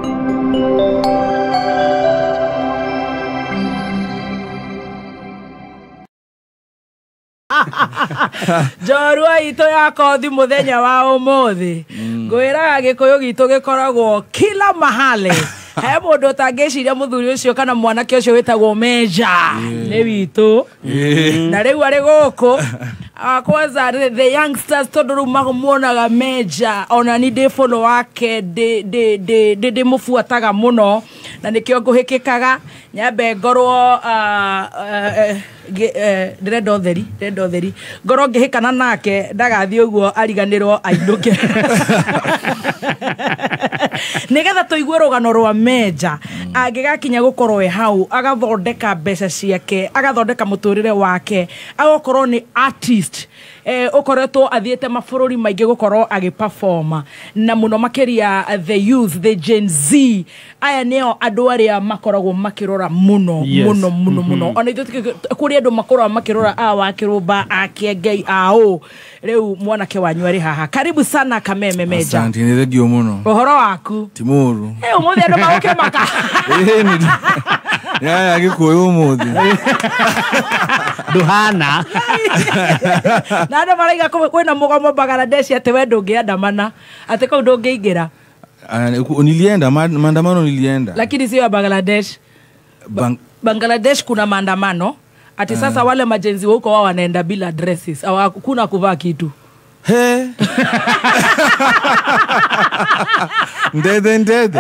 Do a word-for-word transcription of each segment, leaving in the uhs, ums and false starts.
Jorua ito ya kothi muthenya wa umuthi ngwira gikuyu gitu gikoragwo kila mahali he mundu tangiciria muthuri ucio kana mwanake ucio witagwo Meja ni witu na riu ari guku kwanza the youngsters tondu riu magumuonaga Meja ona ni ndi follow wake ndi ndi ndi ndi mufuataga muno na nikio nguhikikaga nyambe ngorwo ndĩrenda ũtheri ndĩrenda ũtheri ngorwo ngĩhĩkana nake ndagathiĩ ũguo ariganĩrwo ainũke nĩgetha tũigue rũgano rwa Meja angĩgakinya gũkorwo we hau agathondeka mbeca ciake agathondeka mũtũrĩre wake agakorwo nĩ artist eh ukoretwo athiete mabũrũri maingĩ gukorwo agiperforma na muno makeria the youth the Gen Z aya neo andu aria makoragwo makirora muno yes. muno muno mm -hmm. muno ona ithuĩ kuri andu makoragwo makirora a wa kirumba akiengei ao riu mwanake wanyu ari haha karibu sana Kameme Meja. Asante ni thegio muno uhoro waku Timuru eh umuthi andu magoke maka eh ni ya gikuyu umuthi duhana na andu maraiga kwina mugomo Bangladesh ate we ndungiandamana ate kau ndungiingira nilienda maandamano nilienda lakini sio Bangladesh Bang Bangladesh kuna maandamano ati sasa uh. wale majenzi huko wao wanaenda bila dresses au hakuna kuvaa kitu he ndede ndede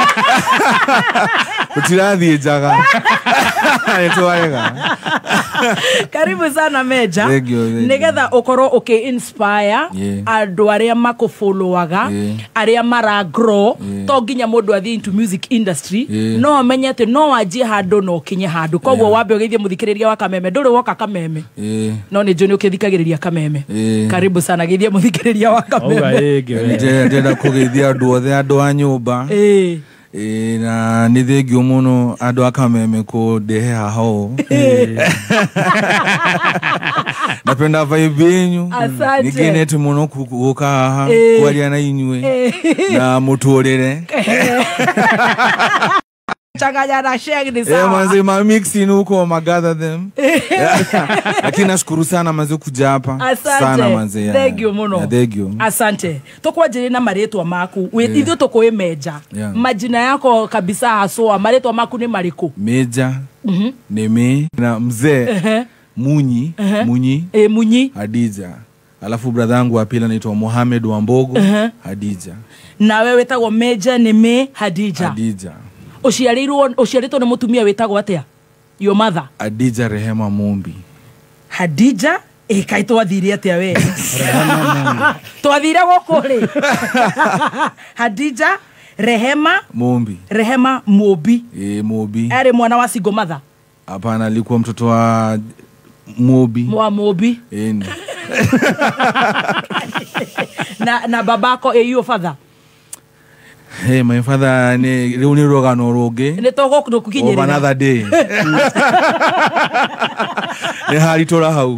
utiradhi jaga etwaega karibu sana Meja nigetha ukorwo uki inspire yeah. andu aria makufollowaga yeah. aria mara grow yeah. to nginya mundu athi into music industry yeah. no amenye ati no ajie handu no kinye handu kogwo yeah. wambe ugeithie muthikiriria wa Kameme nduri woka Kameme yeah. no ni joni ukithikagiriria Kameme yeah. karibu sana geithie muthikiriria wa Kameme ndenda kugeithia andu othe andu a nyumba eh E na ni thegio muno andu Akameme ko dehe haho napenda vibe yenu nigenete muno kuguka haha kwaria na inywe na muturire changanya na shake ni sawa eh manzi ma mixing huko magather them lakini nashukuru sana manzi kuja hapa sana manzi thank you muno thank you asante tukwaje na maretwa maku yeah. ithu tukoe Meja yeah. majina yako kabisa haswa maretwa maku ni mariko Meja mhm mm neme na mzee uh -huh. Munyi uh -huh. Munyi eh Munyi Hadija alafu brother yangu wa pili anaitwa Mohamed Wambogo uh -huh. Hadija na wewe tagwo Meja neme Hadija Hadija Oshiarirwo oshiarito ni mutumia wetagwo atia your mother Hadija Rehema Mumbi Hadija eh kai twathire atia we twathire gukuri Hadija Rehema Mumbi Rehema Mumbi eh Mumbi ari mwana wa single mother hapana alikuwa mtoto wa Mumbi mwa Mumbi eh na na babako eh your father. Hey, my father ne reuni rogano roge. Ne togo kukinyerera. Over another day. Ne hari tora hau.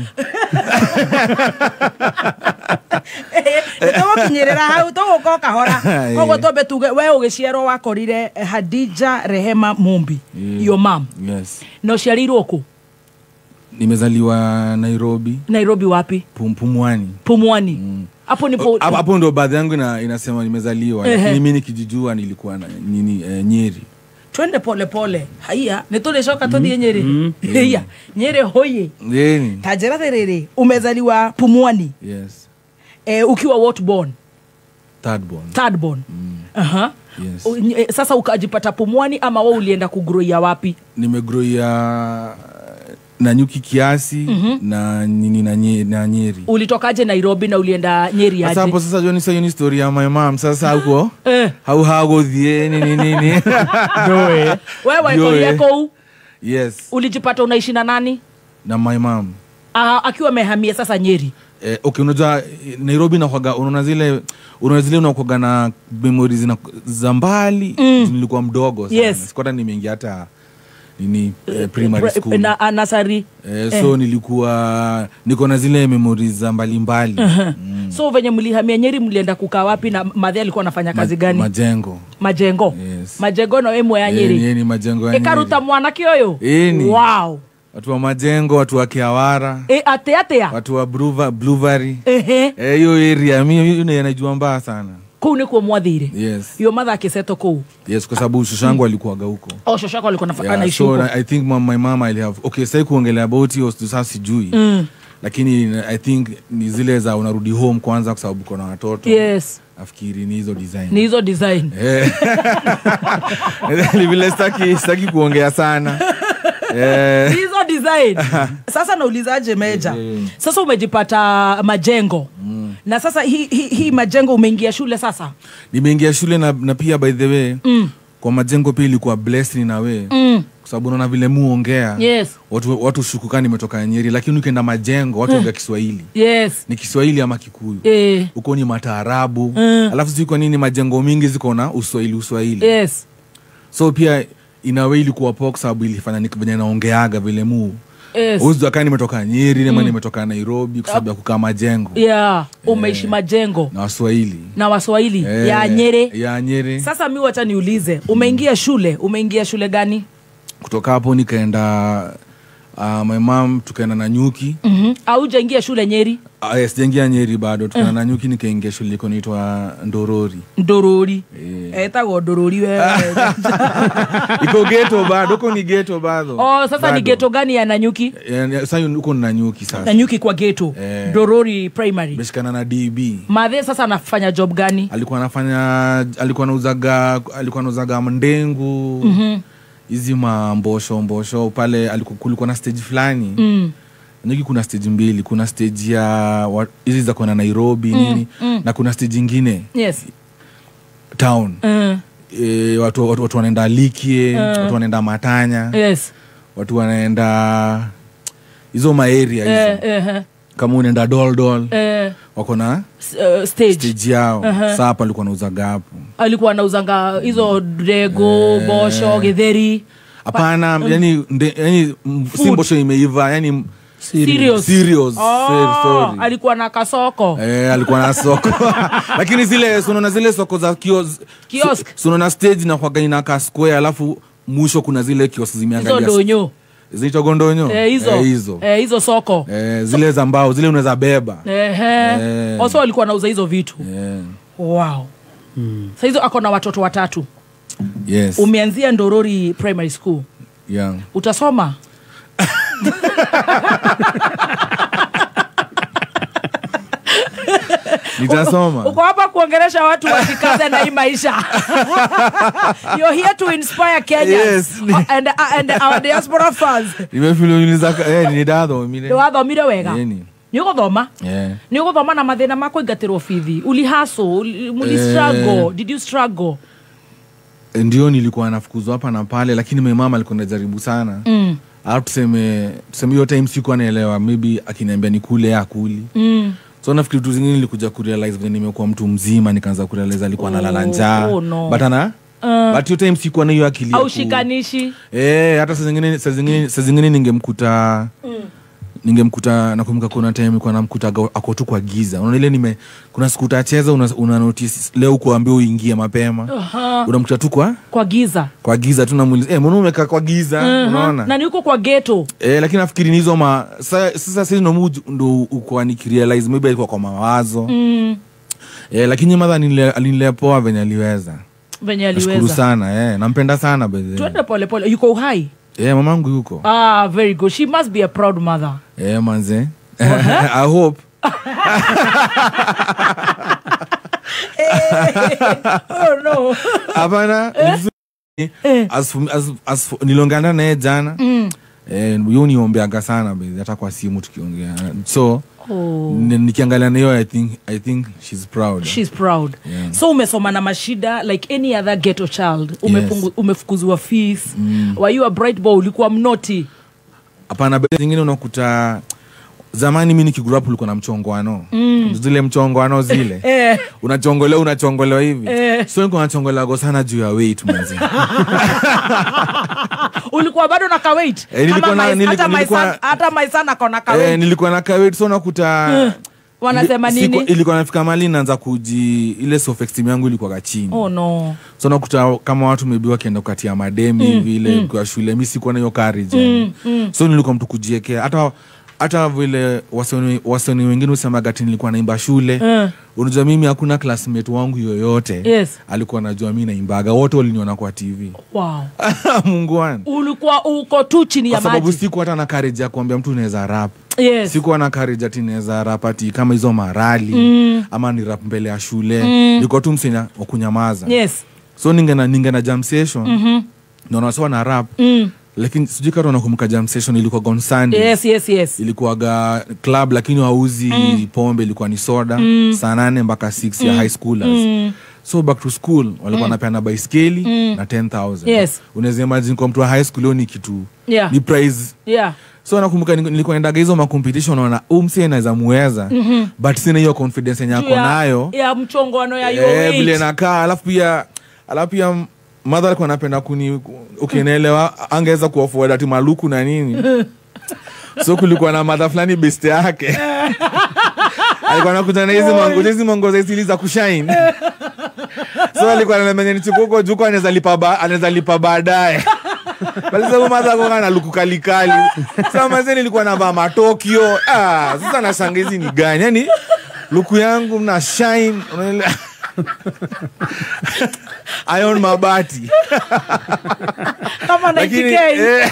Eh, togo kinyerera hau togo ko kahora. Kogo tobe tuge we ugiciero wakorire Hadija Rehema Mumbi. Yeah. Your mom. Yes. No ciarirwo ku? Nimezaliwa Nairobi. Nairobi wapi? Pumwani. Pumwani. Mm. Hapo ndipo hapo ndo baadhi yangu ina, inasema nimezaliwa lakini mimi nikijijua nilikuwa na nini eh, Nyeri. Twende pole pole. Haya, nitole shoka to di Nyeri. Mm. Haya, Nyeri hoye. Nini? Tajira terere umezaliwa Pumwani. Yes. Eh ukiwa what born? Third born. Third born. Mm. Aha. Yes. O, e, sasa ukajipata Pumwani ama wewe ulienda kugrowia wapi? Nimegrowia na Nyuki kiasi mm -hmm. na nini na, nye, na Nyeri. Ulitokaje Nairobi na ulienda Nyeri aje? Sasa hapo sasa joni sasa ni story ya my mom sasa huko. Eh. How hago dhie nini nini. Doe. Wewe kwa yako? Yes. Ulijipata unaishi na nani? Na my mom. Ah akiwa amehamia sasa Nyeri. Eh okay unajua Nairobi na kwaga unaona zile unaona zile unakoga na memories na za mbali mm. nilikuwa mdogo sana. Yes. Sikota nimeingia hata nini eh, primary school na nasari eh, so eh. nilikuwa niko na zile memories za mbalimbali uh-huh. mm. So venye mlihamia Nyeri mlienda kukaa wapi na madhe alikuwa anafanya kazi Ma, gani? Majengo. Majengo. Yes. Majengo no emwe ya Nyeri. Yeni Majengo ya Nyeri. Ekaruta mwana kioyo. Yeni. Wow. Watu wa Majengo, watu wa Kiawara. E ate ate ya. Watu wa Bluva, Blueberry. Ehe. Eh hiyo area mimi yule anajua mbaya sana. Kou ni kwa mwathire. Yes. Yo madha kiseto kou. Yes, kwa sababu shoshangu alikuwaga huko. Oh, shoshangu alikuwa yeah, anaishi huko. So I think my, my mama will have okay, sasa kuongelea about hiyo sasa sijui. Mm. Lakini I think ni zile za unarudi home kwanza kwa sababu kuna watoto. Yes. Afikiri ni hizo design. Ni hizo design. Eh. Ni vile sitaki sitaki kuongea sana. Eh. Hizo design. Sasa naulizaje Meja? Sasa umejipata Majengo. Mm. Na sasa hii hi, hi Majengo umeingia shule sasa? Nimeingia shule na, na pia by the way mm. kwa Majengo pia ilikuwa blessed na wewe. Mm. Kwa sababu unaona vile muongea. Yes. Watu watu shukukani nimetoka Nyeri lakini ukienda Majengo watu ongea Kiswahili. Yes. Ni Kiswahili ama Kikuyu. Eh. Uko ni mataarabu. Mm. Alafu sijui kwa nini Majengo mingi ziko na Uswahili Uswahili. Yes. So pia ina way ilikuwa poa kwa sababu ilifanya nikvenye naongeaga vile mu. Yes. Uzo akani nimetoka Nyeri mm. na nimetoka Nairobi kwa sababu ya kukaa Majengo. Yeah, umeishi eh, Majengo. Na Waswahili. Na Waswahili eh, ya Nyeri. Ya Nyeri. Sasa mimi wacha niulize, umeingia shule, umeingia shule gani? Kutoka hapo nikaenda uh, my mom tukaenda Nanyuki. Mhm. Au hujaingia shule Nyeri? Ah, yes, sijaingia Nyeri bado. Tukaenda uh. Nanyuki nikaingia shule iko inaitwa Ndorori. Ndorori. Eh, eh tago Ndorori wewe. Iko ghetto bado, uko ni ghetto bado. Oh, sasa bado. Ni ghetto gani ya Nanyuki? Eh, sasa uko Nanyuki sasa. Nanyuki kwa ghetto. Eh. Ndorori primary. Beshikana na D B. Madhe sasa anafanya job gani? Alikuwa anafanya alikuwa anauzaga alikuwa anauzaga mndengu. Mhm. Hizi mambosho mbosho pale alikuwa kulikuwa na stage fulani. Mm. Nyingi kuna stage mbili, kuna stage ya hizi za kuna Nairobi mm, nini mm. na kuna stage nyingine. Yes. Town. Mm. E, watu watu, watu wanaenda Likie, mm. watu wanaenda Matanya. Yes. Watu wanaenda hizo ma area hizo. Eh, uh, uh, kama unaenda Doldol. Eh. Wako na uh, stage stage yao. Uh-huh. Sasa hapa alikuwa anauza gapo. Alikuwa anauzanga hizo Drego, eh. Bosho, Githeri. Hapana, um, yani nde, yani si mbosho imeiva, yani serious. Serious. Oh, sorry. Alikuwa na kasoko. Eh, alikuwa na soko. Lakini zile unaona zile soko za kiosk. Kiosk. So, unaona stage na kwa gani na ka square alafu mwisho kuna zile kiosk zimeangalia. Hizo ndonyo. Zinaitwa gondonyo. Eh, hizo. Eh, hizo. Eh, hizo soko. Eh, zile za mbao, zile unaweza beba. Eh, eh. Also alikuwa anauza hizo vitu. Eh. Wow. Mm. Sasa hizo ako na watoto watatu. Yes. Umeanzia Ndorori Primary School. Yeah. Utasoma? Nitasoma. Uko hapa kuongelesha watu wasikaze na hii maisha. You're here to inspire Kenyans. Yes. and uh, and our diaspora fans. Nimefiliza eh ni dado mire. Dado mire wega. Yeni. Niko thoma? Yeah. Niko thoma na mathina mako igatiro fithi. Uli haso, uli struggle. Did you struggle? Ndio nilikuwa nafukuzwa hapa na pale lakini my mama alikuwa anajaribu sana. Mm. Au tuseme tuseme hiyo time sikuwa naelewa, maybe akiniambia nikule akuli. Mm. So nafikiri tu zingine nilikuja kurealize vile nimekuwa mtu mzima nikaanza kurealize alikuwa analala njaa. Oh, no. But ana uh, but hiyo time sikuwa na hiyo akili. Au shikanishi. Eh, hata saa zingine saa zingine saa zingine ningemkuta mm. ningemkuta nakumbuka kuna time nilikuwa namkuta ako tu kwa giza. Unaona ile nime kuna siku utacheza una, una notice leo kuambia uingie mapema. Uh-huh. Unamkuta tu kwa kwa giza. Kwa giza tu namuuliza eh mbona umekaa kwa giza? Uh-huh. Unaona? Na niko kwa ghetto. Eh lakini nafikiri nizo ma sasa sasa ndo mood ndo uko nikirealize maybe alikuwa kwa mawazo. Mm. Eh lakini mother alinilea poa venye aliweza. Venye aliweza. Nashukuru sana eh nampenda sana by the way. Twende pole pole. Yuko uhai? Eh mamangu yuko. Ah very good. She must be a proud mother. Eh manze. Uh-huh. I hope. Oh no. Hapana. As as as nilongana naye jana. Mm. Eh yoni ombeanga sana baby hata kwa simu tukiongea. So oh. nikiangalia nayo I think I think she's proud. She's proud. Yeah. So umesoma na mashida like any other ghetto child. Umepungu, yes. Umefukuzwa fees. Mm. Were you a bright boy? Ulikuwa mnoti? Hapana, baadhi nyingine unakuta zamani mimi nikigrow up ulikuwa na mchongoano. Mm. Zile mchongoano zile. Eh. Unachongolewa unachongolewa hivi. Eh. So niko nachongolewa sana juu ya weight manzi. Ulikuwa bado na ka weight? Eh, nilikuwa na hata my son hata my son akona ka weight. Eh, nilikuwa na ka weight so nakuta uh. Wanasema nini? Siku, ilikuwa nafika mali naanza kuji ile self esteem yangu ilikuwa chini. Oh no. So nakuta kama watu maybe wakienda kukatia mademi mm, vile mm. kwa shule mimi sikuwa na hiyo courage. Mm, mm. So nilikuwa mtu kujiekea hata hata vile wasoni wasoni wengine usema gati nilikuwa naimba shule. Mm. Unajua mimi hakuna classmate wangu yoyote. Yes. Alikuwa anajua mimi naimbaga. Wote waliniona kwa T V. Wow. Mungu wangu. Ulikuwa uko tu chini ya maji. Kwa sababu sikuwa hata na courage ya kuambia mtu unaweza rap. Yes. Sikuwa na courage ati naweza rap ati kama hizo marali mm. ama ni rap mbele ya shule. Mm. Nilikuwa tu msenya wa kunyamaza. Yes. So ningena ningena jam session. Mhm. Na nasawa na rap. Mm. Lakini sijui kama unakumbuka jam session ilikuwa on Sunday. Yes, yes, yes. Ilikuwa ga club lakini wauzi mm. pombe, ilikuwa ni soda mm. saa nane mpaka six mm. ya high schoolers. Mm. So back to school walikuwa mm. wanapeana baiskeli mm. na ten thousand. Yes. Unaweza imagine kwa mtu wa high school ni kitu. Yeah. Ni prize. Yeah. So nakumbuka nilikuwa naendaga hizo ma competition naona umse anaweza muweza mm -hmm. but sina hiyo confidence yenye yako nayo. Ya mchongoano ya hiyo weight. Eh, vile nakaa alafu pia alafu pia mother alikuwa anapenda kuni ukielewa angeweza kuafford ati maluku na nini. So kulikuwa na mother fulani best yake. Alikuwa anakuja na hizo mango hizo mango za zile za kushine. So alikuwa anamenya nichukoko juko anaweza lipa ba, anaweza lipa baadaye. Bali sababu mother kwa na luku kalikali. Sasa mazeni nilikuwa navaa matokio. Ah, sasa na shangizi ni gani? Yaani luku yangu na shine unaelewa. Iron mabati. Kama na T K. Eh,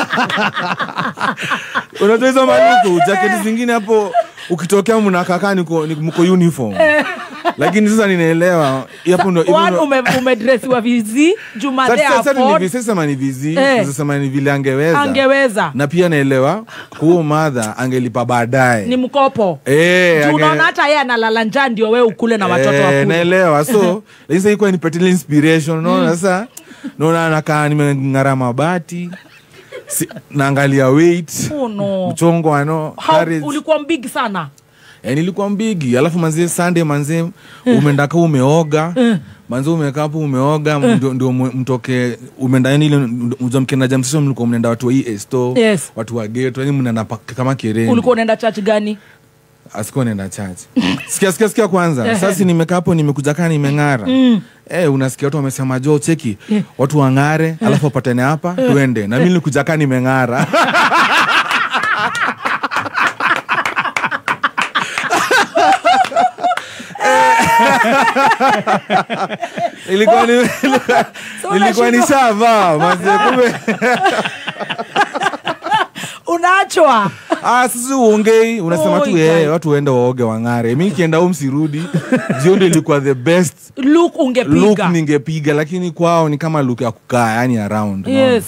unatoa hizo maluku, jacket zingine hapo ukitokea mnakaka niko mko uniform. Lakini sasa ninaelewa hapo ndo hivyo ume umedressiwa vizi Jumade hapo. Sasa ni vizi sasa ni vizi, sasa ni vile angeweza. Angeweza. Na pia naelewa huo mother angelipa baadaye. Ni mkopo. Eh, unaona hata yeye analala njaa ndio wewe ukule na watoto wako. Eh, naelewa. So, sasa iko ni petty inspiration, no? Sasa naona anakaa nimeng'ara mabati. Si, naangalia weight. Oh no. Mchongo ano. Ulikuwa mbigi sana. Eh, nilikuwa mbigi. Alafu manze Sunday manze umeenda kama umeoga. Manze umekaa hapo umeoga ndio ndio mtoke umeenda yani ile mjamkenda jam session mlikuwa mnaenda watu wa E store, yes. watu wa gate, yani mnaenda kama kereni. Ulikuwa unaenda church gani? Asiko nenda church. Sikia sikia sikia kwanza. Sasa nimekaa hapo nimekuja kana nimeng'ara. Mm. Eh, unasikia watu wamesema jo cheki watu wang'are alafu wapatane hapa tuende. Na mimi nilikuja kana nimeng'ara. Ilikuwa ni ilikuwa ni sawa mazee kumbe. Unaachwa. Ah, sisi uongei unasema tu eh watu waende waoge wang'are. Mimi kienda home sirudi. Jio ndio ilikuwa the best look ungepiga. Look ningepiga lakini kwao ni kama look ya kukaa yani around. Yes.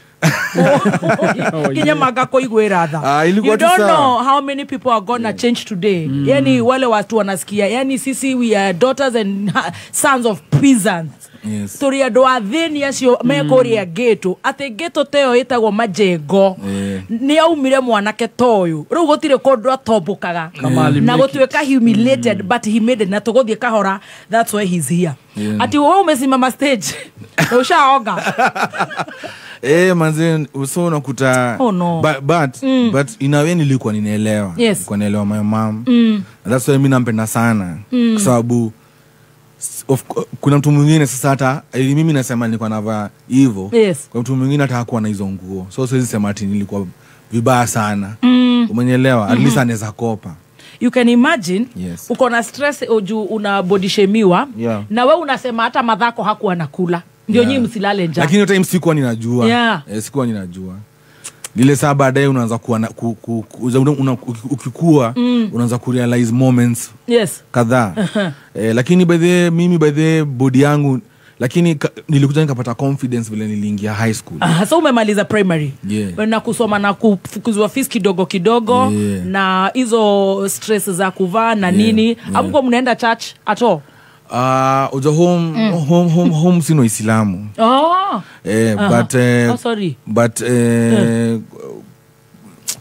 Kinya magako igweradha. Ah, you don't know how many people are gonna yeah. change today. Mm. Yani wale watu wanasikia. Yani sisi we are daughters and sons of peasants. Yes. Toria do athini yacio mekoria geto ate geto teo itagwo majengo yeah. Ni aumire mwanake toyu riu gutire kondu atombukaga na gutweka humiliated mm. but he made it na tuguthie kahora. That's why he's here. Yeah. Ati wewe umesimama stage ushaoga. Eh manze uso unakuta oh, no. but but, mm. but inawe nilikuwa ninaelewa. Yes. Nilikuwa naelewa my mom. Mm. That's why mimi nampenda sana mm. kwa sababu of kuna mtu mwingine sasa hata mimi nasema nilikuwa navaa hivyo. Yes. Kwa mtu mwingine hata hakuwa na hizo nguo. So siwezi sema ati nilikuwa vibaya sana. Mm. Umenielewa? Mm-hmm. At least anaweza kopa. You can imagine yes. uko na stress oju una body shamiwa yeah. na wewe unasema hata madhako hakuwa nakula. Ndio yeah. nyinyi msilale njaa. Lakini time sikuwa ninajua. Yeah. Eh, sikuwa ninajua. Lile saa baadaye unaanza kuwa ku, ku, ku, una, ukikua mm. unaanza ku realize moments yes. kadhaa. eh, lakini by the mimi by the body yangu lakini ka, nilikuja nikapata confidence vile niliingia high school. Ah, so umemaliza primary. Yeah. Na kusoma na kufukuzwa fees kidogo kidogo yeah. na hizo stress za kuvaa na yeah. nini. Yeah. Amko mnaenda church at all? Ah, uh, uja home, mm. home home home sino Islamu. Oh. Eh, uh-huh. but uh, oh, sorry. But uh, yeah.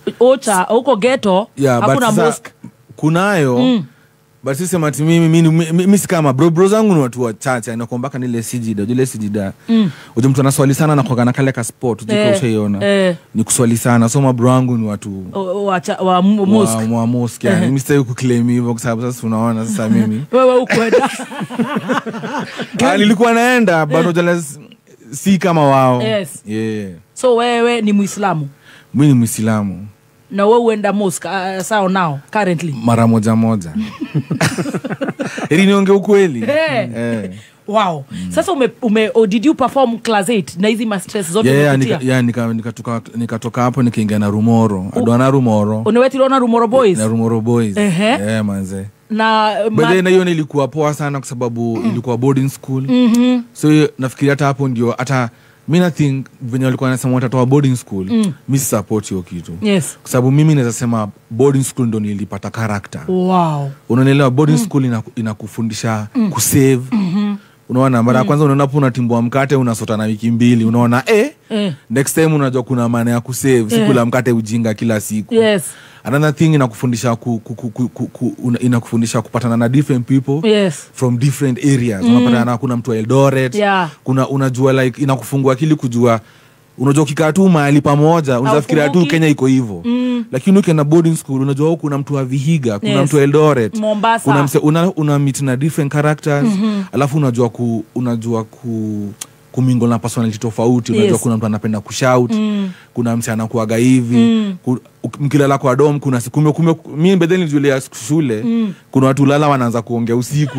Ocha huko ghetto yeah, hakuna mosque. Kunayo mm. But sisi mati mimi mimi si kama bro bro zangu ni watu wachache nakombaka nile sijida ile sijida mm. Uje mtu anaswali sana na kwa kale ka sport uje eh, ushaiona eh. Ni kuswali sana so ma bro wangu ni watu wa wa mosque wa mosque yani mimi sitaki kuclaim hivyo kwa sababu sasa unaona sasa mimi wewe ukwenda nilikuwa naenda bado jana si kama wao. Yes. Yeah. So wewe ni Muislamu? Mimi ni Muislamu. Na wewe uenda mosque uh, sao now currently? Mara moja moja. Ili niongee ukweli. Hey. Eh. Wow. Mm. Sasa ume, ume oh, did you perform class eight na hizi ma stress zote yeah, umepitia? Yeah, nika nikatoka nikatoka hapo nikaingia na Rumoro. Adona Rumoro. Unawetiliwa na Rumoro Boys? Na Rumoro Boys. Eh, uh-huh. Yeah, manze. Na baadaye na hiyo ilikuwa poa sana kwa sababu mm. ilikuwa boarding school. Mhm. So nafikiria hata hapo ndio hata mimi I think venye walikuwa wanasema watatoa boarding school, mm. mimi support hiyo kitu. Yes. Kwa sababu mimi naweza sema boarding school ndo nilipata character. Wow. Unaelewa boarding mm. school inakufundisha ina mm. kusave. Mhm. Unaona mara ya mm. kwanza unaona hapo unatimbua mkate unasota na wiki mbili unaona eh, eh. Next time unajua kuna maana ya kusave eh. Siku la mkate ujinga kila siku. Yes. Another thing inakufundisha ku, ku, ku, ku, ku, ku, inakufundisha kupatana na different people. Yes. From different areas. Mm. Unapatana kuna mtu wa Eldoret. Yeah. Kuna unajua like inakufungua akili kujua unajua ukikaa tu mahali pamoja unafikiria tu Kenya iko hivyo. Mm. Lakini ukienda boarding school unajua huko kuna mtu wa Vihiga, kuna yes. mtu wa Eldoret, Mombasa. Kuna mse, una, una meet na different characters. Mm-hmm. Alafu unajua ku unajua ku kumingo na personality tofauti. Unajua yes. kuna mtu anapenda kushout, mm. kuna mse anakuaga hivi, mm. mkilala kwa dom kuna siku kume mimi bedeni nijulia shule, mm. kuna watu lala wanaanza kuongea usiku.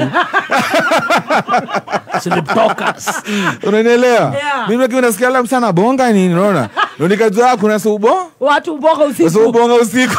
Sleep talkers. Unaelewa? Yeah. Mimi kama nasikia la msana bonga nini unaona? Ndio nikajua kuna subo? Watu bonga usiku. Subo bonga usiku.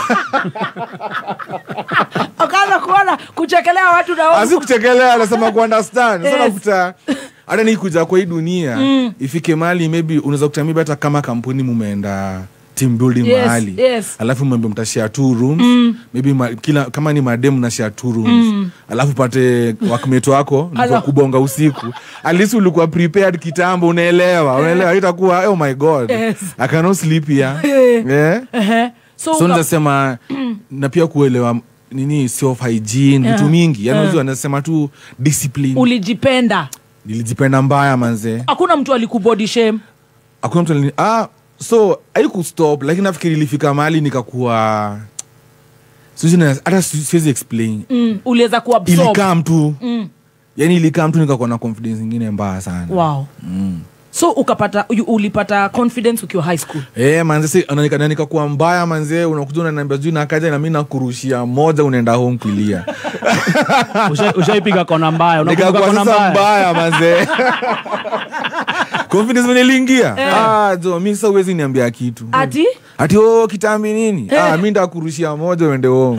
Akaanza kuona kuchekelea watu na wao. Asi kuchekelea anasema ku understand. Sasa nakuta hata nikuja kwa hii dunia mm. ifike mali maybe unaweza kutamia hata kama kampuni mumeenda team building yes, mahali. Yes. Alafu mwembe mtashare two rooms. Mm. Maybe ma, kila kama ni madem na share two rooms. Mm. Alafu pate workmate wako ndio kubonga usiku. At least ulikuwa prepared kitambo unaelewa. Unaelewa itakuwa oh my god. Yes. I cannot sleep here. Yeah. Uh-huh. So, so nasema na pia kuelewa nini self hygiene vitu uh, mingi. Yaani uh, anasema tu discipline. Ulijipenda. Nilijipenda mbaya manze. Hakuna mtu alikubody shame. Hakuna mtu alini ah so haiku stop lakini nafikiri ilifika mahali nikakuwa sisi na hata siwezi explain. Mm, uliweza kuabsorb. Ilikaa mtu. Mm. Yaani ilikaa mtu nikakuwa na confidence nyingine mbaya sana. Wow. Mm. So ukapata ulipata confidence ukiwa high school. Eh manze si ananika nikakuwa mbaya manze unakuja unaniambia juu na kaja na mimi nakurushia moja unaenda home kulia. Ushaipiga kona mbaya unakumbuka kona mbaya. Mbaya manze. Confidence mwenye lingia. Eh. Ah jo mimi sasa uwezi niambia kitu. Ati? Ati oh kitambi nini? Eh. Ah mimi ndakurushia moja uende home.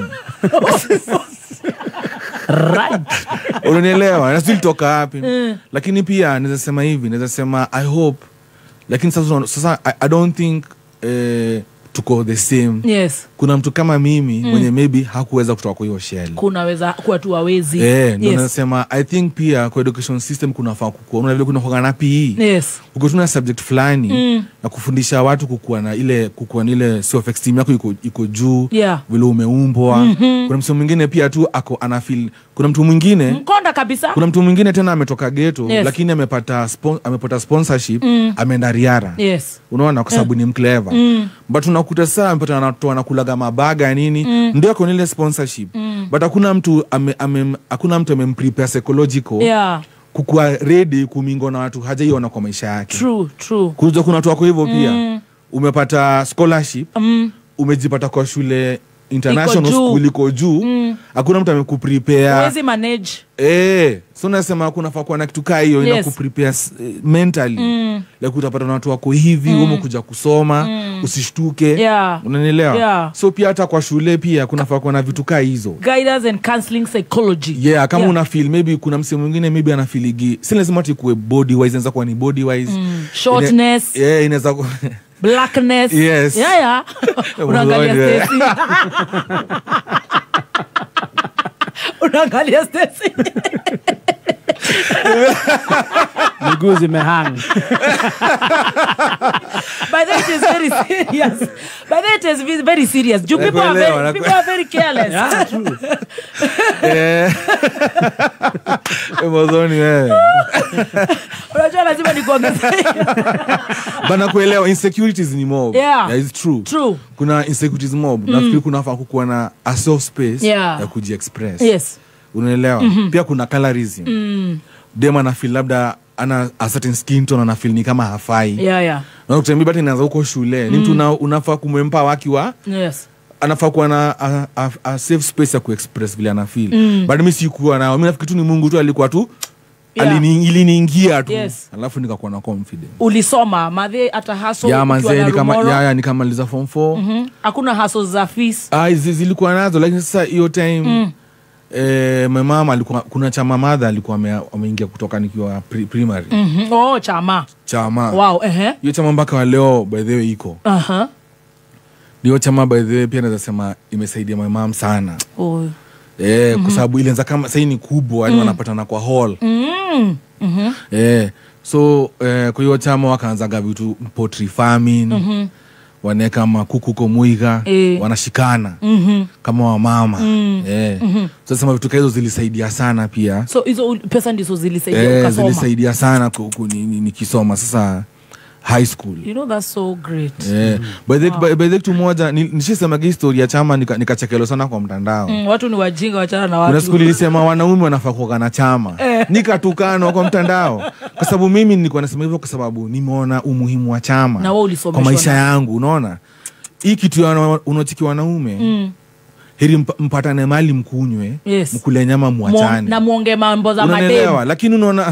Right. Unanielewa? Na still toka hapi. Mm. Lakini pia naweza sema hivi, naweza sema I hope. Lakini sasa sasa I, I don't think eh tuko the same. Yes. Kuna mtu kama mimi mm. mwenye maybe hakuweza kutoka kwa hiyo shell. Kunaweza kuwa tu hawezi. Eh, ndio yes. Nasema I think pia kwa education system kuna faa kukua. Unaona vile kuna kwa na P E. Yes. Uko tuna subject fulani mm. na kufundisha watu kukua na ile kukua na ile self esteem yako iko iko juu, yeah. vile umeumbwa. Mm-hmm. Kuna mtu mwingine pia tu ako ana feel. Kuna mtu mwingine mkonda kabisa. Kuna mtu mwingine tena ametoka ghetto, yes. lakini amepata spon, amepata sponsorship, mm. ameenda Riara. Yes. Unaona kwa sababu mm. ni mclever. Mm. But unakuta saa amepata anatoa anakulaga mabaga nini, mm. ndio ako ile sponsorship. Mm. But hakuna mtu ame, ame hakuna mtu amemprepare psychological. Yeah. Kukua ready kumingo na watu hajaiona kwa maisha yake. True, true. Kuja kuna watu wako hivyo pia. Mm. Umepata scholarship, mm. umejipata kwa shule international school iko juu, hakuna mm. mtu amekuprepare. Huwezi manage. Eh, so nasema kuna faa kuwa na kitu kaa hiyo, yes. inakuprepare uh, mentally. Mm. Like utapata na watu wako hivi, mm. wewe kuja kusoma, mm. usishtuke. Yeah. Unanielewa? Yeah. So pia hata kwa shule pia kuna faa kuwa na vitu kaa hizo. Guidance and counseling psychology. Yeah, kama yeah. una feel maybe kuna msemo mwingine maybe ana feeligi. Si lazima ati kuwe body wise, inaweza kuwa ni body wise. Mm. Shortness. Ine, yeah, inaweza kuwa blackness. Yes. Yeah, yeah. Unaangalia Stacy. Unaangalia Stacy. Miguu zimehang. By that is very serious. By that is very serious. Do people are very, people are very careless. Yeah, true. Yeah. Emozoni wewe. Unajua lazima nikuongezee. Bana kuelewa insecurities ni mob. Yeah. Yeah, it's true. True. Kuna insecurities mob. Mm. Nafikiri kuna faa kukuwa na a safe space yeah. ya kuji-express. Yes. Unaelewa? Mm-hmm. Pia kuna colorism. Mm. Dema na feel labda ana a certain skin tone na feel ni kama hafai. Yeah, yeah. Na kutembi bati inaanza huko shule. Mm. Ni mtu una, unafaa kumempa waki wa. Yes. Anafaa kuwa na a, a, a safe space ya ku-express vile ana feel. Mm. But mimi sikuwa nao. Mimi nafikiri tu ni Mungu tu alikuwa tu yeah. alini iliniingia tu. Yes. Alafu nikakuwa na confidence. Ulisoma madhe ata hustle ya manze kama ya ya nikamaliza form four. Mhm. Hakuna hustle za fees. Ah, hizi zilikuwa nazo lakini sasa hiyo time mm. eh my mama alikuwa kuna chama madha alikuwa ameingia kutoka nikiwa pri, primary. Mhm. Oh, chama. Chama. Wow, eh eh. Hiyo chama mpaka leo by the way iko. Aha. Uh-huh. Hiyo chama by the way pia naweza sema imesaidia my mom sana. Oh. Eh, mm-hmm. kwa sababu ilianza kama sasa ni kubwa, yani mm. wanapatana kwa hall. Mhm. Mhm. Eh, so eh, kwa hiyo chama wakaanza vitu poultry farming. Mhm. Waneka makuku kwa Muiga, e. wanashikana mm-hmm. kama wa mama. Mm. Eh. Mm-hmm. So sema vitu hizo zilisaidia sana pia. So hizo pesa ndizo zilisaidia eh, ukasoma. Zilisaidia sana nikisoma ni, ni sasa high school. You know that's so great. Yeah. Mm. By the wow. by the tu moja nishasema historia ya chama nikachekelo nika sana kwa mtandao. Mm, watu ni wajinga wachana na watu. Kuna siku nilisema wanaume wanafaa kuwa na chama. Eh. Nikatukana kwa mtandao. Kwa sababu mimi nilikuwa nasema hivyo kwa sababu nimeona umuhimu wa chama. Na wewe ulisomeshwa kwa maisha yangu, unaona? Hii kitu unachiki wanaume. Mm. Heri mpatane mali mkunywe, yes. mkule nyama muachane. Mo, na muonge mambo za madem. Unaelewa, lakini unaona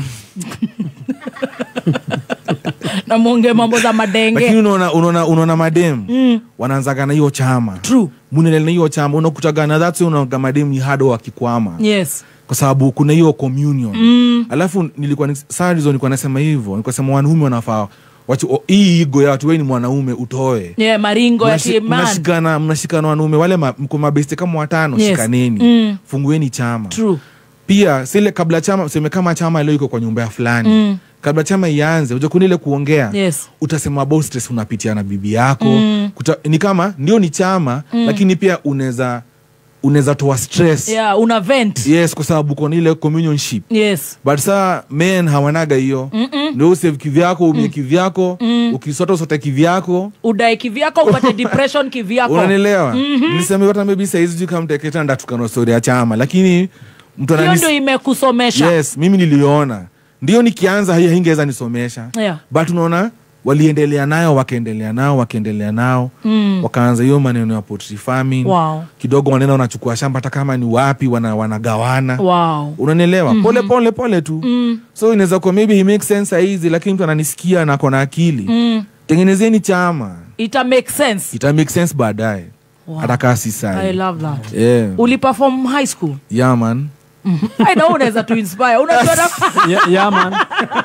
na muonge mambo za madenge. Lakini unaona unaona unaona madem mm. wanaanzaga na hiyo chama. True. Munele na hiyo chama unakutaga na that's unaona madem ni hado wakikwama. Yes. Kwa sababu kuna hiyo communion. Mm. Alafu nilikuwa ni saa hizo nilikuwa nasema hivyo, nilikuwa nasema wanaume wanafaa wacha hii ego ya watu wewe ni mwanaume utoe. Yeah, maringo ya kiman. Mnashikana mnashikana wanaume wale mko mabeste kama watano, yes. shikaneni. Mm. Fungueni chama. True. Pia sile kabla chama useme kama chama leo iko kwa nyumba fulani. Mm. Kabla chama ianze uje kunile kuongea. Yes. Utasema about stress unapitia na bibi yako. Mm. Kuta, ni kama ndio ni chama mm. lakini pia unaweza unaweza toa stress. Yeah, una vent. Yes, kwa sababu kuna ile communionship. Yes. But saa men hawanaga hiyo. Ndio usave kivyako, umie kivyako, mm. ukisota usota kivyako, udai kivyako upate depression kivyako. Unanielewa? Mm-hmm. Nilisema hata maybe size you come take it and tukano story ya chama, lakini mtu anani ndio imekusomesha. Yes, mimi niliona. Ndio nikianza hii ingeweza nisomesha. Yeah. But unaona waliendelea nayo wakaendelea nao wakaendelea nao mm. wakaanza hiyo maneno ya poultry farming. Wow. Kidogo wanaenda wanachukua shamba hata kama ni wapi wana wanagawana. Wow. Unanielewa? Mm-hmm. Pole pole pole tu. Mm. So inaweza kuwa maybe he makes sense hizi lakini mtu ananisikia na akona akili. Mm. Tengenezeni chama. Ita make sense. Ita make sense baadaye. Wow. Hata kasi sana. I love that. Yeah. Uli perform high school? Yeah man. Mm-hmm. I know unaweza to inspire. Unajua yeah, yeah man.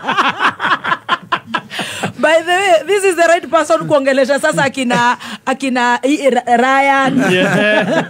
By the way, this is the right person kuongelesha sasa akina akina Ryan. Yeah.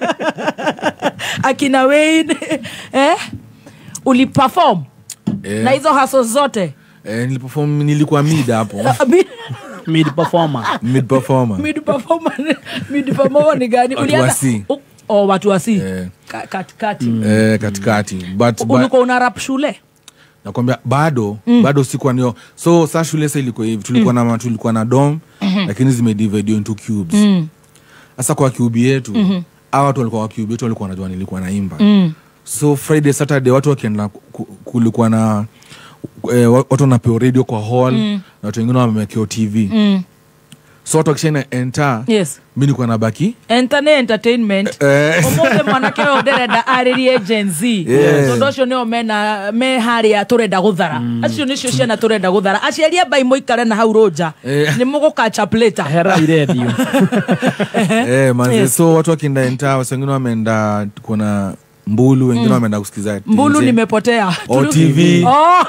Akina Wayne. Eh? Uli perform? Yeah. Na hizo hustle zote? Eh, niliperform nilikuwa mid hapo. Mid performer. Mid performer. Mid performer. Mid performer ni gani? Ulianza oh, oh, watu wasi. Yeah. Katikati. Mm. Eh, katikati. But ulikuwa una rap shule? Nakwambia bado mm. bado sikuwa nio. So sasa shule sasa ilikuwa hivi. Tulikuwa mm. na tulikuwa na dorm mm-hmm. lakini zimedivide into cubes. Mm. Sasa kwa cube yetu, mm-hmm. hao watu walikuwa kwa cube yetu walikuwa wanajua nilikuwa naimba. Mm. So Friday Saturday watu wakienda kulikuwa na eh, watu wanapewa radio kwa hall mm. na watu wengine wamewekea T V. Mm. So watu wakishaina enter, yes. mimi niko na baki enter entertainment eh. Omote mwanake odereda aririe Gen Z. Yes. So ndocio ni omena me haria turenda guthara. Mm. Acio nicio ciana turenda guthara. Aciaria bai moikare na hau roja. Eh. Ni mugukacha plate hera iredio. Eh man, yes. So watu wakienda enter, wengine wameenda kuna Mbulu, wengine mm. wameenda kusikiza Mbulu nimepotea. O T V. Oh.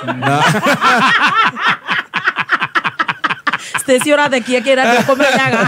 Station ra thekia kira ndio komenyaga.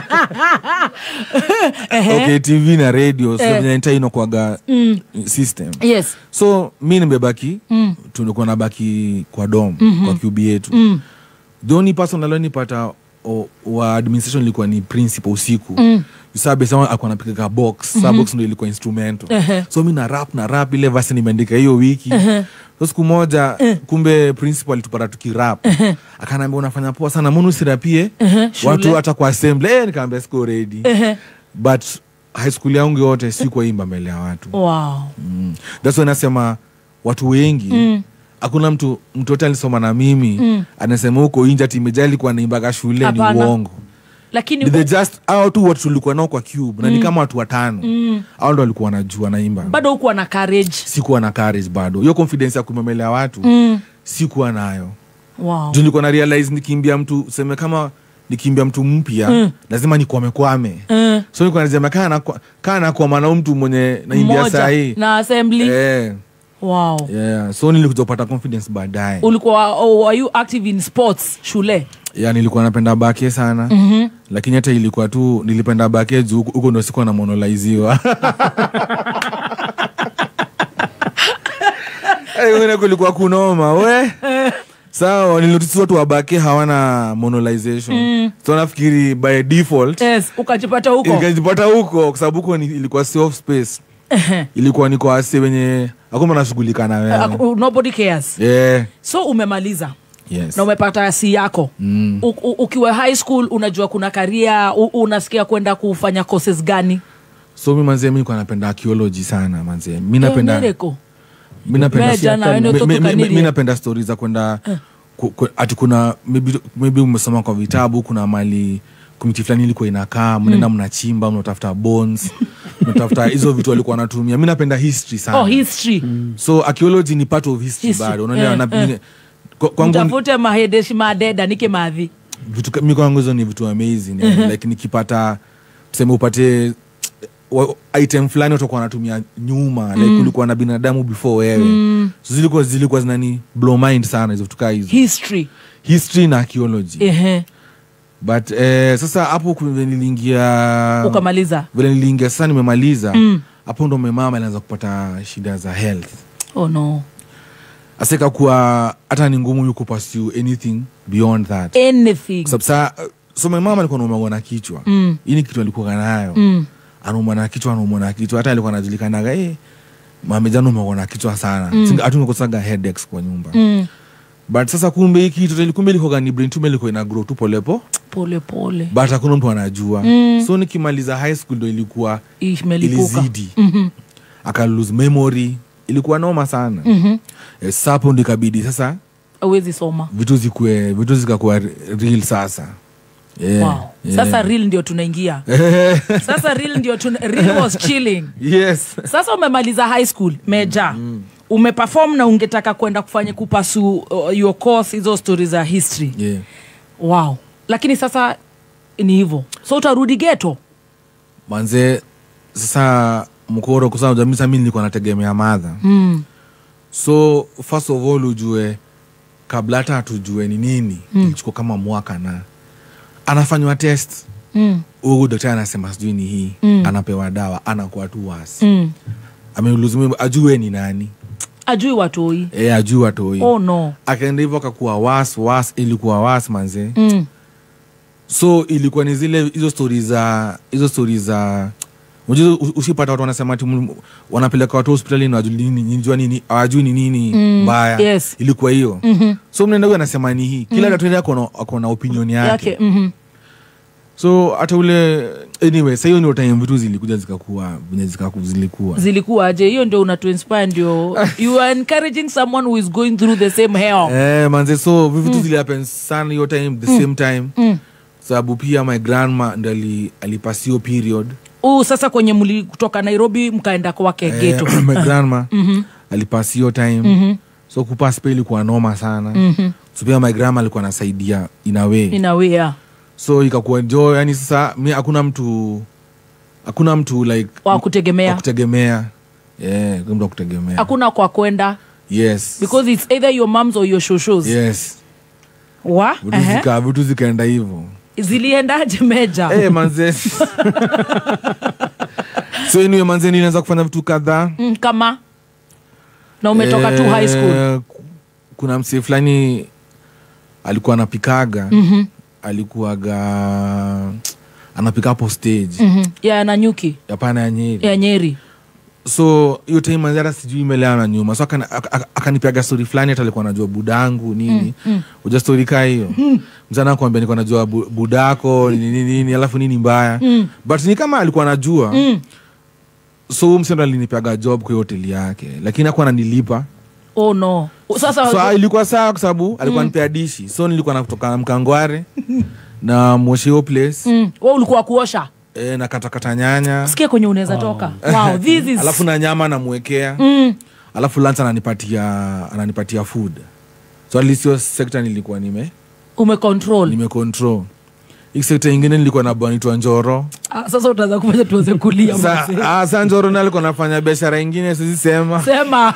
Okay, T V na radio so vinaita ino kwaga mm. system. Yes. So mimi nimebaki mm. tulikuwa nabaki kwa dom mm-hmm. kwa Q B yetu. Mm. The only person alionipata o, wa administration ilikuwa ni principal usiku. Mm. Sabe sawa alikuwa anapiga box, mm-hmm. Sa box ndio ilikuwa instrumental. Uh-huh. So mimi na rap na rap ile verse nimeandika hiyo wiki. Uh-huh. So siku moja uh-huh. kumbe principal alitupata tukirap. Uh-huh. Akaniambia unafanya poa sana, mbona usirapie? Uh-huh. Watu hata kwa assembly eh, nikamwambia siko ready. Uh-huh. But high school yangu yote sikuwa imba mbele ya watu. Wow. Mm. That's why nasema watu wengi mm. Hakuna mtu mtu yote alisoma na mimi mm. anasema huko nje ati imejali kwa naimbaga shule. Apana. Ni uongo. Lakini they just hao tu watu tulikuwa nao kwa cube mm. na ni kama watu watano. Mm. Hao ndio walikuwa wanajua naimba. Bado huko na courage. Sikuwa na courage bado. Hiyo confidence ya kumemelea watu mm. sikuwa nayo. Wow. Ndio nilikuwa na realize nikimbia mtu sema kama nikimbia mtu mpya mm. lazima nikwame kwame. Mm. So nilikuwa nasema kana kana kwa maana mtu mwenye naimbia saa hii na assembly. Eh. Wow. Yeah, so nilikuja kupata confidence baadaye. Ulikuwa oh, were you active in sports shule? Yeah, nilikuwa napenda bake sana. Mm-hmm. Lakini hata ilikuwa tu nilipenda bake juu huko ndo sikuwa na monolaiziwa. Eh, wewe kulikuwa kunoma we. Sawa, nilinotice watu wa bake hawana monolization. Mm. So nafikiri by default. Yes, ukajipata huko. Ukajipata huko kwa sababu huko ilikuwa safe space. Ilikuwa niko ase wenye hakuna nashughulika na wewe. Uh, nobody cares. Yeah. So umemaliza. Yes. Na umepata si yako. Mm. U, u, ukiwa high school unajua kuna career, unasikia kwenda kufanya courses gani? So mimi manze mimi kwa napenda archaeology sana manze. Mimi napenda Mimi napenda mimi napenda stories za kwenda uh. ati kuna maybe maybe umesoma kwa vitabu kuna mali kumiti fulani ilikuwa inakaa mnaenda mnachimba mnatafuta bones mnatafuta hizo vitu walikuwa wanatumia. Mimi napenda history sana. Oh, history. Mm. So archaeology ni part of history, history. Bado unaelewa uh, na uh. Kwangu mtafute mahedeshi madeda nike madhi vitu mimi kwangu hizo ni vitu amazing. Uh-huh. Like nikipata tuseme upate item fulani utakuwa unatumia nyuma mm. like kulikuwa na binadamu before wewe. Mm. So zilikuwa zilikuwa zinani blow mind sana hizo vitu hizo. History. History na archaeology. Eh. Uh-huh. But eh, sasa hapo niliingia ukamaliza. Vile niliingia sasa nimemaliza. Mm. Hapo ndo mama alianza kupata shida za health. Oh no. Aseka kuwa hata ni ngumu yuko pursue anything beyond that. Anything. Kwa sababu so my mama alikuwa anaumwa na kichwa. Mm. Hii ni kitu alikuwa nayo. Mm. Anaumwa na kichwa, anaumwa na kichwa. Hata alikuwa anajulikana eh mama jana anaumwa na kichwa sana. Mm. Hatungekosaga headaches kwa nyumba. Mm. But sasa kumbe hiki kitu ilikuwa ilikuwa ni brain tumor ilikuwa ina grow tu polepo. Pole pole. But hakuna mtu anajua. Mm. So nikimaliza high school ndo ilikuwa ilizidi. Mhm. Aka lose memory. Ilikuwa noma sana. Mhm. E, sapo ndo ikabidi sasa hawezi soma. Vitu zikue vitu zikakuwa real sasa. Yeah. Wow. Yeah. Sasa real ndio tunaingia. Sasa real ndio tuna, real was chilling. Yes. Sasa umemaliza high school, meja. Mm. Umeperform na ungetaka kwenda kufanya kupasu uh, your course hizo stories za history. Yeah. Wow. Lakini sasa ni hivyo. So utarudi ghetto? Manze sasa mkoro kwa sababu jamii mimi nilikuwa nategemea madha. Mm. So first of all ujue kabla hata tujue ni nini mm. ilichukua kama mwaka na anafanywa test. Mm. Huyo daktari anasema sijui ni hii. Mm. Anapewa dawa anakuwa tu wasi. Mm. Ameulizwa ajue ni nani. Ajui watoi. Eh, ajui watoi. Oh no. Akaenda hivyo akakuwa was was ilikuwa was manze. Mm. So ilikuwa ni zile hizo stories za hizo stories za unajua usipata watu wanasema ati wanapeleka watu hospitali na wajui nini njua nini hawajui ni nini mbaya. Mm. Yes. Ilikuwa hiyo. Mm-hmm. So mnaenda huyo anasema ni hii. Kila daktari yako mm. ako na opinion yake. Yake. Mhm. So hata ule anyway sasa hiyo ndio time vitu zilikuja zikakuwa venye zikakuwa zilikuwa zilikuwa aje hiyo ndio una to inspire ndio you are encouraging someone who is going through the same hell. Eh manze so vitu mm. zili happen sana hiyo time the mm. same time. Mm. Sababu pia my grandma ndali alipasio period. Oh sasa kwenye mli kutoka Nairobi mkaenda kwake eh, ghetto. My grandma mm-hmm. alipasio time. Mm-hmm. So kupass pale ilikuwa noma sana. Mm-hmm. So pia my grandma alikuwa anasaidia in a way. In a way yeah. So ikakuwa joy yani sasa mimi hakuna mtu hakuna mtu like wa kutegemea. Wa kutegemea. Yeah, mtu wa kutegemea. Hakuna kwa kwenda. Yes. Because it's either your moms or your shoshos. Yes. Wa? Vitu zika vitu zikaenda hivyo. Ziliendaje meja? Eh, manze. So anyway manze nilianza kufanya vitu kadhaa. Mm, kama na umetoka eh, tu high school. Kuna msee fulani alikuwa anapikaga. Mhm. alikuwaga anapika hapo stage. Mhm. Ya Nanyuki. Hapana ya Nyeri. Ya Nyeri. So hiyo time manzara sijui imeleana nyuma. So akanipiaga story fulani hata alikuwa anajua budangu nini. Mm, mm. Uja story kaa hiyo. Mm. Mzana kwambia nilikuwa najua budako nini nini alafu nini mbaya. Mm. But ni kama alikuwa anajua. Mm. So msendo alinipiaga job kwa hoteli yake. Lakini hakuwa ananilipa. Oh no. Sasa so ilikuwa sawa kwa sababu alikuwa mm. anipea dishi. So nilikuwa nakutoka Mkangware na Moshio place. Mm. Wewe ulikuwa kuosha? Eh, na katakata nyanya. Sikia kwenye unaweza oh. toka. Wow, this is. Alafu na nyama namwekea. Mm. Alafu lunch ananipatia ananipatia food. So at least your sector nilikuwa nime ume control. Nime control. Hii sector nyingine nilikuwa na bwanitwa Njoro. Ah, sasa utaanza kufanya tuanze kulia mzee. Ah, sasa Njoro na alikuwa anafanya biashara nyingine sisi sema. Sema.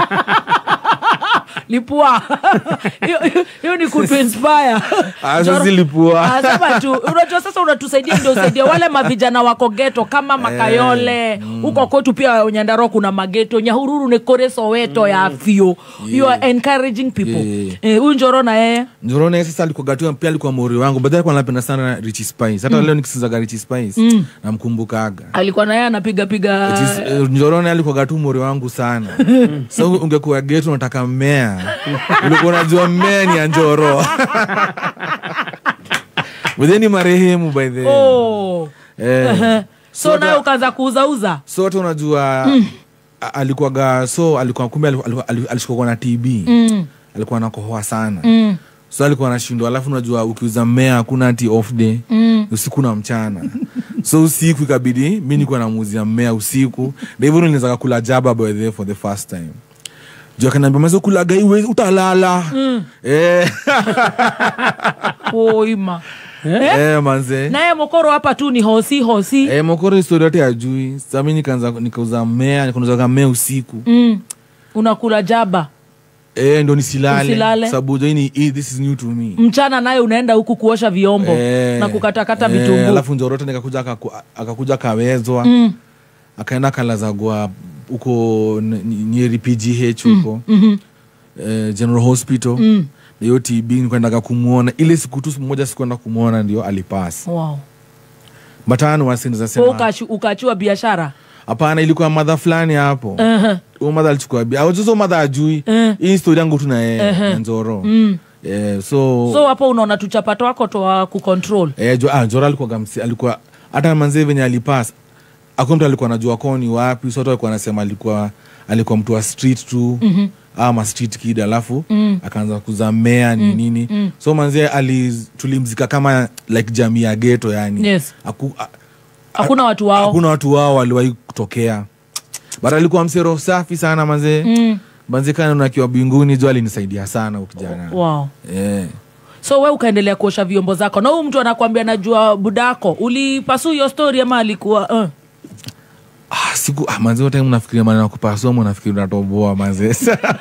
Lipua. Hiyo ni kutu inspire. Ah, sasa lipua. Ah, sema tu. Unajua sasa unatusaidia ndio usaidia wale mavijana wako ghetto kama Makayole. Huko mm. kwetu pia Nyandarua kuna mageto. Nyahururu ni Koreso weto mm. ya afio. Yeah. You are encouraging people. Yeah. Eh, huyu Njoro na yeye. Njoro na yeye sasa alikuwa gatua pia alikuwa mori wangu. Baadaye alikuwa anapenda sana Richie Spice. Hata mm. leo nikisikiza Richie Spice mm. namkumbukaga. Alikuwa na yeye anapiga piga. Uh, Njoro na yeye alikuwa gatua mori wangu sana. So ungekuwa ghetto unataka mmea. Ulikuwa unajua mmea ni Njoro. Within marehemu by the oh eh uh-huh. so, so nayo ukaanza kuuza uza so tu unajua mm. alikuwa so alikuwa kumbe alishikwa na T B mm. alikuwa anakohoa sana mm. so alikuwa anashindwa alafu unajua ukiuza mmea hakuna ati off day mm. usiku na mchana so usiku ikabidi mimi nilikuwa namuuzia mmea usiku na hivyo nilianza kula jaba by the for the first time. Jua kanambia mazo kula gaiwe utalala. Mm. Eh. Oima. Eh, eh manze. Naye Mokoro hapa tu ni hosi hosi. Eh, Mokoro historia yote ajui. Sasa mimi nikaanza nikauza mmea, nikauza mmea usiku. Mm. Unakula jaba. Eh, ndo nisilale. Sababu ni this is new to me. Mchana naye unaenda huku kuosha vyombo eh, na kukatakata eh, vitunguu. Alafu Njorote nikakuja akakuja kawezwa. Mm. Akaenda kalazagwa uko Nyeri P G H huko. Mm -hmm. eh, General Hospital. Mm. Ndio T B nikaenda kumuona ile siku tu moja sikwenda kumuona ndio alipasa. Wow. Matano wasinza sema. Ukachu ukachua biashara. Hapana ilikuwa mother fulani hapo. Eh. Uh-huh. Huyo mother alichukua biashara. Au hizo mother ajui. Uh-huh. Hii story yangu tu na yeye uh-huh. Njoro. Mm. Eh so So hapo unaona tuchapato wako toa ku control. Eh jo ah Njoro alikuwa gamsi alikuwa hata manze venye alipasa. Akomta alikuwa anajua koni wapi sote alikuwa anasema alikuwa alikuwa mtu wa street tu. Mhm. Ama street kid alafu mm. akaanza kuzamea ni nini mm. so manze ali tulimzika kama like jamii ya ghetto yani. Yes. Aku, a, hakuna watu wao hakuna watu wao waliwahi kutokea bara alikuwa msero safi sana manze mm. manze kana unakiwa binguni jo alinisaidia sana ukijana. Wow. Eh. So wewe ukaendelea kuosha vyombo zako na huyu mtu anakuambia najua budako ulipasu hiyo story ama alikuwa uh. Ah, siku ah, manze wote mnafikiria maneno kupasua mnafikiri unatoboa manze.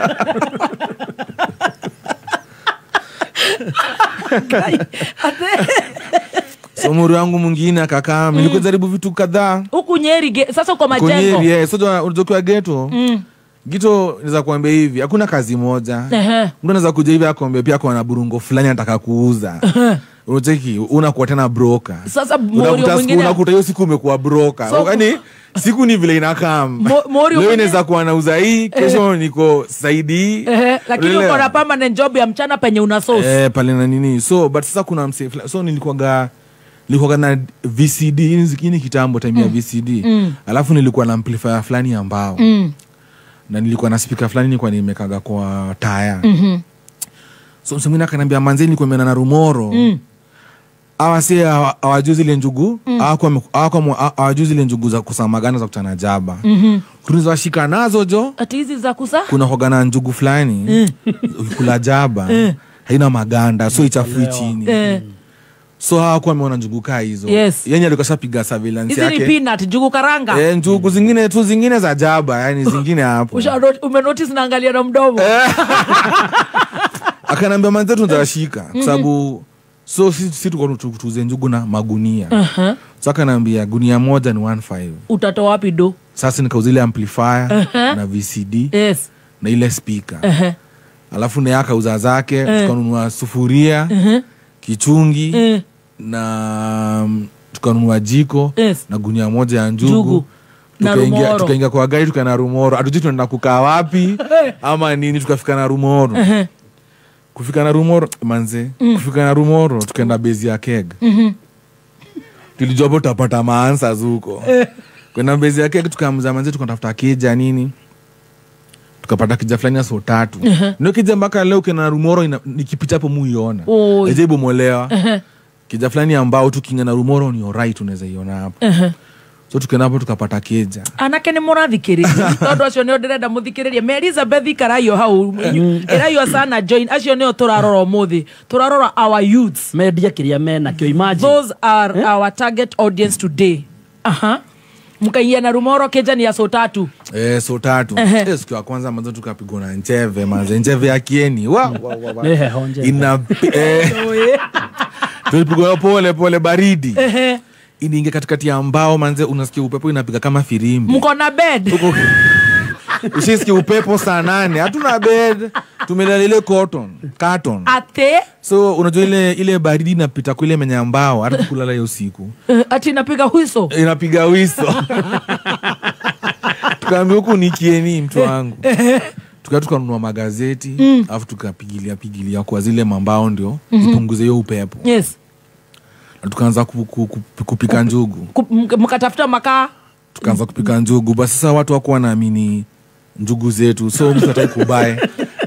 So muri wangu mwingine akakaa, nilikuwa mm. jaribu vitu kadhaa. Huku Nyeri sasa uko majengo. Nyeri yeah. So unatoka ghetto. Mm. Ghetto naweza kuambia hivi, hakuna kazi moja. Uh-huh. Mtu anaweza kuja hivi akwambia pia kwa na burungo fulani anataka kuuza. Uh-huh. Unacheki unakuwa tena broker. Sasa muri mwingine unakuta hiyo siku umekuwa broker. So, yaani siku ni vile inakam. Leo inaweza kuwa nauza hii, kesho niko saidi. Eh, lakini uko na permanent job ya mchana penye una source. Eh, pale na nini. So but sasa kuna mse so nilikuwa nilikuwa na V C D hii kitambo time mm. ya V C D. Mm. Alafu nilikuwa na amplifier fulani ya mbao. Mm. Na nilikuwa na speaker fulani nilikuwa nimekaga kwa tire. Mhm. So msumina kanambia manze nilikuwa mena na rumoro. Mm. Awasi hawajuzi ile njugu, hawako hawako hawajuzi ile njugu za kusamagana za kutana jaba. Mhm. Tunaweza shika nazo jo. Ati hizi za kusa? Kuna hogana njugu fulani ukikula jaba. Haina maganda so ichafui chini. Mm. So hawako wameona njugu kaa hizo. Yes. Yenye alikuwa shapiga surveillance yake. Hizi ni peanut njugu karanga. Eh, njugu zingine tu zingine za jaba, yani zingine hapo. Ume notice naangalia na mdomo. Akanambia manze tunatashika kwa sababu so si si tuko tutuze njugu na magunia. Uh-huh. Sasa naambia gunia moja ni one point five. Utatoa wapi do? Sasa nikauza ile amplifier uh-huh. na V C D. Yes. Na ile speaker. Uh-huh. Alafu na yaka uza zake uh-huh. tukanunua sufuria uh-huh. kichungi mm. na tukanunua jiko yes. na gunia moja ya njugu, njugu. tukaingia tukaingia kwa gari tukaenda Rumoro, hatujui tunaenda kukaa wapi ama nini, tukafika na Rumoro. Uh-huh. Kufika na Rumoro manze, mm. kufika na Rumoro tukaenda base ya Keg. Mhm. Tulijobo tutapata maansa zuko. Kwenda base ya Keg tukamza manze, tukatafuta kija nini. Tukapata kija fulani ya so tatu. Uh-huh. Ndio kija mpaka leo kena Rumoro nikipita hapo muiona. Eje bomolewa. Uh-huh. Kija fulani ambao tukinga na Rumoro ni alright, unaweza iona hapo. Uh-huh. So tukena hapo tukapata keja. Anake ni mũrathikĩrĩria. Tondu acio nĩ ndirenda mũthikĩrĩrie. Me Elizabeth karayo hau. Erayo sana join. Acio nĩ tũrarora mũthĩ. Tũrarora our youths. Mendia kĩrĩa mena kĩo imagine. Those are eh? our target audience today. Aha. Mkaingia na Rumoro keja ni ya so tatu. Eh, so tatu. Uh-huh. Eh, siku ya kwanza manzo tukapigwa na Ncheve, manze Ncheve ya Kieni. Wa wa wa. Eh, honje. Ina eh. Tulipigwa pole pole baridi. Eh. Iniingia katikati ya mbao manze, unasikia upepo inapiga kama firimbi. Mko na bed? Usisikia upepo saa nane. Hatuna bed. Tumelala ile cotton, carton. Ate? So unajua ile ile baridi inapita kwa ile menya mbao, hata kulala hiyo siku. Uh, ati inapiga huiso? Inapiga huiso. Tukaambia huku ni Kieni mtu wangu. Tuka tukanunua magazeti, mm. afu tukapigilia pigilia kwa zile mambao ndio mm-hmm. ipunguze hiyo upepo. Yes. Tukaanza kupika njugu. Mkatafuta makaa. Tukaanza kupika njugu. Basi sasa watu wako wanaamini njugu zetu. So mtu hataki kubae.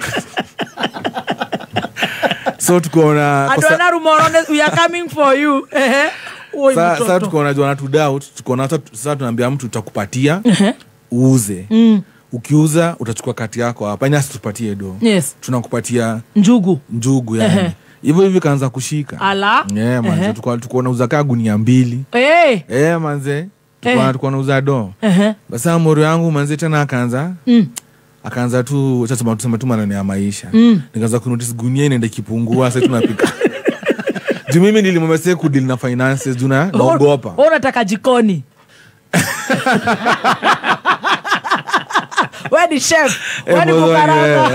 So tukaona Adwana Rumoro, we are coming for you. Eh. Sasa tukaona jua to doubt, tukaona sasa tunaambia mtu tutakupatia uuze. Mm. Ukiuza utachukua kati yako hapa. Ina situpatie do. Yes. Tunakupatia njugu. Njugu yani. Uh-huh. Hivyo hivi kaanza kushika. Ala. Yeah, manze. Uh-huh. Tuko tuko nauza ka gunia mbili. Eh. Eh, manze. Tuko uh-huh. tuko nauza do. Eh. Basi amoro yangu manze tena akaanza. Mm. Akaanza tu sasa tuseme tu maneno ya maisha. Mm. Nikaanza ku notice gunia inaenda kipungua, sasa tunapika. Juu mimi nilimwambia ku deal na finances juna naogopa. Wewe unataka jikoni. Wewe ni chef. Wewe ni kukaranga.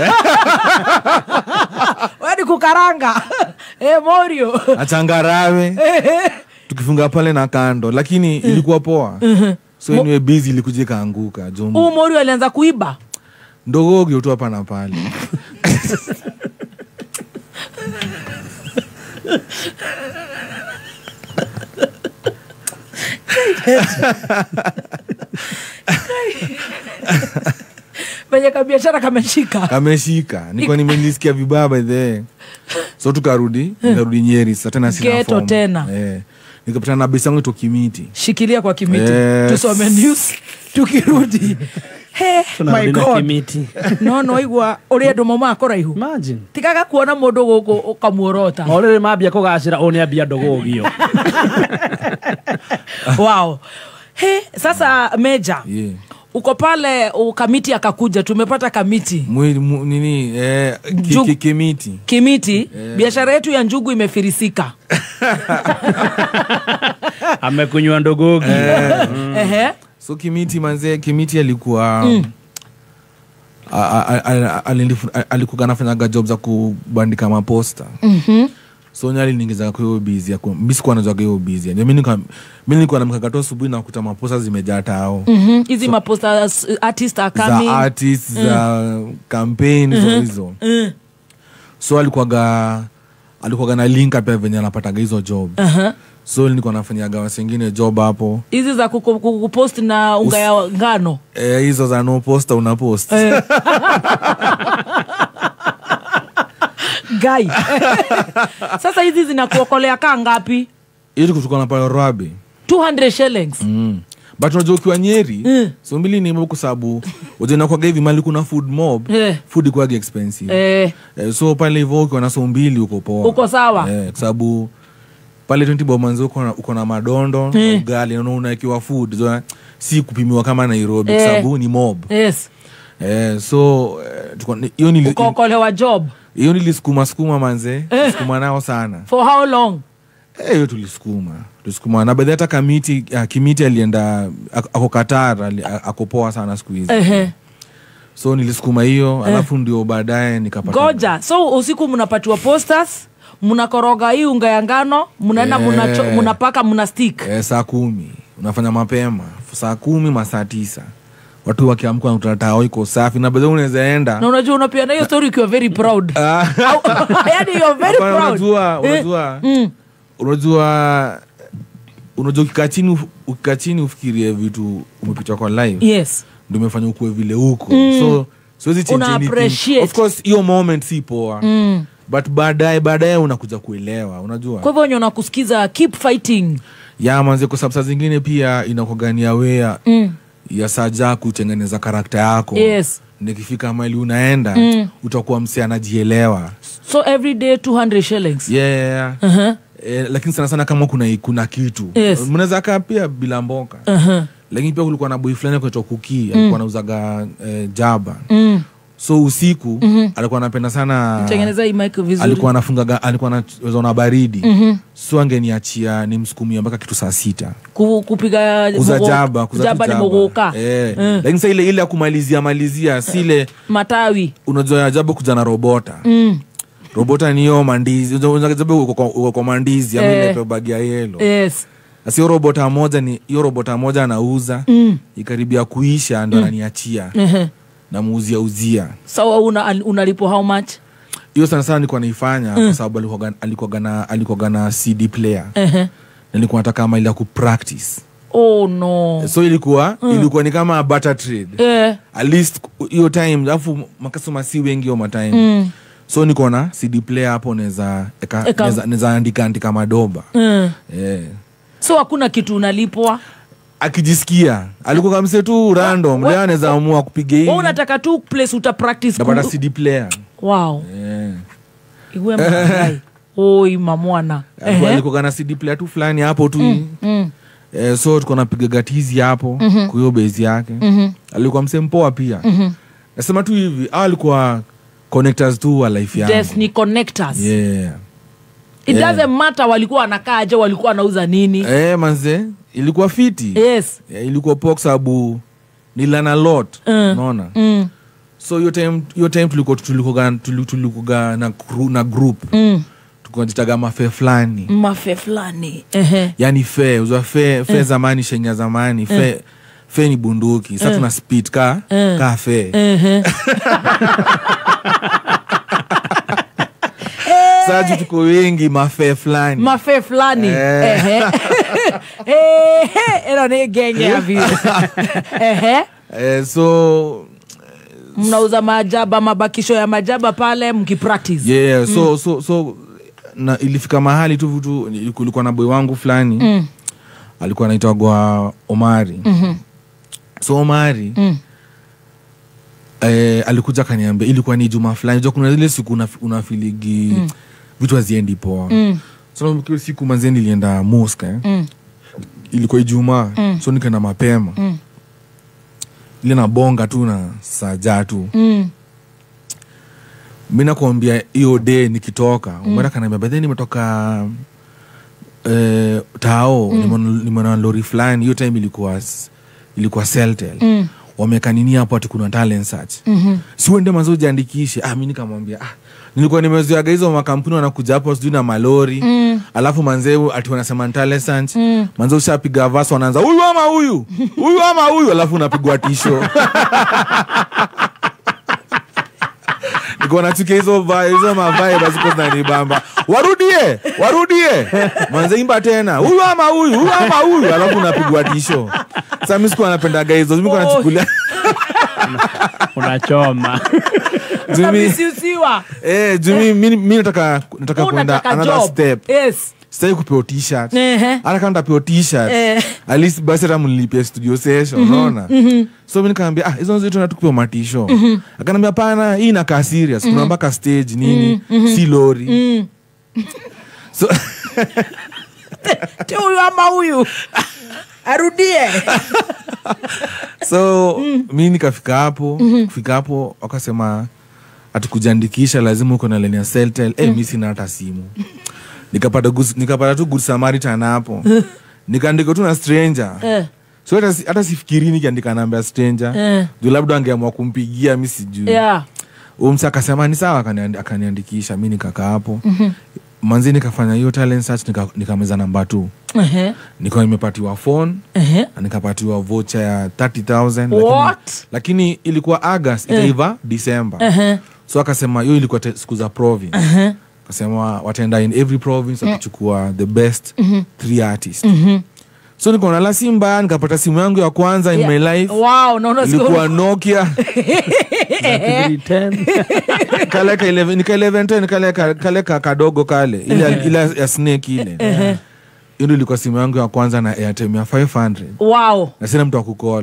Wewe ni kukaranga. Eh, Morio. Achangarawe. Tukifunga pale na kando, lakini ilikuwa poa. So anyway busy ilikuja kaanguka. Jombo. Huyu Morio alianza kuiba. Ndogo gyoto hapa na pale. Benye kabiashara kameshika. Kameshika. Nilikuwa nimelisikia vibaya by the. So tukarudi, nikarudi Nyeri sasa tena sina form. Geto tena. Eh. Nikapata na besa yangu to Kimiti. Shikilia kwa Kimiti. Yes. Tusome news tukirudi. He, my God. Kimiti. No no igwa uri andu mama akora ihu. Imagine. Tikaga kuona mundu guku ukamuorota. Orere mabia kugacira one abia ndogogio. Wow. He, sasa Meja. Yeah. Uko pale ukamiti akakuja, tumepata kamiti. Mwi, mu, nini eh ki, ki, Kimiti. Kimiti, yeah. Biashara yetu ya njugu imefirisika. Amekunywa ndogogi. Eh. Mm. Ehe. So Kimiti manze, Kimiti alikuwa mm. alikuwa anafanya job za kubandika maposta. Mhm. So nyali ningiza kwa hiyo busy yako. Mimi sikuwa najua hiyo busy. Mimi nilikuwa mimi nilikuwa namkakato asubuhi na kukuta maposta zimejaa tao. Mhm. Hizi so, maposta artist are coming. Za artists mm. za campaign mm-hmm. hizo. Mm. So alikuwa alikuwa na link hapa venye anapata hizo job. Mhm. Uh-huh. So nilikuwa nafanya gawa singine job hapo. Hizi za kupost na unga ya ngano. Eh, hizo za no poster una post. Eh. Guy. Sasa hizi zinakuokolea kaa ngapi? Hizi kutoka na pale Rabi. two hundred shillings. Mm. But unajua ukiwa Nyeri, mm. so mbili ni kwa sababu wajana kwa hivi mali kuna food mob, eh. food kwa expensive. Eh. Eh, so pale hivyo ukiwa na so mbili uko poa. Uko sawa. Eh, kwa sababu pale twenty bob manzo uko na uko na madondo, mm. ugali na unaekiwa food, so si kupimiwa kama Nairobi kwa eh. sababu ni mob. Yes. Eh, so hiyo ni ukokolewa job. Hiyo nilisukuma sukuma manze, eh. sukuma nao sana. For how long? Eh, hiyo tulisukuma. Tulisukuma na baada hata Kamiti, uh, Kimiti alienda ako Qatar, akopoa sana siku hizi. Uh-huh. So nilisukuma hiyo, uh. alafu ndio baadaye nikapata. Goja, so usiku mnapatiwa posters, mnakoroga hii unga ya ngano, mnaenda yeah. mnapaka mna stick. Eh, saa kumi. Unafanya mapema. Saa kumi masaa tisa. Watu wakiamka wanataka iko safi na baadaye unaweza enda. Na unajua unapiana hiyo story ukiwa very proud. Yaani you're very proud. Unajua, unajua. Mm. Unajua unajua ukikaa chini ukikaa chini ufikirie vitu umepita kwa live. Yes. Ndio umefanya ukue vile huko. Mm. So siwezi change anything. Of course hiyo moment si poa. Mm. But baadaye baadaye unakuja kuelewa, unajua. Kwa hivyo unakusikiza keep fighting. Ya manze kwa sababu zingine pia inakogania wea. Mm. Ya saja kutengeneza karakta yako. Yes. Nikifika mahali unaenda, mm. utakuwa msee anajielewa. So every day two hundred shillings. Yeah, yeah, yeah. Uh-huh. Eh, lakini sana sana kama kuna kuna kitu. Yes. Mnaweza kaa pia bila mboka. Uh-huh. Lakini pia kulikuwa na boy fulani kwa Kuki, mm. alikuwa anauzaga eh, jaba. Mm. So usiku mm-hmm. alikuwa anapenda sana kutengeneza hii mic vizuri. Alikuwa anafunga alikuwa anaona baridi. Mm-hmm. So angeniachia nimsukumia mpaka kitu saa sita. Ku, kupiga kuzajaba, kuzajaba ni mogoka. Eh. Mm. Lakini sasa ile ile ya kumalizia malizia sile matawi. Unajua ajabu kuja na robota. Mm. Robota ni yo mandizi. Unajua ajabu uko kwa mandizi ya ile pe bag ya yellow. Yes. Asi robota moja ni hiyo robota moja anauza. Mm. Ikaribia kuisha ndo ananiachia. Mm. Uh-huh. Na muuzia uzia. Sawa so, una unalipo how much? Hiyo sana sana nilikuwa naifanya mm. kwa sababu alikuwa alikuwa na alikuwa na C D player. Eh. Uh-huh. Na nilikuwa nataka kama ile ku practice. Oh no. So ilikuwa mm. ilikuwa ni kama barter trade. Eh. Yeah. At least hiyo time alafu makasoma si wengi hiyo time. Mm. So niko na C D player hapo naweza naweza naweza andika andika madoba. Mm. Eh. So hakuna kitu unalipwa? Akijisikia alikuwa kama mse tu random leo anaweza amua kupiga hivi. Wewe unataka tu place uta practice kwa C D player. Wow. Eh. Iwe mwangai. Oi mamwana. Eh. Alikuwa na C D player tu fulani hapo tu. Mm. Mm. Eh, so tuko napiga gatizi hapo mm-hmm. kwa hiyo base yake. Mm-hmm. Alikuwa mse mpoa pia. Mm-hmm. Nasema tu hivi, alikuwa connectors tu wa life yangu. Yes, ni connectors. Yeah. It yeah. doesn't matter walikuwa wanakaa aje, walikuwa wanauza nini. Eh, manze. Ilikuwa fiti. Yes. Yeah, ilikuwa poa sababu nilana lot. Unaona? Mm. Mm. So hiyo time hiyo time tulikuwa tulikuwa tulikuwa na na group. Mm. Tukajitaga mafe fulani. Mafe fulani. Ehe. Yaani fe, uzwa fe, fe zamani shenya zamani, fe fe ni bunduki. Sasa tuna speed ka ka fe. Ehe. Sasa tuko wengi mafe fulani. Mafe fulani. Ehe. Ehe, ero ni genge hapo. Ehe. Eh, so mnauza majaba, mabakisho ya majaba pale mkipractice. Yeah, so mm. so so na ilifika mahali tu vitu kulikuwa na boy wangu fulani. Mm. Alikuwa anaitwa Omari. Mhm. So Omari mm. eh alikuja kaniambia ilikuwa ni Juma fulani. Unajua kuna ile siku unafiligi mm. vitu haziendi poa. Mm. So mkio siku manzi nilienda mosque eh. Mm. Ilikuwa Ijumaa. Mm. So nikaenda mapema. Mm. Ile na bonga tu na saja tu. Mm. Mimi nakwambia hiyo day nikitoka, mm. umeona kana mbele nimetoka eh tao mm. nimeona lori fulani. Hiyo time ilikuwa ilikuwa Celtel. Mm. Wameka nini hapo ati kuna talent search. Mm-hmm. Si uende manzo jiandikishe. Ah mimi nikamwambia ah nilikuwa nimezoea hizo makampuni wanakuja hapo sijui na malori. Mm. Alafu manzeu ati wanasema talent search. Mm. Manzo ushapiga verse wanaanza huyu ama huyu. Huyu ama huyu alafu unapigwa tisho. Niko nachukia hizo vibe hizo mavibe basi kwa ndani bamba. Warudie, warudie. Manze imba tena. Huyu ama huyu, huyu ama huyu alafu unapigwa tisho. Sasa mimi sikuwa napenda hizo. Mimi kwa nachukulia unachoma. Jumi siusiwa. Eh, Jumi mimi mimi nataka nataka kwenda another step. Yes. Sasa kupewa t-shirt. Ana kanda pewa t-shirt. At least basi hata mlipia studio session, unaona? So mimi nikamwambia ah hizo ndio tunatukupewa matisho. Akaniambia hapana, hii inakaa serious. Kuna mpaka stage nini, si lori. So tu huyu ama huyu. Arudie. So mimi nikafika hapo, kufika hapo wakasema atakujiandikisha lazima uko na line ya Celtel. Eh mimi sina hata simu. Nikapata nikapata tu good Samaritan hapo. Nikaandika tu na stranger. Eh. So hata hata sifikiri nikiandika namba ya stranger. Eh. Ndio labda angeamua kumpigia mimi sijui. Yeah. Umsa akasema ni sawa akaniandikisha mimi nikakaa hapo. Mm-hmm. manzi nikafanya hiyo talent search nika, nikameza namba two. Uh -huh. Nikawa nimepatiwa phone. Uh -huh. Na nikapatiwa voucher ya thirty thousand. What? Lakini, lakini ilikuwa August, uh -huh. Ikaiva December. Uh -huh. So akasema hiyo ilikuwa siku za province. Uh -huh. Akasema wataenda in every province wakichukua uh -huh. the best uh -huh. three artists. Uh -huh. So nikaona la simba, nikapata simu yangu ya kwanza in yeah. my life. Wow, no no. Ilikuwa Nokia. Kaleka eleven, nika eleven ten, kaleka kaleka kadogo kale. Ile ile ya snake ile. Uh-huh. Ndio ilikuwa simu yangu ya kwanza na Airtel ya five hundred. Wow. Na sina mtu wa kucall.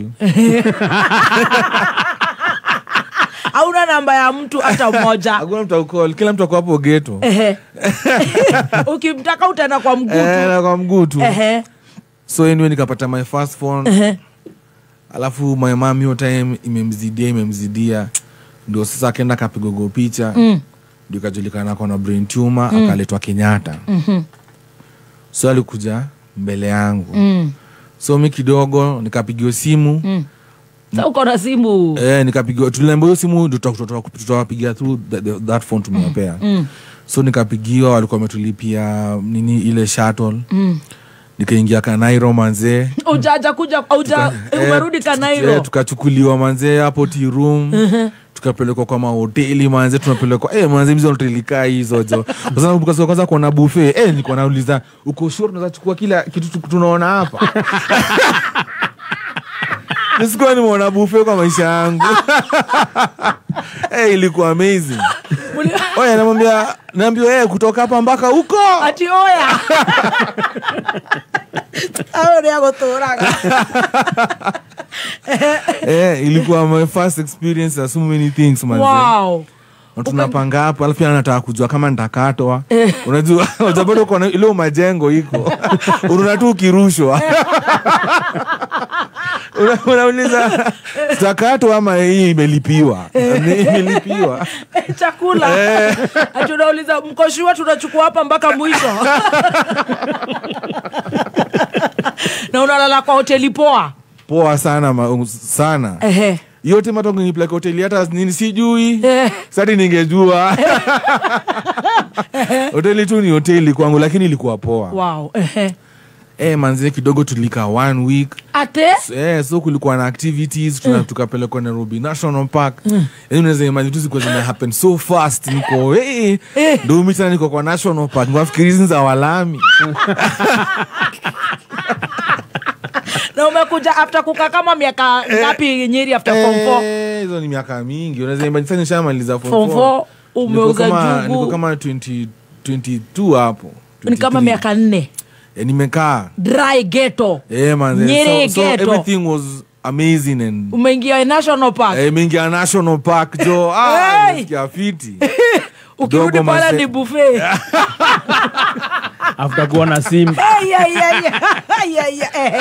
Hauna namba ya mtu hata mmoja. Hakuna mtu wa kucall, kila mtu ako hapo ghetto. Ukimtaka utaenda kwa mgutu. Eh, na kwa mgutu. Eh. So anyway nikapata my first phone. Uh-huh. Alafu my mom hiyo time imemzidia imemzidia. Ndio sasa akaenda kapigogo picha. Mm. Ndio kajulikana kwa brain tumor, mm. akaletwa Kenyatta. Mhm. So alikuja mbele yangu. Mm. So mimi kidogo nikapigiwa simu. Mm. Sasa uko na simu. Eh, nikapigiwa tuliambiwa hiyo simu ndio tutawapigia through that, that phone tumewapea. Mm. So nikapigiwa walikuwa wametulipia nini ile shuttle. Mm. Nikaingia Kanairo manze. Ujaja kuja uja umerudi Kanairo. Eh, tukachukuliwa manze hapo tea room. Uh-huh. Tukapelekwa kwa mahoteli manze, tunapelekwa eh manze hizo hoteli kaa hizo jo. Kwa sababu tukasema kwanza kuna buffet. Eh nilikuwa nauliza uko sure tunaweza chukua kila kitu tunaona hapa. Nisikuwa nimeona buffet kwa maisha yangu. Eh ilikuwa amazing. Oya namwambia naambiwa eh kutoka hapa mpaka huko. Ati oya. Ao ndio gotoraga. Eh ilikuwa my first experience of so many things man. Wow. Tunapanga hapo alafu anataka kujua kama nitakatwa. Unajua unajua kwa ile majengo iko. Unaona tu kirushwa. Unauliza takatwa ama hii imelipiwa? Imelipiwa. Chakula. Ati unauliza mkoshua tunachukua hapa mpaka mwisho. Na unalala kwa hoteli poa. Poa sana ma, sana. Ehe. Yote matongo ni plaka hoteli hata nini sijui. Sasa ningejua. Hoteli tu ni hoteli kwangu lakini ilikuwa poa. Wow. Ehe. Eh manze kidogo tulika one week. Ate? Eh so kulikuwa na activities tuna tukapelekwa Nairobi National Park. Mm. Yaani unaweza imagine tu ziko zime happen so fast niko eh ndio mimi tena niko kwa National Park ngafikiri zinza walami. Na umekuja after kukaa kama miaka ngapi Nyeri after form four? Eh hizo ni miaka mingi. Unaweza imagine nishamaliza form four. Form four umeuza jugu. Niko kama twenty twenty-two hapo. Ni kama miaka nne. Eh nimekaa dry ghetto. Eh man. Nyeri so, so ghetto. everything was amazing and umeingia National Park. Eh umeingia National Park jo. Ah nisikia fiti. Ukirudi pala ni buffet. After kuona Simba. Ay ay ay ay ay.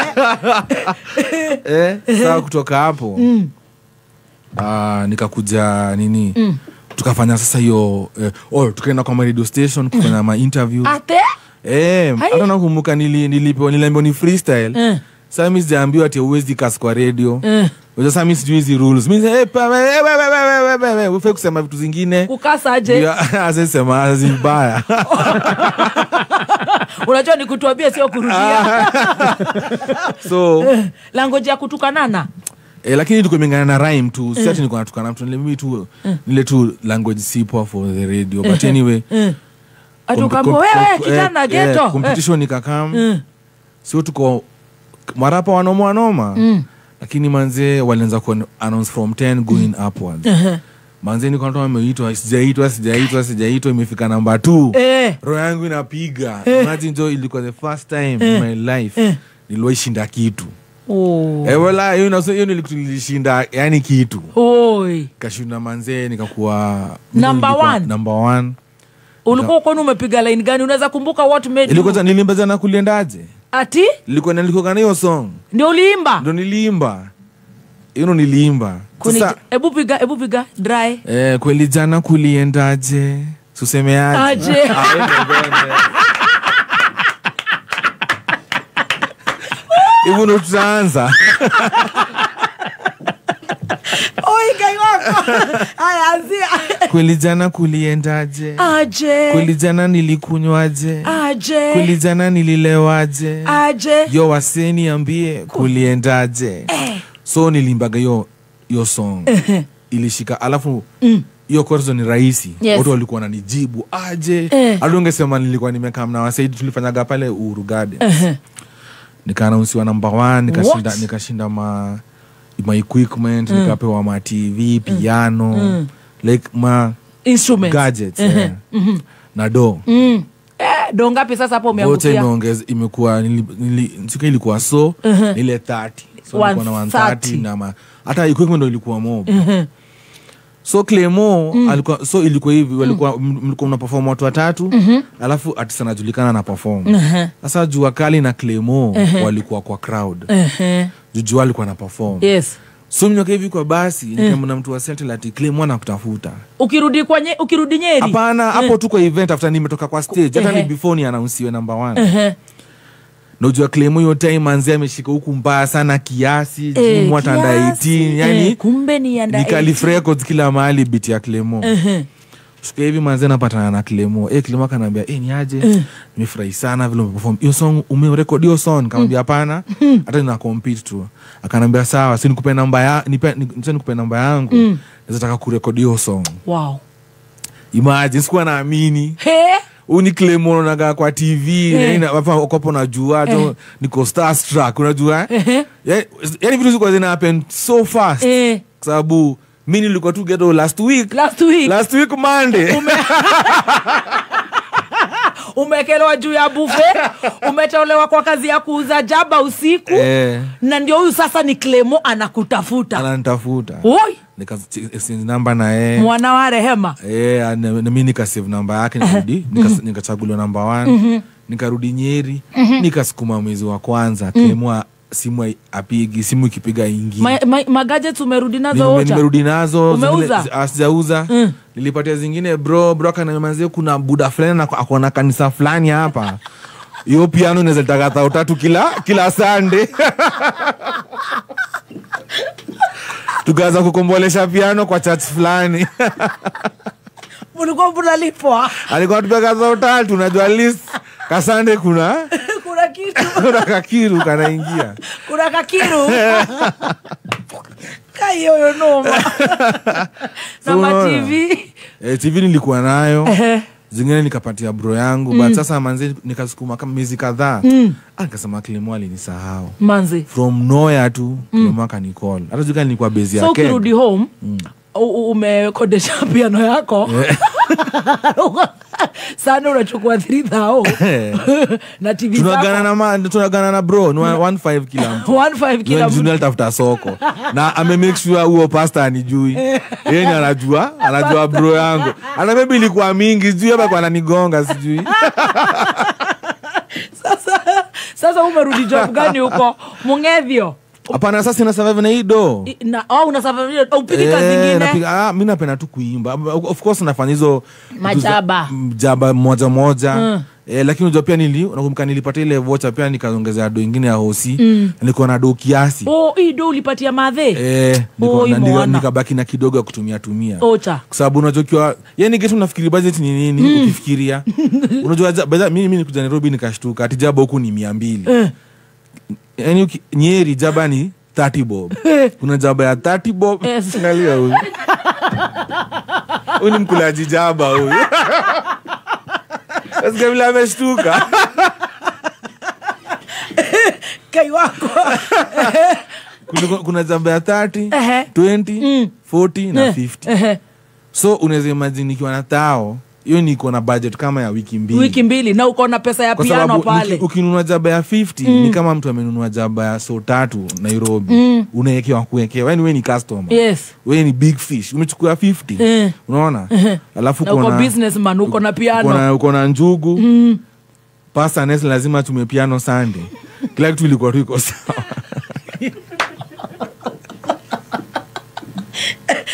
Eh sasa kutoka hapo mm. ah nikakuja nini mm. tukafanya sasa hiyo eh, oh tukaenda kwa radio station kufanya ma interviews. Ate? Eh hata nakumbuka nili nilipo niliambiwa ni freestyle. Mm. Sasa mimi sijaambiwa ati uwezi kas kwa radio. Mm. Unajua sasa mimi sijui hizi rules. Mimi eh wewe ufai kusema vitu zingine. Kukasa aje? Asema azibaya. Unajua ni kutuambia sio kurudia. So language ya kutukanana. Eh lakini tuko mengana na rhyme tu. Sasa mm. niko natukana mtu mimi tu mm. nile tu language sipo for the radio but anyway. Mm. Atukambo wewe kitana ghetto. Eh, competition ikakam. Mm. Sio tuko marapa wanoma wanoma. Mm. Lakini manze walianza ku announce from ten going mm. upwards. Uh-huh. Manze ni kwanza wameitwa sijaitwa sijaitwa sijaitwa imefika namba two. Eh. Roho yangu inapiga. Eh. Imagine jo ilikuwa the first time eh. in my life eh. niliwaishinda kitu. Oh. Eh wala hiyo na hiyo nilishinda yani kitu. Oi. Kashinda manze nikakuwa number one. Number one. Ulikuwa kwani umepiga line gani? Unaweza kumbuka what made you? Ilikuwa nilimbaza na kuliendaje? Ati? Nilikuwa nilikuwa na hiyo song. Ndio uliimba? Ndio niliimba. Hiyo niliimba. Sasa hebu piga hebu piga dry. Eh kweli jana kuliendaje? Tuseme aje. Aje. Hivyo ndo tutaanza. Oi kai wako. Haya anzia. Kweli jana kuliendaje? Aje. Kweli jana nilikunywaje? Aje. Kweli jana nililewaje? Aje. Yo waseni ambie kuliendaje? Eh. So nilimbaga yo yo song. Uh-huh. Ilishika alafu mm. Yo korzo ni rahisi. Yes. Watu walikuwa wananijibu aje. Eh. Alongesema nilikuwa nimekaa na wasaidi tulifanyaga pale Uhuru Garden. Uh-huh. Nikaanausiwa number one, nikashinda What? nikashinda ma my equipment, mm. nikapewa ma T V, piano, mm. like ma instruments, gadgets. Uh-huh. Yeah. Mm-hmm. Na do. Mm. Eh, do ngapi sasa hapo umeangukia? Wote imeongeza imekuwa nili, nili sika ilikuwa so uh-huh. ile thirty. So ilikuwa na one thirty na ma hata equipment ndo ilikuwa mob. Uh-huh. So Clemo mm. alikuwa so ilikuwa hivi mm. walikuwa mlikuwa mna perform watu watatu mm-hmm. alafu artist anajulikana na perform. Uh-huh. Sasa Jua Kali na Clemo uh-huh. walikuwa kwa crowd. Uh-huh. Jua alikuwa na perform. Yes. So mnyoka hivi kwa basi uh-huh. nikamwona mtu wa satellite Clemo anakutafuta. Ukirudi kwa nye, ukirudi Nyeri. Hapana, hapo uh-huh. tu kwa event after nimetoka kwa stage hata uh-huh. ni before ni announce number one. Uh-huh. Na Jua Clemo yo time anze ameshika huku mbaya sana kiasi, eh, mwata anda eighteen, yani eh, kumbe ni anda eighteen. Nikali records kila mahali beat ya Clemo. Uh-huh. Shuka hivi manze napatana na Clemo. Eh, Clemo kanambia, "Eh, ni aje? Uh-huh. Nimefurahi sana vile umeperform. Hiyo song umerecord hiyo song." Nikamwambia, "Hapana, uh-huh. hata nina compete tu." Akanambia, "Sawa, si nikupe namba ya nipe nikupe namba yangu. Uh-huh. Nataka kurekodi hiyo song." Wow. Imagine sikuwa naamini. He? Uni Clemo naga kwa T V, yani hapa ukopo najua to niko starstruck unajua? Yaani vitu ziko zina happen so fast. Eh. Sababu mimi nilikuwa tu ghetto last week. Last week. Last week Monday. Ume... Umekelewa juu ya buffet, umetolewa kwa kazi ya kuuza jaba usiku. Eh. Na ndio huyu sasa ni Clemo anakutafuta. Ananitafuta. Oi. Nika exchange number na yeye. Mwana wa rehema. Eh, na mimi nika save number yake nikarudi, nika nikachagua number one. Mm-hmm. Nikarudi Nyeri, mm-hmm. nikasukuma mwezi wa kwanza, Clemo mm. simu apigi, simu ikipiga ingi. Ma, ma, ma gadgets umerudi nazo wote? Nimerudi nazo. Umeuza? Asijauza. Mm. Nilipatia zingine bro, bro kananiambia kuna buda fulani akona kanisa fulani hapa. Hiyo piano inaweza taka utatu kila kila Sunday. Tukaanza kukombolesha piano kwa church fulani. Mulikuwa mnalipwa? Alikuwa tupeka za utatu, unajua list kasande kuna kuna kitu. Kuna kakiru kanaingia. Kuna kakiru. Kayo yo noma. Na ma T V. Eh, T V nilikuwa nayo. Zingine nikapatia bro yangu, mm. but sasa manzi nikasukuma kama miezi kadhaa. Mm. Akasema Clemo alinisahau. Manzi. From nowhere tu Clemo mm. akanicall. Hata jukani nilikuwa busy yake. So ukirudi home, mm. umekodesha piano yako. Yeah. Sana unachukua three thousand na T V tunagana na tunagana na bro ni one five kila mtu. one five kila mtu. Junior tafuta soko. Na ame make sure huo pastor anijui. Yeye ni anajua, anajua bro yangu. Ana maybe ilikuwa mingi, sijui hapa kwa ananigonga sijui. Sasa sasa umerudi job gani huko? Mungethio. Hapana, sasa sina survive na hii do. Na au una survive au upige kazi nyingine? Napiga, ah mimi napenda tu kuimba. Of course nafanya hizo majaba. Jaba moja moja. Mm. Eh, lakini unajua pia nili unakumbuka nilipata ile voucher pia nikaongezea do nyingine ya hosi. Mm. Nilikuwa na do kiasi. Oh, hii do ulipatia madhe? Eh, niko na nikabaki na kidogo ya kutumia tumia. Ocha. Kwa sababu unajua kiwa yani kitu unafikiri budget ni nini mm. ukifikiria. Unajua mimi mimi nikuja Nairobi nikashtuka ati jaba huku ni mia mbili. Eh. Yani Nyeri jaba ni thirty bob. Kuna jaba ya thirty bob. Yes. Angalia huyu. Huyu ni mkulaji jaba huyu. Sasa vile ameshtuka. Kai wako. Kuna kuna jaba ya thirty, twenty, forty na fifty. So unaweza imagine ikiwa na tao hiyo niko na budget kama ya wiki mbili. Wiki mbili na uko na pesa ya piano pale. Ukinunua jaba ya fifty mm. ni kama mtu amenunua jaba ya so tatu Nairobi. Mm. Unaekewa kuekewa. Yaani wewe ni customer. Yes. Wewe ni big fish. Umechukua fifty. Mm. Unaona? Mm. Alafu uko na businessman uko na piano. Uko na uko na njugu. Mm. Pasta Nes lazima tume piano Sunday. Kila kitu ilikuwa tu iko sawa.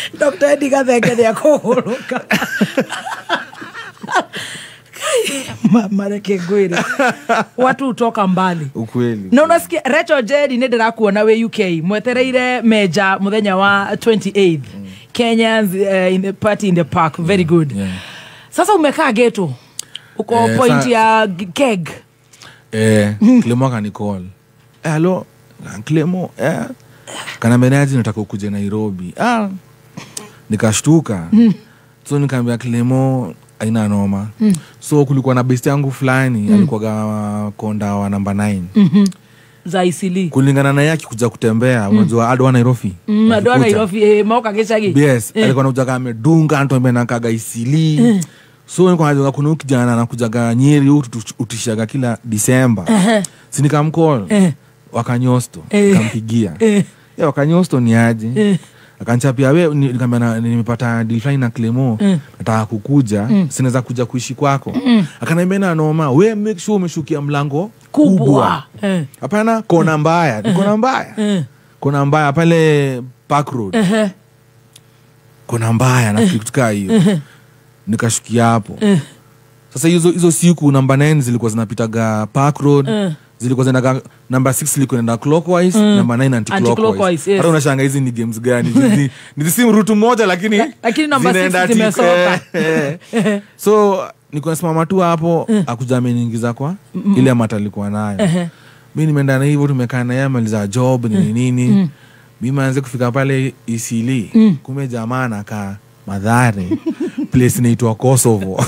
Doctor Edgar Thengene ya kuhuruka. Mareke Gwere. Watu utoka mbali. Ukweli. Na unasikia Rachel Jedi ne ndirakuona we U K mwetereire meja muthenya wa twenty-eighth. Mm. Kenyans uh, in the party in the park. Very good. Yeah. Sasa umekaa ghetto. Uko eh, point ya keg. Eh, Clemo kanicall. Eh, hello. Clemo, eh. Kana menaji nataka ukuje Nairobi. Ah. Nikashtuka. Mm. So nikamwambia Clemo aina noma. Mm. So kulikuwa na best yangu fulani, mm. alikuwa konda wa number nine. Mhm. Za Isili. Kulingana na yake kuja kutembea, mm. unajua Adwa Nairobi. Mm, Adwa Nairobi eh mauka gechagi. Yes, eh. alikuwa anakuja amedunga antombe na kaga Isili. Mm. So nilikuwa najua kuna kijana anakujaga Nyeri utishaga kila December. Uh-huh. Si nikamcall. Uh-huh. Wakanyosto, uh-huh. kampigia. Uh-huh. Ya wakanyosto ni aje? Uh-huh. Akanchapia wewe nikamwambia nimepata deal fine na Clemo, mm. nataka kukuja, mm. sinaweza kuja kuishi kwako. Mm. Akaniambia na noma, wewe make sure umeshukia mlango kubwa. Hapana, mm. kona mbaya, mm. kona mbaya. Mm. Kona mbaya pale Park Road. Uh-huh. Kona mbaya na kutuka hiyo. Uh-huh. Nikashukia hapo. Uh-huh. Sasa hizo hizo siku namba nine zilikuwa zinapitaga Park Road. Uh-huh. Zilikuwa zinaga number six ilikuwa inaenda clockwise, mm. number nine anti-clockwise. Yes. Hata unashanga hizi ni games gani? Ni ni simu route moja lakini lakini number six zimesota. So niko nasimama tu hapo, mm. akuja ameniingiza kwa mm-hmm. ile mata alikuwa nayo. Uh-huh. Mimi nimeenda na hivyo tumekaa na yeye maliza job ni mm. nini. Mm. Mimi maanze kufika pale Isili. Mm. Kume jamaa anakaa Mathare. Place inaitwa Kosovo.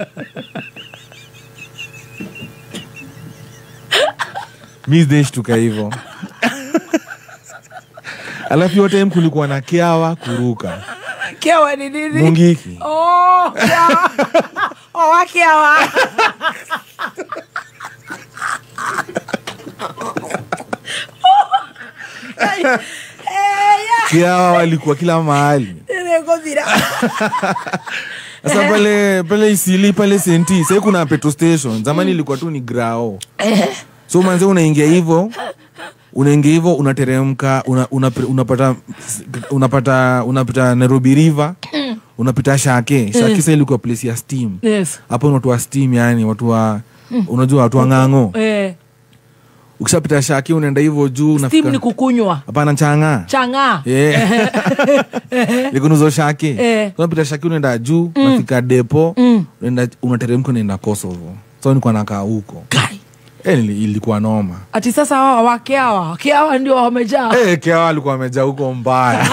Miss tuka hivyo. Alafu yote kulikuwa na kiawa kuruka. Kiawa ni nini? Mungiki. Oh, kiawa. Oh, kiawa. Kiawa walikuwa kila mahali. Sasa pale pale Isili pale Senti, sasa kuna petrol station. Zamani ilikuwa tu ni grao. So manze unaingia hivyo, unaingia hivyo unateremka, una, una, unapata unapata unapita Nairobi River, unapita Shake. Shake sasa ilikuwa place ya steam. Yes. Hapo ni watu wa steam, yani watu wa unajua watu wa ng'ang'o. Eh. Ukishapita Shake unaenda hivyo juu unafika. Steam ni kukunywa. Hapana changa. Changa. Eh. Likunuzo Shake. Eh. Unapita Shake unaenda juu, mm. unafika depo, mm. unaenda unateremka unaenda Kosovo. So nilikuwa nakaa huko. Kai. Eh, ilikuwa noma. Ati sasa hawa wakiawa, wakiawa ndio wamejaa. Eh, kiawa alikuwa wamejaa huko mbaya.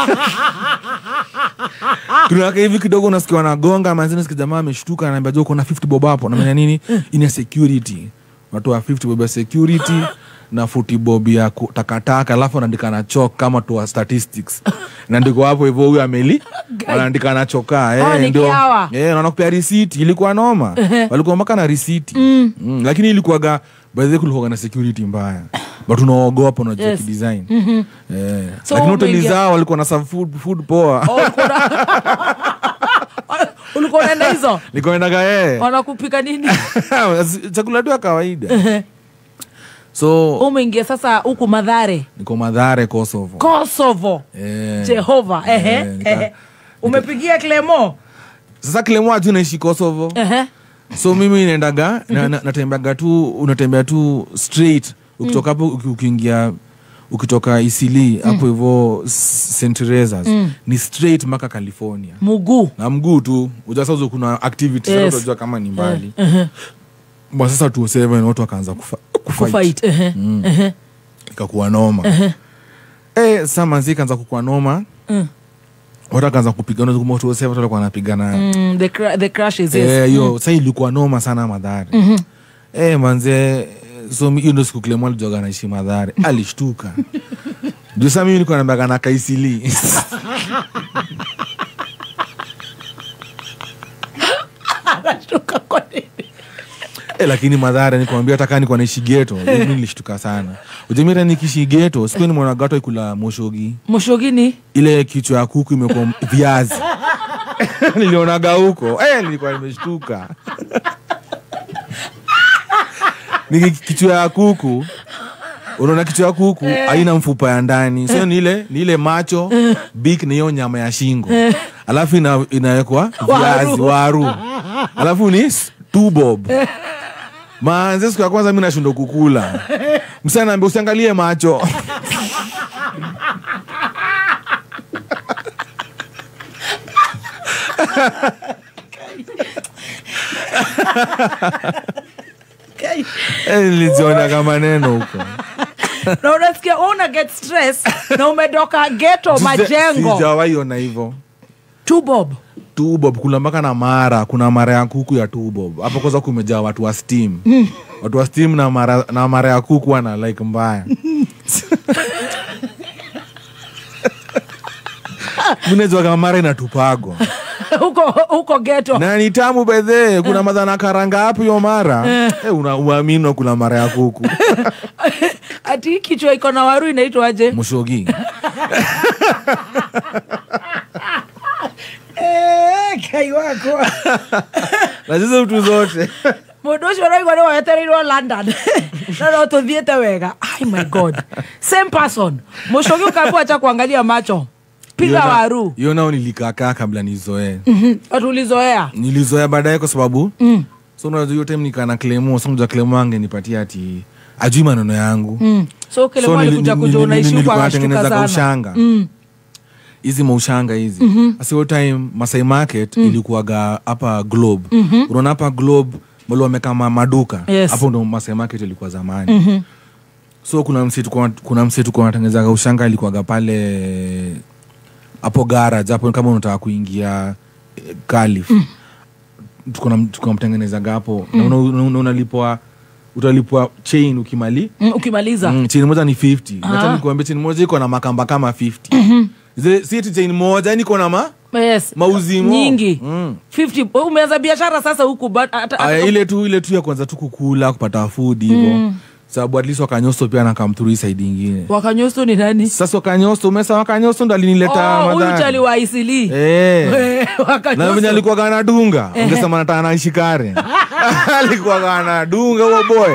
Tunaka hivi kidogo unasikia wanagonga, manzini sikia jamaa ameshtuka ananiambia jo kuna fifty bob hapo. Na nini? Ina security. Watu wa fifty bob ya security na forty bob ya takataka, alafu anaandika na chalk kama tu statistics. Na ndiko hapo hivyo huyu ameli anaandika na choka. Eh, ndio. Eh, naona kupea receipt ilikuwa noma. Walikuwa maka na receipt. Mm. Mm, lakini ilikuwaga baadhi kulikuwa na security mbaya. But unaogopa unajua yes. design. Mm-hmm. Eh. So lakini hoteli zao walikuwa na some food food poa. Oh, kuna ulikuwa unaenda hizo? Niko naenda eh. Wanakupika nini? Chakula tu ya kawaida. So umeingia sasa huku Mathare. Niko Mathare Kosovo. Kosovo. Eh. Jehova. Ehe. Eh, eh. Umepigia Clemo? Sasa Clemo aju naishi Kosovo. Ehe. So mimi naendaga na, na, natembeaga tu unatembea tu straight ukitoka hapo mm. ukiingia ukitoka Isili hapo mm. hivyo Saint Teresa's mm. ni straight mpaka California. Mguu. Na mguu tu. Ujasazo kuna activities yes. unajua kama ni mbali. Eh. Uh-huh. Basi sasa tu seven watu wakaanza kufa, kufight. Kufight. Eh. Uh-huh. Mm. Uh-huh. Ikakuwa noma. Uh-huh. Eh, sasa manzi kaanza kukua noma. Mm. Watu kaanza kupigana kwa moto seven watu walikuwa wanapigana. Mm, the cra- the crashes yes. Eh, yo, mm. sasa ilikuwa noma sana Mathare. Mhm. Eh, manze so hiyo ndio siku Clemo alijoga na ishi Mathare. Alishtuka. Ndio sasa mimi nilikuwa naambia na Kaisili. Alishtuka kwa nini? Eh, lakini Mathare nikwambia hata kani kwa naishi ghetto, mimi nilishtuka sana. Ujemira nikishi ghetto, siku ni mwana gato ikula moshogi. Moshogi ni ile kichwa ya kuku imekuwa viazi. Nilionaga huko. Eh, nilikuwa nimeshtuka. Ni kichwa ya kuku. Unaona kichwa ya kuku haina mfupa ya ndani. Sio ni ile ni ile macho, beak ni hiyo nyama ya shingo. Alafu ina inawekwa viazi waru. Alafu ni two bob. Manze siku ya kwanza mimi nashindo kukula. Msana anambia usiangalie macho. Okay. Eh, nilijiona kama neno huko. Na unasikia una get stress na umedoka ghetto majengo. Sijawahi ona hivyo. Two bob. Two bob kula mpaka na mara, kuna mara ya kuku ya two bob. Hapo kwanza kumejaa watu wa steam. Mm. Watu wa steam na mara na mara ya kuku wana like mbaya. Mnajua kama mara inatupagwa. Huko huko ghetto. Na ni tamu bedhe, kuna madhana karanga hapo hiyo mara. Eh, una uamini kuna mara ya kuku. Ati kichwa iko na waru inaitwa aje? Mushogi. Eh, kai wako. Na hizo vitu zote. Modoshi wana iko na yateriro London. Na ndo tuthiete wega. Ai my god. Same person. Mushogi ukapo acha kuangalia macho. Piga waru. Hiyo nao nilikakaa kabla nizoee. Mhm. Watu ulizoea? Nilizoea baadaye kwa sababu mm. So unajua hiyo time nikana Clemo, so unajua Clemo angenipatia ati ajui maneno yangu. Mm. So Clemo so, alikuja kuja unaishi kwa ashtuka sana. Ushanga. Mm. Hizi maushanga hizi. Mm -hmm. Hiyo time Masai Market mm. ilikuwaga hapa Globe. Mm -hmm. Unaona hapa Globe mbona wameka maduka. Hapo yes. Ndo Masai Market ilikuwa zamani. Mm -hmm. So kuna msitu kwa kuna msitu kwa anatengeneza ushanga ilikuwaga pale hapo garage hapo kama unataka kuingia eh, Calif. Mm. Tukona tukamtengeneza hapo mm. na unalipwa una, una utalipwa chain ukimali mm, ukimaliza mm, chain moja ni fifty. Nataka nikuambia chain moja iko na makamba kama fifty. Mm -hmm. Zile chain moja ni iko na ma yes mauzimo nyingi mm. fifty. Umeanza biashara sasa huku but ata, ata, ile tu ile tu ya kwanza tu kukula kupata food hivyo. Mm. Sababu at least Wakanyoso pia anakamturi side nyingine. Wakanyoso ni nani? Sasa Wakanyoso, umesa Wakanyoso ndo alinileta madhara. Oh, huyu chali wa Isili. Eh. Na mwenye alikuwa kana dunga. Ungesema nataka na ishikare. Alikuwa kana dunga huo boy.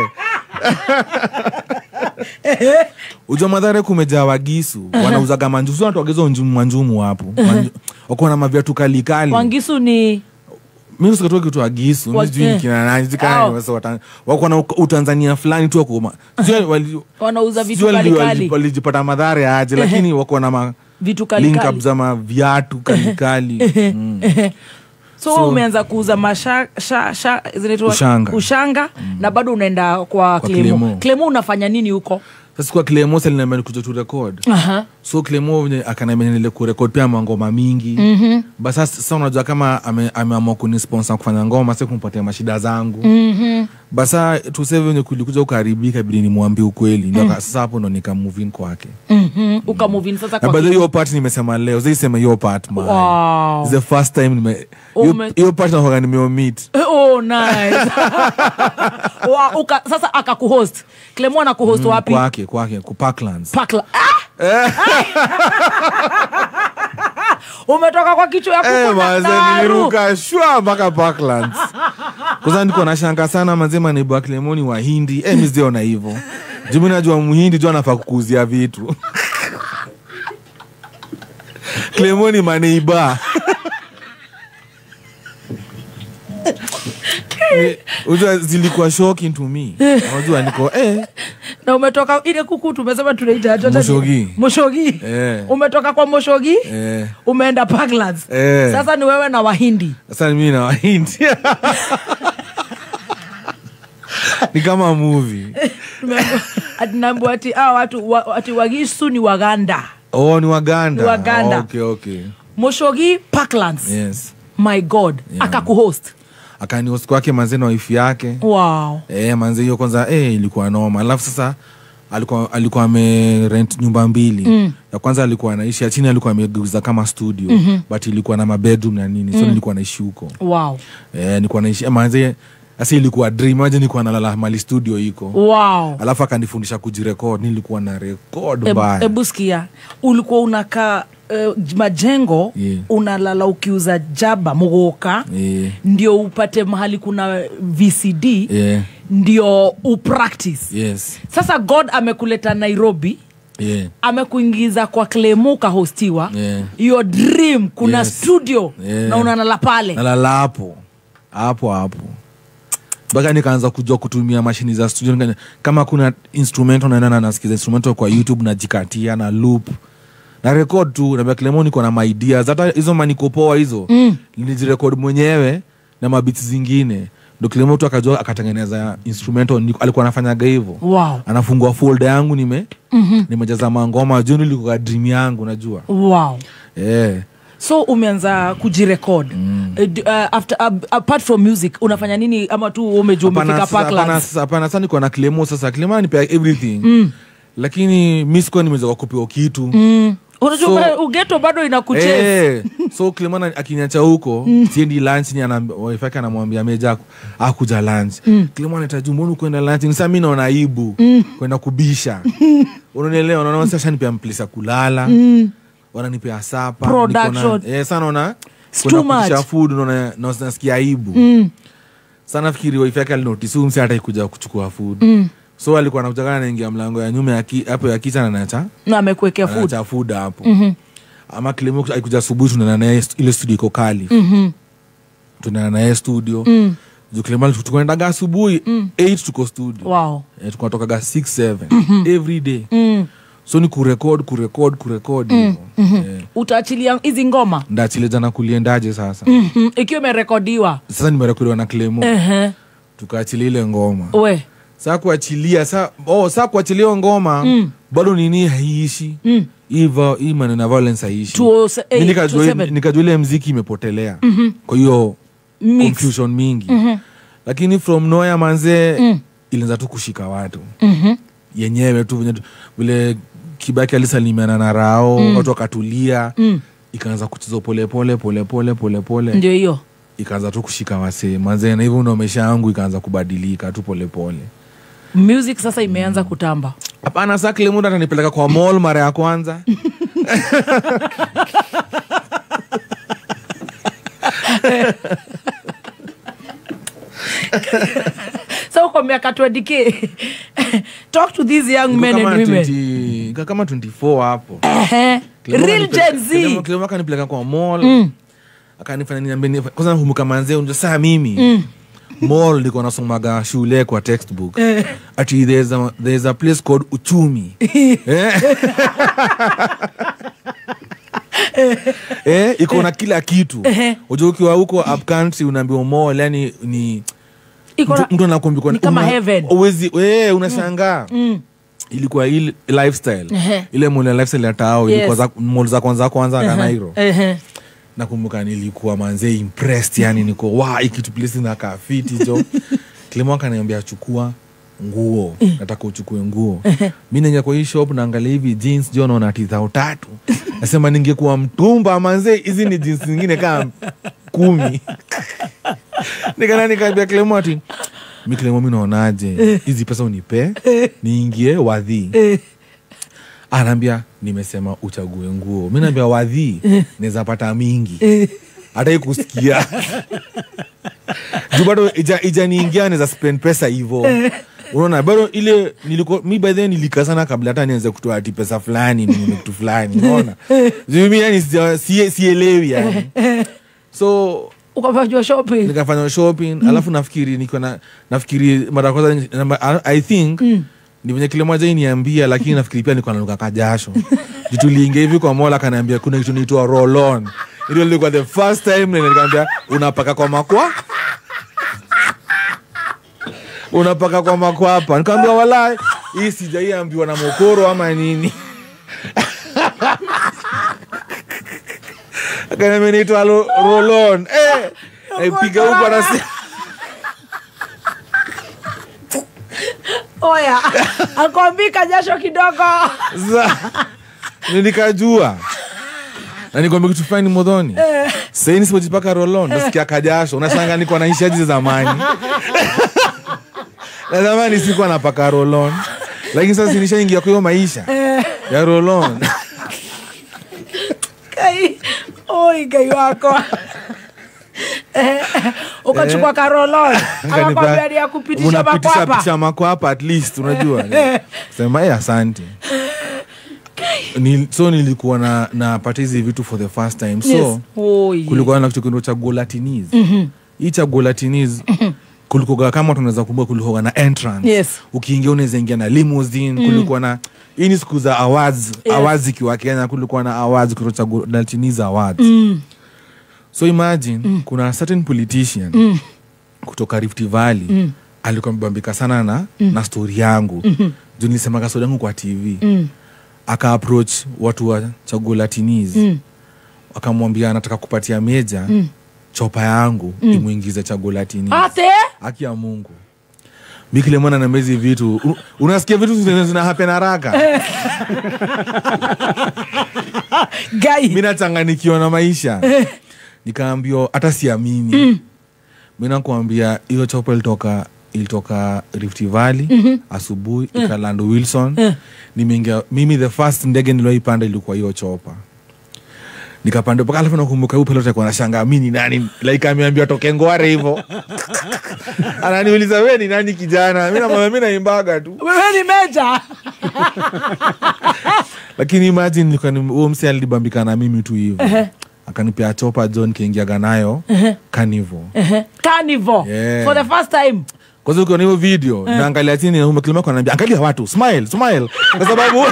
Ujo madhara kumejaa Wagisu. Wanauza kama njusu watu wagezo njumu manjumu hapo. Wako na maviatu kali kali. Wangisu ni mimi sikatoa kitu Wagisu, mimi sijui kina nani zikani wasa wata. Wako na Utanzania fulani tu wako. Sio wanauza vitu kali kali. Walijipata madhara aje lakini wako na ma vitu kali kali. Link up za ma viatu kali kali. Mm. So, so umeanza kuuza masha sha, sha, zinaitwa ushanga, ushanga mm. na bado unaenda kwa, kwa Clemo. Clemo unafanya nini huko? Sasa kwa Clemo sasa nina kuja tu record. Uh -huh. So Clemo akaniambia nile ku record pia ngoma mingi. Mhm. Mm Basi sasa unajua kama ameamua ame kuni sponsor kufanya ngoma sasa kumpatia mashida zangu. Mhm. Mm Basa tuseme wenye kulikuja ukaribika bidii nimwambie ukweli. Ndio mm. Sasa hapo ndo nika move in kwake. Mhm. Mm Uka move in sasa kwa. But hiyo part nimesema leo, sasa sema hiyo part man. Wow. It's the first time nime hiyo part na hoga nimeomit. Oh nice. Wow, uka sasa akakuhost. Clemo anakuhost mm, wapi? Kwake, kwake, ku Parklands. Parklands. Ah! Umetoka kwa kichwa ya kuku eh, na naru. Niliruka shwa mpaka Parklands. Kwanza niko na shanga sana mazema ni Clemo ni Wahindi. Eh, mimi siona hivyo. Jumi najua Muhindi jua anafaa kukuzia vitu. Clemo ni maneiba. Unajua zilikuwa shocking to me. Unajua niko eh na umetoka ile kuku tumesema tunaita aje? Mushogi. Mushogi. Eh. Umetoka kwa Mushogi? Eh. Umeenda Parklands. Eh. Sasa ni wewe na Wahindi. Sasa ni mimi na Wahindi. Ni kama movie. Atinambo ati hao watu wa, ati Wagisu ni Waganda. Oh, ni Waganda. Ni Waganda. Oh, okay, okay. Mushogi Parklands. Yes. My God. Yeah. Akakuhost. Akani host kwake manze na wifi yake. Wow. Eh, manze hiyo kwanza eh ilikuwa noma. Alafu sasa alikuwa alikuwa ame rent nyumba mbili. Mm. Ya kwanza alikuwa anaishi chini, alikuwa amegeuza kama studio, mm -hmm. but ilikuwa na bedroom na nini. Mm. So nilikuwa naishi huko. Wow. Eh, nilikuwa naishi manze asi ilikuwa dream, aje nilikuwa nalala mali studio iko. Wow. Alafu akanifundisha kujirecord, nilikuwa na record baya. Ebu sikia, ulikuwa unakaa Uh, majengo, yeah. Unalala ukiuza jaba mugoka, yeah. Ndio upate mahali kuna V C D, yeah. Ndio upractice, yes. Sasa God amekuleta Nairobi, yeah. Amekuingiza kwa Clemo hostiwa, yeah. Your dream kuna, yes. Studio, yeah. Na unalala pale. Nalala hapo hapo hapo Baka nikaanza kujua kutumia mashini za studio. Kama kuna instrumental naenda na nasikiza instrumental kwa YouTube na jikatia na loop. Na record tu na Clement niko na my ideas. Hata hizo manikopoa hizo. Mm. Nilijirecord mwenyewe na mabits zingine. Ndio Clement tu akajua akatengeneza instrumental. Alikuwa anafanyaga hivyo. Wow. Anafungua folder yangu nime mm-hmm. nimejaza mangoma. Juu nilikuwa dream yangu najua. Wow. Eh. Yeah. So umeanza kujirecord. Mm. Uh, after uh, apart from music unafanya nini ama tu umejua umefika Parklands? Hapana sasa hapana sasa niko na Clement sasa Clement nipe everything. Mm. Lakini mimi sikuwa nimeweza kupewa kitu. Mm. Unajua so, ugeto bado inakucheza. Eh. So Clement akiniacha huko, mm. siendi lunch ni ana wife yake anamwambia Meja akuja lunch. Mm. Clement anataka mbona kwenda lunch? Ni sasa mimi naona aibu mm. kwenda kubisha. Unaelewa unaona sasa nipea mplisa kulala. Mm. Wananipea sapa production eh sana ona kuna kupisha food unaona nasikia aibu. Mm. Sana fikiri wife yake alinotice umsi hata ikuja kuchukua food. Mm. So alikuwa anakuja anaingia mlango ya nyuma ya hapo ya kitchen anaacha na amekuwekea food cha food hapo. Mhm. Ama Clement alikuja asubuhi tunaenda naye ile studio iko kali. Mhm. Tunaenda naye studio. Mm. Ju Clement tukaenda asubuhi mm. eight tuko studio. Wow. Eh tukatoka six seven mm-hmm. every day. Mm. So ni kurecord kurecord kurecord hivyo. Mm, mm-hmm. yeah. Utaachilia hizi ngoma? Ndaachilia jana kuliendaje sasa? Mhm. Ikiwa imerekodiwa. Sasa nimerekodiwa na Clement. Eh. Uh-huh. Tukaachilia ile ngoma. We. Sasa kuachilia sasa oh sasa kuachilia ngoma mm. bado nini haiishi. Mm. Hivyo hii maneno na violence haiishi. Nikajua nikajua ile muziki imepotelea. Mm-hmm. Kwa hiyo confusion mingi. Mm-hmm. Lakini from nowhere manze mm. ilianza tu kushika watu. Mhm. Yenyewe tu vile Kibaki alisalimiana na Rao, mm. watu wakatulia. Mm. Ikaanza kucheza pole pole pole pole pole pole. Ndio hiyo. Ikaanza tu kushika wase. Manze na hivyo ndio maisha yangu ikaanza kubadilika tu pole pole. Music sasa imeanza mm. kutamba. Hapana sasa Clement atanipeleka kwa mall mara ya kwanza. So kwa miaka twenty K talk to these young men and women. twenty, kama twenty-four hapo. Eh. Real Gen Z. Clement akanipeleka kwa mall. Mm. Akanifanya niambie kwanza humuka manze unja saa mimi. Mm. Mall liko nasomaga shule kwa textbook. Eh. Ati there's a there's a place called Uchumi. Eh. Eh, iko na kila kitu. Unajua ukiwa huko up country unaambiwa mall yani ni mtu anakuambia ni kama heaven. Uwezi eh unashangaa. Mm. Ilikuwa ile lifestyle. Uh-huh. Ile mall ya lifestyle ya tao yes. ilikuwa za mall za kwanza kwanza uh-huh. na Nairo. Eh uh-huh. Nakumbuka nilikuwa manze impressed yani niko wow hiki tu place na kafiti jo. Clement akaniambia chukua nguo. Nataka uchukue nguo. Mimi nenda kwa hii shop naangalia hivi jeans jo naona ati thao tatu. Nasema ningekuwa mtumba manze hizi ni jeans nyingine kama kumi. Nikana nikaambia Clement ati mimi Clement mimi naonaje hizi pesa unipe niingie wadhi. Anaambia nimesema uchague nguo. Mimi naambia wadhi naweza pata mingi. Hata ikusikia. Juu bado ija, ija niingia naweza spend pesa hivyo. Unaona bado ile nilikuwa mimi by then nilikazana kabla hata nianze kutoa ati pesa fulani ni kitu fulani unaona. Mimi yani si sielewi yani. So ukafanya shopping. Nikafanya shopping mm. alafu nafikiri niko na nafikiri mara kwanza I think mm. ni venye kile moja niambia lakini nafikiri pia niko nanuka kajasho. Tuliingia hivi kwa Mola kaniambia kuna kitu inaitwa roll on. Ile ilikuwa the first time nilikwambia unapaka kwa makwa. Unapaka kwa makwa hapa. Nikamwambia wallahi hii sijaiambiwa na mokoro ama nini. Akaniambia inaitwa roll on. Eh, aipiga huko na si Oya, akwambika jasho kidogo. Nilikajua. Na nikwambia kitu fulani modoni. Sasa nisipojipaka roll on, nasikia kajasho. Unashangaa niko naishi aje zamani. Na zamani sikuwa napaka roll on. Lakini sasa nishaingia kwa hiyo maisha ya roll on. Kai, oi kai wako. Ukachukua eh, karolon akakwambia ya kupitisha makwapa. Unapitisha pitisha makwapa at least unajua. Sema eh asante. Ni so nilikuwa na na patizi vitu for the first time. So yes. Oh, yeah. Kulikuwa na kitu cha Golatinese. Mhm. Hii cha Golatinese kulikuwa kama tunaweza kumbuka kulikuwa na entrance. Yes. Ukiingia unaweza ingia na limousine, mm. kulikuwa na hii ni siku za awards, yes. awards kiwa Kenya kulikuwa na awards kutoka Latiniz awards. Mm. So imagine mm. kuna certain politician mm. kutoka Rift Valley mm. alikuwa mbambika sana na mm. na story yangu. Mm-hmm. Juu nilisema ka story yangu kwa T V. Mm. Aka approach watu wa Chaguo Latiniz. Mm. Akamwambia anataka kupatia Meja mm. chopa yangu mm. imuingize Chaguo Latiniz. Ate? Haki ya Mungu. Mikile mwana na mezi vitu. U, unasikia vitu zina happen haraka. Guy. Mina changanikiwa na maisha. Nikaambia hata siamini. Mm. Mina kuambia hiyo chopa ilitoka ilitoka Rift Valley mm-hmm. asubuhi mm. ikalando Wilson. Mm. Nimeingia mimi the first ndege niloipanda ilikuwa hiyo chopa. Nikapanda mpaka alafu nakumbuka huyo pilot alikuwa anashangaa mimi ni nani, like ameambiwa toke Ngware hivyo. Ananiuliza wewe ni nani kijana? Mimi namwambia mimi naimbaga tu. Wewe ni Meja. Lakini imagine nilikuwa huyo msee alibambika na mimi tu hivyo. Uh-huh. Akanipea chopa John kiingia nayo uh-huh. Carnival. Uh-huh. Carnival. Yeah. For the first time. Kwa sababu kuna hiyo video uh-huh. naangalia chini na umekilima kwa ananiambia angalia watu smile smile kwa sababu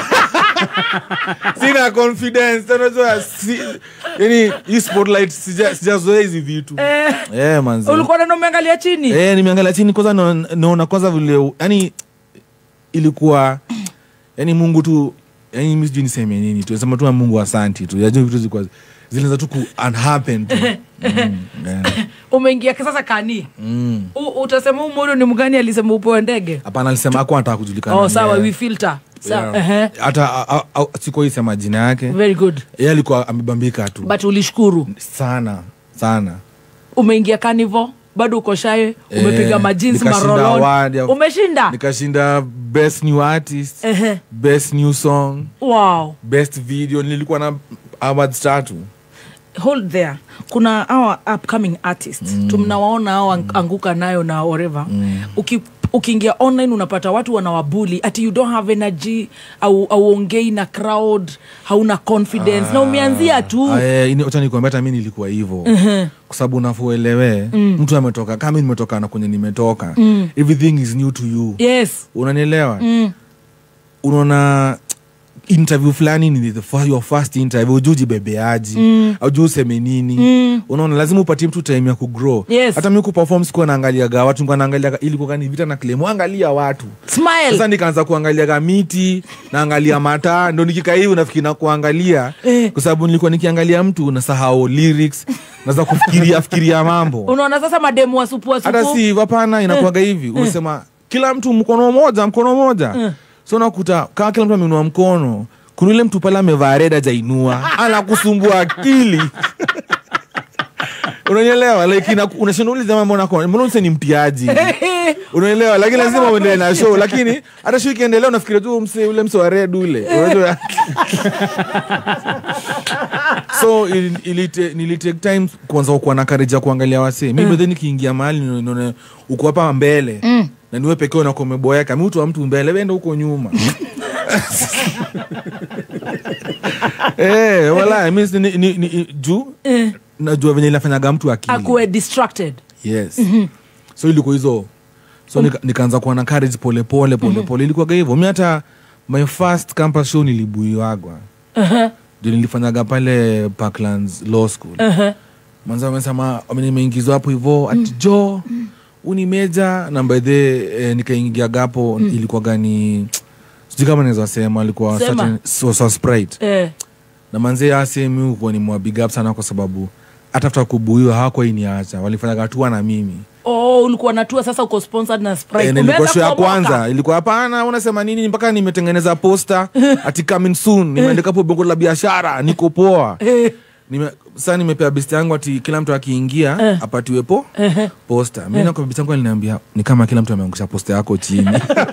sina confidence unajua si, yani hii spotlight sija sijazoea hizi vitu eh yeah, manzi ulikuwa na umeangalia chini eh nimeangalia chini kwanza naona kwanza vile yani ilikuwa yani Mungu tu yani mimi sijui niseme nini tu sema tu Mungu asante tu yajua vitu zilikuwa zilianza tu ku unhappen tu. Mm, yeah. Umeingia sasa kani mm. U, utasema umoro ni mgani alisema upo ndege hapana alisema hakuwa anataka kujulikana oh sawa yeah. we filter sawa yeah. uh-huh. hata siko isema jina yake very good yeye alikuwa amebambika tu but ulishukuru sana sana. Umeingia Carnival bado uko shy umepiga eh, majins marolon umeshinda nikashinda best new artist uh-huh. best new song wow best video nilikuwa na awards tatu. Hold there. Kuna our upcoming artists. Mm. Tumnawaona hao mm. anguka nayo na whatever. Mm. Uki ukiingia online unapata watu wanawabuli ati you don't have energy au auongei na crowd, hauna confidence. Ah, na umeanzia tu. Eh, ini acha nikwambia hata mimi nilikuwa hivyo. Uh-huh. Kwa sababu unafuelewe mm. mtu ametoka kama mimi nimetoka na kwenye nimetoka. Mm. Everything is new to you. Yes. Unanielewa? Mm. Unaona interview fulani ni the first, your first interview ujuji bebeaji mm. au useme nini mm. unaona lazima upatie mtu time ya kugrow. Yes. Hata mimi ku perform sikuwa naangalia ga watu ngwa naangalia ili kwa gani vita na claim angalia watu smile. Sasa nikaanza kuangalia ga miti naangalia mata ndo nikikaa hivi nafikiri na kuangalia eh. Kwa sababu nilikuwa nikiangalia mtu nasahau lyrics naanza kufikiria fikiria mambo. Unaona sasa mademu wa supu wa supu hata si hapana inakuaga hivi eh. Unasema kila mtu mkono mmoja mkono mmoja eh. So nakuta kama kila mtu amenua mkono, kuna yule mtu pale amevaa red hajainua, anakusumbua akili. Unaelewa? Like unashanauliza mambo na kwa mbona unse ni mtiaji. Unaelewa? Lakini lazima uendelee na show, lakini hata show ikiendelea unafikiria tu mse yule mse wa red ule. Unajua? So ilite nilitake time kwanza kuwa na courage ya kuangalia wase. Mimi then nikiingia mahali naona uko hapa mbele. Mm. Na niwe pekee na kumeboeka mtu wa mtu mbele wenda huko nyuma. Eh wala mimi ni, ni, ni juu eh. Najua venye inafanyaga mtu akili akuwe distracted. Yes. Mm-hmm. So ilikuwa hizo so um. nika, nikaanza kuwa na courage pole pole pole mm-hmm. pole ilikuwa hivyo. Mimi hata my first campus show nilibuiwagwa. Uh-huh. Ndio nilifanyaga pale Parklands Law School. Uh-huh. Mwanzo wamesema nimeingizwa hapo hivyo ati mm. jo mm. uni Meja na by the eh, nikaingia gapo mm. ilikuwa gani sijui kama naweza sema alikuwa certain so, so sprite eh. Na manze asemi uko ni mwa big up sana kwa sababu atafuta kubuiwa hako iniacha walifanya gatua na mimi. Oh ulikuwa natua sasa uko sponsored na Sprite. Eh, nilikuwa show ya kwanza ilikuwa hapana unasema nini mpaka nimetengeneza poster ati coming soon nimeandika hapo bongo la biashara niko poa. Nime sasa nimepea best yangu ati kila mtu akiingia uh. apatiwe po uh-huh. poster. Mimi uh. na kwa best yangu aliniambia ni kama kila mtu ameangusha poster yako chini.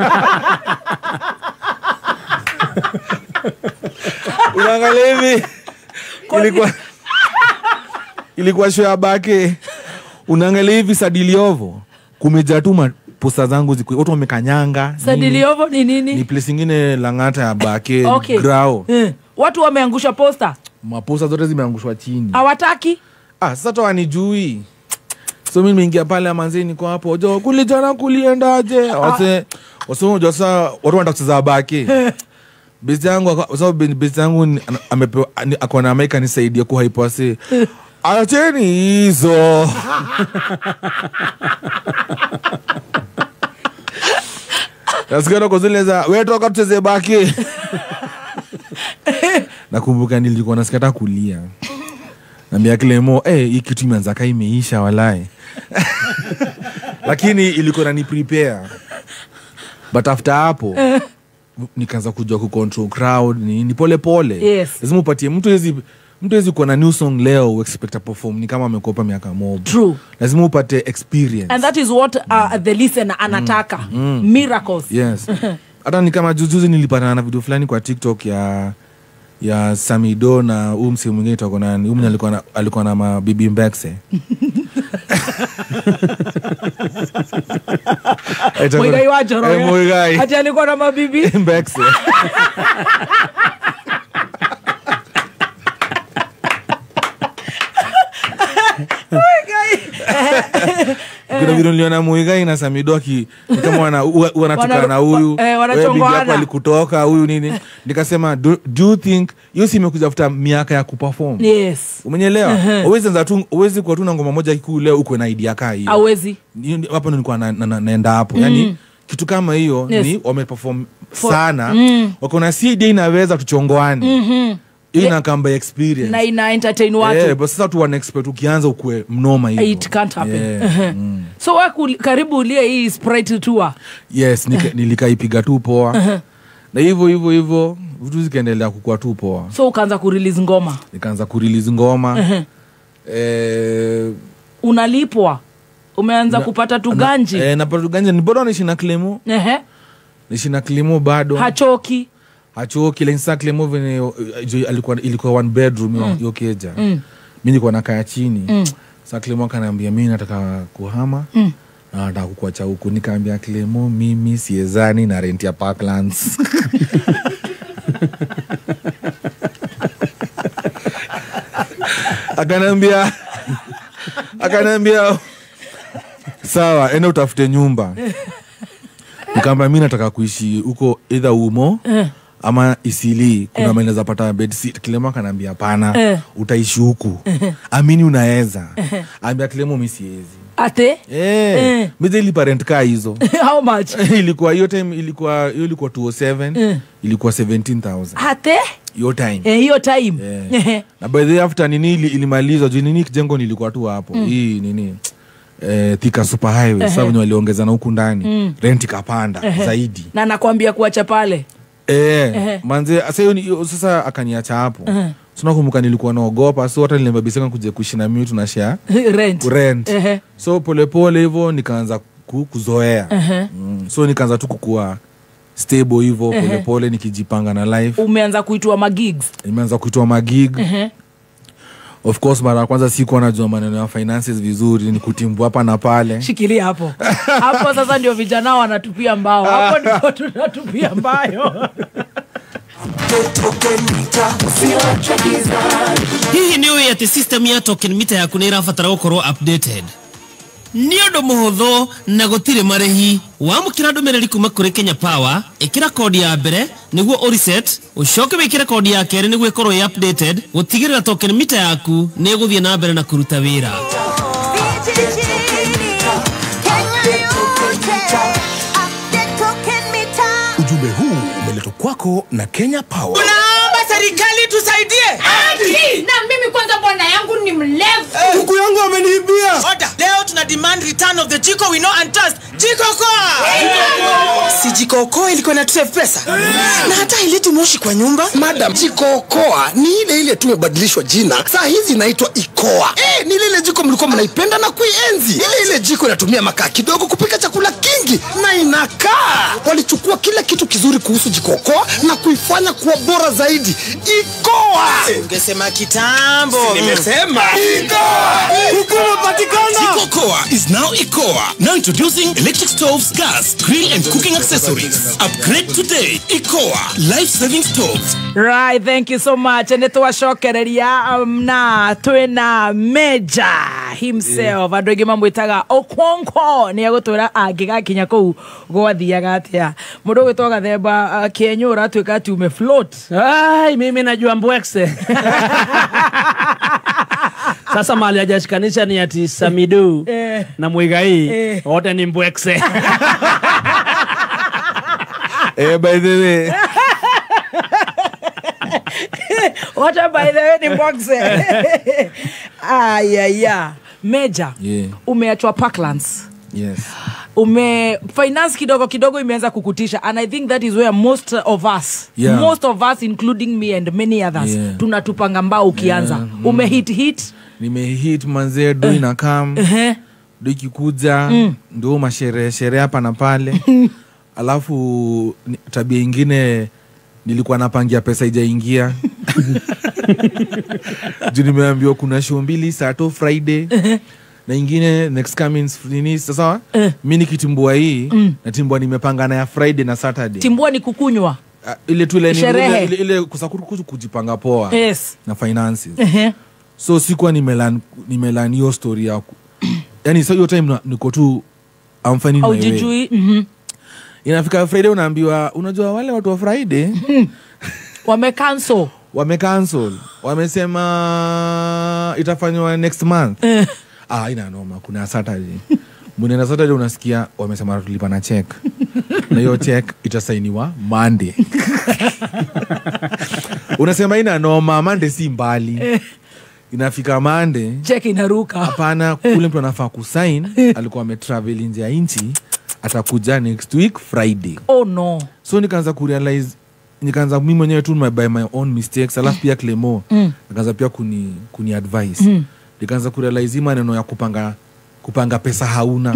Unaangalia hivi ilikuwa ilikuwa show ya bake unaangalia hivi Sadiliovo kumejaa tu poster zangu ziko watu wamekanyanga. Sadiliovo ni nini? Ni place nyingine Langata ya bake okay. Grao uh. watu wameangusha poster. Maposa zote zimeangushwa chini. Hawataki? Ah, sasa tu wanijui. So mimi nimeingia pale manzi niko hapo jo kulijana kuliendaje wase wasemo jo sasa watu wanataka kucheza baki bezi yangu kwa sababu bezi yangu amepewa akona Amerika nisaidie ku hypose acheni hizo Nasikana kwa zile za wewe toka tucheze baki nakumbuka nilikuwa nasikata kulia Nambia Clemo, eh, hii kitu imeanza kai imeisha walai. Lakini ilikuwa na ni prepare. But after hapo, nikaanza kujua ku control crowd, ni, ni pole pole. Yes. Lazima upatie mtu hizi mtu hizi kuwa na new song leo u expect a perform ni kama amekopa miaka mob. True. Lazima upate experience. And that is what uh, the listener anataka. Mm. Mm. Miracles. Yes. Hata ni kama juzi nilipata na video fulani kwa TikTok ya ya Samido na huyu msee mwingine tuko nani huyu alikuwa na alikuwa na mabibi Mbekse Mwigai wajoro eh Mwigai ati alikuwa na mabibi Mbekse kuna video niliona Mwigai na Samido ki kama wana wanatoka na huyu wanachongana alikutoka huyu nini nikasema do, do you think hiyo si imekuja kufuta miaka ya kuperform? Yes. Umenyelewa? Uwezi nza tu uwezi kwa tu na ngoma moja kikuu leo uko na idea kaa hiyo. Hawezi. Hapo nilikuwa na, na, na, naenda hapo. Mm. Yaani kitu kama hiyo yes. Ni wameperform sana. Mm. Wako na C D inaweza tuchongoane. Mhm. Ina kamba experience na ina entertain watu. Eh, but sasa tu wana expect ukianza ukue mnoma hivyo. It can't happen. Yeah. Mm. So waku karibu ulie hii Sprite tour. Yes, nika, nilikaipiga tu poa. Uh-huh. Na hivyo hivyo hivyo vitu zikaendelea kukua tu poa. So ukaanza ku release ngoma. Nikaanza ku release ngoma. Uh-huh. Eh, unalipwa. Umeanza na, kupata tu ganji. Na, eh, napata tu ganji ni bado naishi na Clemo. Eh. Uh-huh. Naishi na Clemo bado. Hachoki. Hacho kile nsa Clemo vene alikuwa ilikuwa one bedroom mm. yo keja. Mm. Mimi nilikuwa nakaa chini. Mm. Sasa Clemo akaniambia mimi nataka kuhama. Mm. Na nataka kukuacha huko. Nikaambia Clemo mimi siezani na rent ya Parklands. Akaniambia Akaniambia sawa enda utafute nyumba. Nikaambia mimi nataka kuishi huko either Umo ama Isili kuna eh. Maeneza pata bed seat. Clemo kanambia hapana eh. Utaishi huku eh. Amini unaweza eh. Ambia Clemo mimi siwezi ate eh, eh. Mimi nilipa rent kaa hizo how much ilikuwa hiyo time ilikuwa hiyo ilikuwa two oh seven eh. Ilikuwa seventeen thousand ate hiyo time eh hiyo time eh. Na by the way after nini ilimalizwa juu nini jengo nilikuwa tu hapo mm. Hii nini eh Thika Super Highway uh-huh. Sababu waliongeza na huku ndani mm. Rent ikapanda uh-huh. Zaidi na nakwambia kuacha pale eh uh-huh. Manze sasa sasa akaniacha hapo uh-huh. Sina kumbuka nilikuwa naogopa so hata nilibabisika kuja kuishi na mimi tunashare rent rent uh-huh. So pole pole hivyo nikaanza kuzoea uh-huh. Mm. So nikaanza tu kukua stable hivyo uh-huh. Pole pole nikijipanga na life. Umeanza kuitwa magigs? Nimeanza kuitwa magig uh-huh. Of course mara kwanza sikuwa najua maneno ya finances vizuri ni kutimbu hapa na pale. Shikilia hapo. Hapo sasa ndio vijana wanatupia mbao. Hapo ndipo tunatupia mbayo. Hii ndio ya system ya token meter yaku ni rafatara gukorwo updated. Niondo muhutho na gutire marehi wamukira ndumiriri kuma kuri Kenya Power ikira kodi ya mbere niguo o reset ucoke wikire kodi ya kere niguo ikorwo i updated gutigirira token meter yaku ni guthie na mbere na kuruta wira. Ujumbe huu umeletwa kwako na Kenya Power. Tunaomba serikali tusaidie. Ati na mimi kwanza bwana yangu ni mlevu. Kuku yangu ameniibia. Order. Leo tuna demand return of the Jiko we know and trust. Jiko Koa. Si Jiko Koa ilikuwa na save pesa. Na hata ileti moshi kwa nyumba. Madam, Jiko Koa ni ile ile tumebadilishwa jina. Saa hizi inaitwa Ikoa. Eh, ni ile jiko mlikuwa mnaipenda na kuienzi. Ile ile jiko inatumia makaa kidogo kupika chakula kingi na inakaa. Walichukua kila kitu kizuri kuhusu Jiko Koa na kuifanya kuwa bora zaidi. Ikoa. Ungesema kitambo. Nimesema Ikoa. Ukuma patikana. Jiko Koa is now Ikoa. Now introducing electric stoves, gas, grill and cooking accessories. Upgrade today. Ikoa life-saving stoves. Right, thank you so much. And it was shokereria um, na twina Meja. himself andwege mamwitaga Okonkwo ni agutwira angigakinya kuu gwathiaga atia mundu gwitwa Gathemba Kenyura atwika ati ume float. Ai mimi najua mbwekse. Sasa mali hajashikanisha ni ati Samidu eh, na Muigai eh, wote ni mbwekse. Eh, by the way what by the way ni mbwekse. Ah yeah yeah Major, yeah. Umeachwa Parklands. Yes. Ume finance kidogo kidogo imeanza kukutisha, and I think that is where most of us yeah. most of us including me and many others yeah. tunatupanga mbao ukianza. Yeah. Mm. Ume hit hit nime hit manze do ina kam uh -huh. do ikikuja mm. ndo mashere shere hapa na pale. Alafu tabia ingine nilikuwa napangia pesa ijaingia. Juu nimeambiwa kuna show mbili Saturday Friday uh-huh. na ingine next coming nini sasa uh. mimi nikitimbua hii mm. na timbua nimepanga na ya Friday na Saturday. Timbua ni kukunywa uh, ile tu ile ile, ile, ile kusakuru kujipanga poa yes. na finances uh-huh. so sikuwa nimelan nimelan hiyo story yako. Yani so hiyo time niko tu I'm finding my way. Aujijui mhm inafika Friday unaambiwa unajua wale watu wa Friday wame cancel wame cancel wamesema itafanywa next month. uh. Ah ina noma kuna Saturday. Mwenye Saturday unasikia wamesema tulipa na check. Na hiyo check itasainiwa Monday. Unasema ina noma Monday si mbali. Inafika Monday check inaruka. Hapana kule mtu anafaa kusign alikuwa ametravel nje ya nchi atakuja next week Friday. Oh no. So nikaanza kurealize nikaanza mimi mwenyewe tu my by my own mistakes. Alafu pia Clemo mm. nikaanza pia kuni kuni advice mm. nikaanza kurealize maneno ya kupanga kupanga pesa hauna.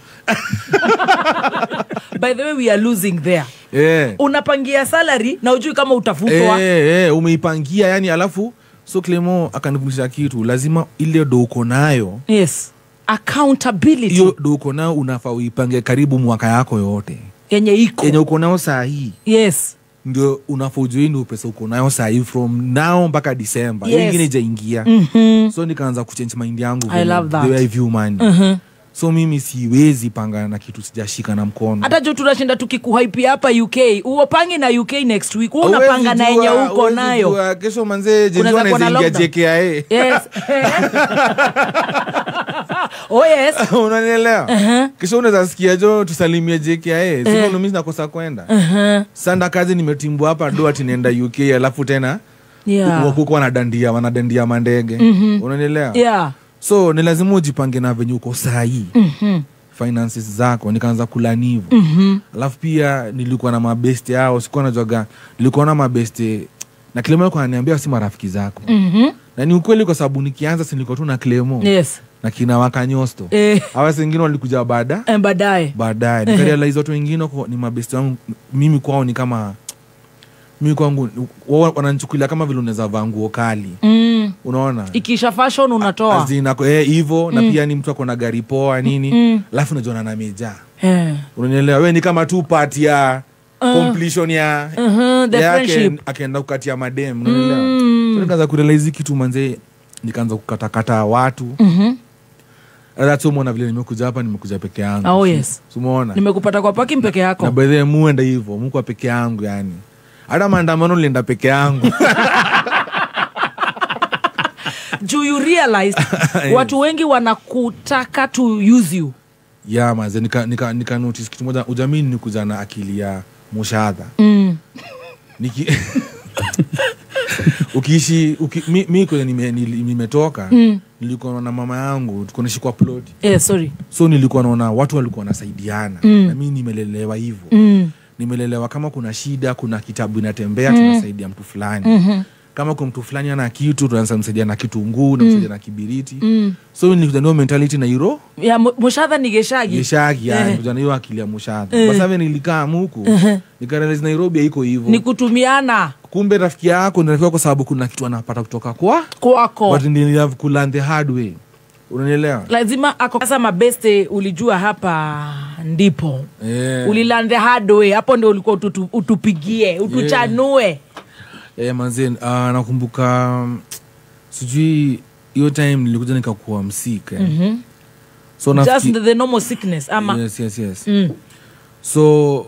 By the way we are losing there. Yeah. Unapangia salary na ujui kama utafutwa. Eh eh eh, umeipangia yani. Alafu so Clemo akanifundisha kitu lazima ile do uko nayo. Yes. Accountability. Hiyo do uko nayo unafaa uipange karibu mwaka yako yote. Yenye iko. Yenye uko nayo saa hii. Yes. Ndio unafaa ujue ndio pesa uko nayo saa hii from now mpaka December. Yes. Nyingine jaingia. Mhm. So nikaanza kuchange mind yangu. I love that. The way I view money. Mhm. So mimi siwezi panga na kitu sijashika na mkono. Hata jo tunashinda tukikuhype hapa U K. Uopange na U K next week. Wewe unapanga na yenye uko nayo. Kesho manze jenjua anaingia J K I A. Yes. Oh yes. Unanielewa? Uh-huh. Kesho unaweza sikia jo tusalimie J K I A. Sio uh-huh. mimi nakosa kwenda. Uh-huh. Sanda kazi nimetimbwa hapa do ati nenda U K alafu tena yeah. wako wanadandia wanadandia mandege. Mm-hmm. Unanielewa? Yeah. So ni lazima ujipange na venye uko sahi. Mhm. Finances zako nikaanza kula nivu. Mhm. Alafu pia nilikuwa na mabeste yao sikuwa najoga nilikuwa na mabeste na Clemo alikuwa ananiambia si marafiki zako. Mhm. Na ni ukweli kwa sababu nikianza si nilikuwa tu na Clemo. Yes. Na kina Wakanyosto. Eh. Hawa wengine walikuja baada. Eh baadaye. Baadaye. Nikarealize watu wengine ni mabeste wangu mimi kwao ni kama mimi kwangu wananichukulia kama vile unaweza vaa nguo kali. Mm. Unaona? Ikisha fashion unatoa. Azina eh hivyo mm. na pia ni mtu ako na gari poa nini. Alafu mm. unajua na meja. Eh. Unanielewa? Wewe ni kama tu part ya uh, completion ya uh-huh, the ya friendship. Akaenda kukatia madem. Unanielewa? Mm. So nikaanza kurealize kitu manze nikaanza kukatakata watu. Mhm. That's umeona vile nimekuja hapa nimekuja peke yangu. Oh yes. Umeona? Nimekupata kwa parking peke yako. Na by the way muenda hivyo, mko peke yangu yani. Hata maandamano nilienda peke yangu. Do you realize watu wengi wanakutaka to use you? Yeah, maze nika nika nika notice kitu moja ujamini ni kuja na akili ya mushahada. Mm. Niki Ukiishi uki, mi, mi kwenye nime, nimetoka mm. nilikuwa na mama yangu tuko naishi kwa plot. Eh sorry. So nilikuwa naona watu walikuwa wanasaidiana mm. na mimi nimelelewa hivyo. Mm. Nimelelewa kama kuna shida kuna kitabu inatembea mm. tunasaidia mtu fulani. Mm-hmm. Kama kwa mtu fulani ana kitu tunaanza kumsaidia na kitunguu na kumsaidia mm. na kibiriti. Mm. So nilikuja ndio mentality na hiro. Ya mushadha ni geshagi. Geshagi yani nilikuja na hiyo akili ya mushadha. Eh. Kwa sababu nilikaa huko uh-huh. nikarealize Nairobi haiko hivyo. Ni kutumiana. Kumbe rafiki yako ni rafiki kwa sababu kuna kitu anapata kutoka kwa kwako. But nili have to learn the hard way. Unanielewa? Lazima ako sasa mabeste ulijua hapa ndipo. Yeah. Ulilearn the hard way. Hapo ndio ulikuwa ututu, utupigie, utuchanue. Yeah. Eh manze uh, nakumbuka sijui hiyo time nilikuja nikakuwa msika. Mhm. So just the, the normal sickness ama. Yes, yes, yes. Mm. So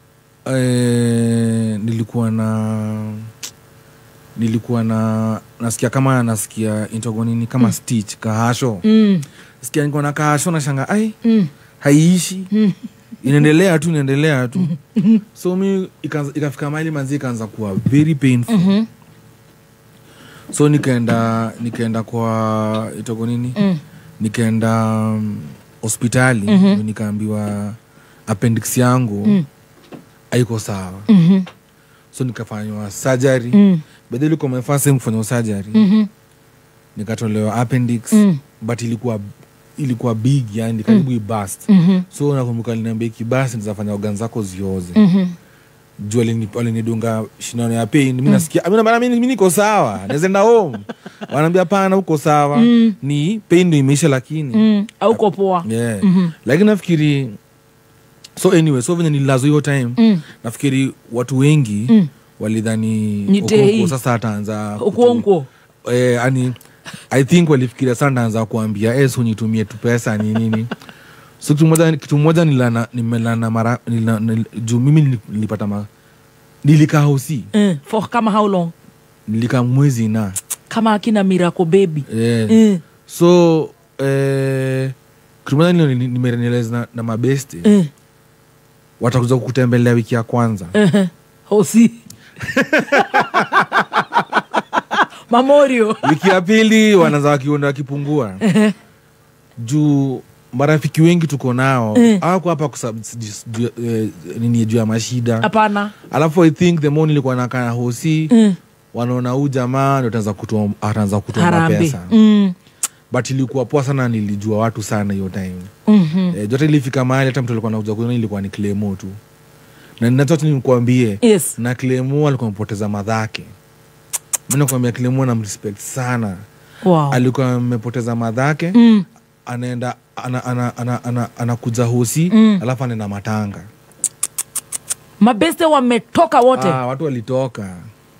eh, nilikuwa na nilikuwa na nasikia kama nasikia intogonini kama mm. stitch kahasho. Mm. Sikia nilikuwa na kahasho na shanga ai mm. haiishi. Mm. Inaendelea tu inaendelea tu. Mm-hmm. So mi ikafika mahali manzi ikaanza kuwa very painful. Mm-hmm. So nikaenda nikaenda kwa itoko nini? Mm. Nikaenda um, hospitali. Mm-hmm. Nikaambiwa appendix yangu mm. haiko sawa. Mm-hmm. So nikafanywa surgery. Mm. Baada ile kwa first time kufanywa surgery. Mm-hmm. Nikatolewa appendix. Mm. But ilikuwa ilikuwa big, yani karibu mm. ibust. Mm-hmm. So nakumbuka liniambia kibasi nitafanya organ zako zioze. Mhm. Jua alinidunga shindano ya pain. Mimi nasikia mimi na mimi mimi niko sawa. Naenda home. Wananiambia pana uko sawa. Mm. Ni pain ndio imeisha lakini mm. hauko poa. Yeah. Mm-hmm. Lakini nafikiri so anyway, so venye nililazo hiyo time, mm. nafikiri watu wengi mm. walidhani Okonkwo sasa ataanza Okonkwo. Eh, yani I think walifikiria sana anaanza kuambia eh so nitumie tu pesa ni nini. So kitu moja kitu moja nilana nimelana mara nilana juu mimi nilipata ma nilikaa hosi. Mm. For kama how long? Nilikaa mwezi na kama akina Miracle Baby. Yeah. Mm. So eh kitu moja nimerealize na, na mabeste. Mm. Watakuja kukutembelea wiki ya kwanza. Uh-huh. Hosi. Mamorio. Wiki ya pili wanaanza wakiona wakipungua. Uh-huh. Juu marafiki wengi tuko nao uh-huh. hawako hapa kwa nini juu ya mashida. Hapana. Alafu I think the more nilikuwa nakaa hosi uh-huh. wanaona huyu jamaa ndio ataanza kutoa ataanza kutoa pesa. Mm. But ilikuwa poa sana, nilijua watu sana hiyo time. Mhm. Eh, jote ilifika mahali hata mtu alikuwa anakuja kuona ilikuwa ni Clemo tu. Na ninataka nikuambie yes. na Clemo alikuwa mpoteza madhake. Mimi nakwambia Clemo na respect sana. Wow. Alikuwa amepoteza madhake. Mm. Anaenda ana ana ana ana anakuja hosi mm. alafu anaenda matanga. Mabeste wametoka wote. Ah, watu walitoka.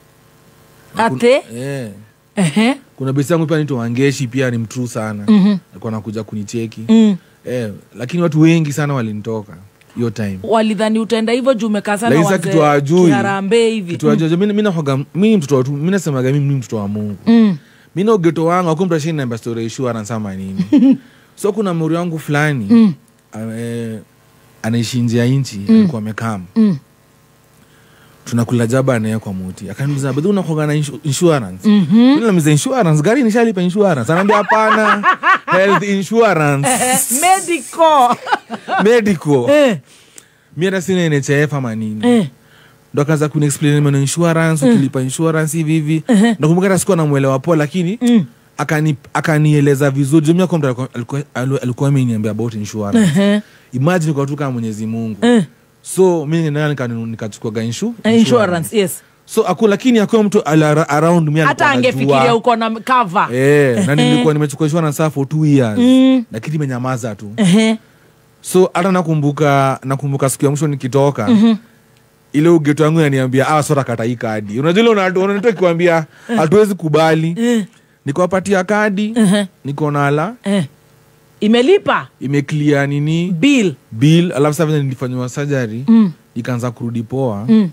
Ate? Eh. Uh-huh. Kuna besi yangu pia nito Wangeshi pia ni mtrue sana. Mm-hmm. Alikuwa anakuja kunicheki. Mm. Eh, lakini watu wengi sana walinitoka hiyo time. Walidhani utaenda hivyo juu umekaa sana wazee. Kitu hajui. Kiharambe hivi. Kitu hajui. Mimi mimi nahoga mimi mtoto watu mimi nasemaga mimi ni mtoto wa Mungu. Mm. Mimi na geto wangu akumta shini na story insurance sama nini. So kuna muri wangu fulani mm. eh anaishi nje ya nchi mm. alikuwa amekaa. Mm. Tunakula jaba naye kwa muti. Akaniuliza, "Bado unakoga na insurance?" Mhm. Mimi namiza insurance, gari nishalipa insurance. Ananiambia hapana, health insurance. Medical. Medical. Eh. Mimi hata sina N H F ama nini. Eh. Ndo akaanza kuniexplain maneno insurance, ukilipa insurance hivi hivi. Nakumbuka hata sikuwa namuelewa poa lakini mm. akani akanieleza vizuri. Mimi kwa mtu alikuwa alikuwa ameniambia about insurance. Uh-huh. Imagine kwa tu kama Mwenyezi Mungu. Uh. So mimi nenda nikachukua nika inshu insurance. insurance yes. So aku lakini akua mtu around me hata angefikiria uko na cover. Eh, na nilikuwa nimechukua insurance for two years. Mm. Lakini nimenyamaza tu. Uh-huh. So hata nakumbuka nakumbuka siku ya mwisho nikitoka. Uh-huh. Ile ugeto wangu ananiambia ah sora kata hii kadi. Unajua ile unatoa kuambia hatuwezi kubali. Uh-huh. Nikawapatia kadi. Uh-huh. Niko nala. Uh-huh. Imelipa? Imeclear nini? Bill. Bill. Alafu sasa nilifanywa surgery. Mm. Ikaanza kurudi poa. Mm.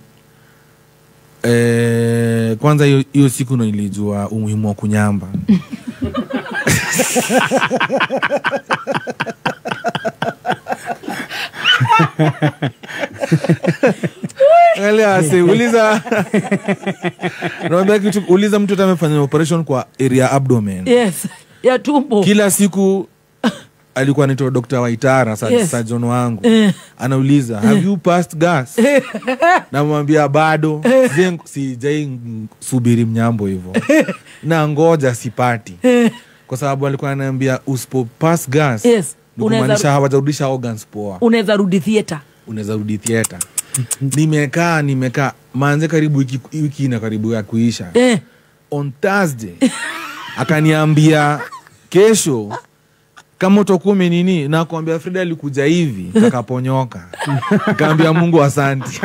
Eh, kwanza hiyo hiyo siku ndo nilijua umuhimu wa kunyamba. Wale ase uliza. Naomba kitu uliza mtu atamefanya operation kwa area abdomen. Yes. Ya tumbo. Kila siku alikuwa anaitwa Doctor Waitara sa yes. surgeon wangu. Uh. Anauliza, uh. have you passed gas? Namwambia bado. Zengu sijai subiri mnyambo hivyo. Na ngoja sipati. Kwa sababu alikuwa ananiambia usipo pass gas. Yes. Unaweza hawajarudisha organs poa. Unaweza rudi theater. Unaweza rudi theater. Nimekaa nimekaa manze karibu wiki wiki na karibu ya kuisha. Eh. On Thursday akaniambia kesho kama utakume nini na kuambia Frida alikuja hivi takaponyoka. Kaambia Mungu asante.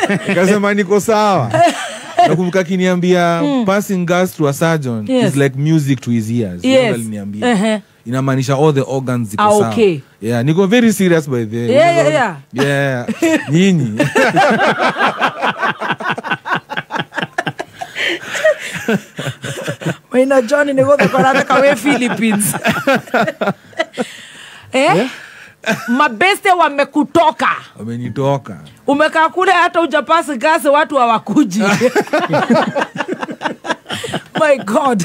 Nikasema niko sawa. Nakumbuka kiniambia mm. passing gas to a surgeon yes. is like music to his ears. Yes. Aliniambia. Uh-huh. Inamaanisha all the organs ziko ah, sawa. Okay. Yeah, niko very serious by the way. Yeah, yeah, yeah. Yeah. Nyinyi. Maina Johnny nego kwa kwa Philippines. Eh? Yeah? Mabeste wamekutoka. Wamenitoka. Umekaa kule hata hujapasi gasi watu hawakuji. My God.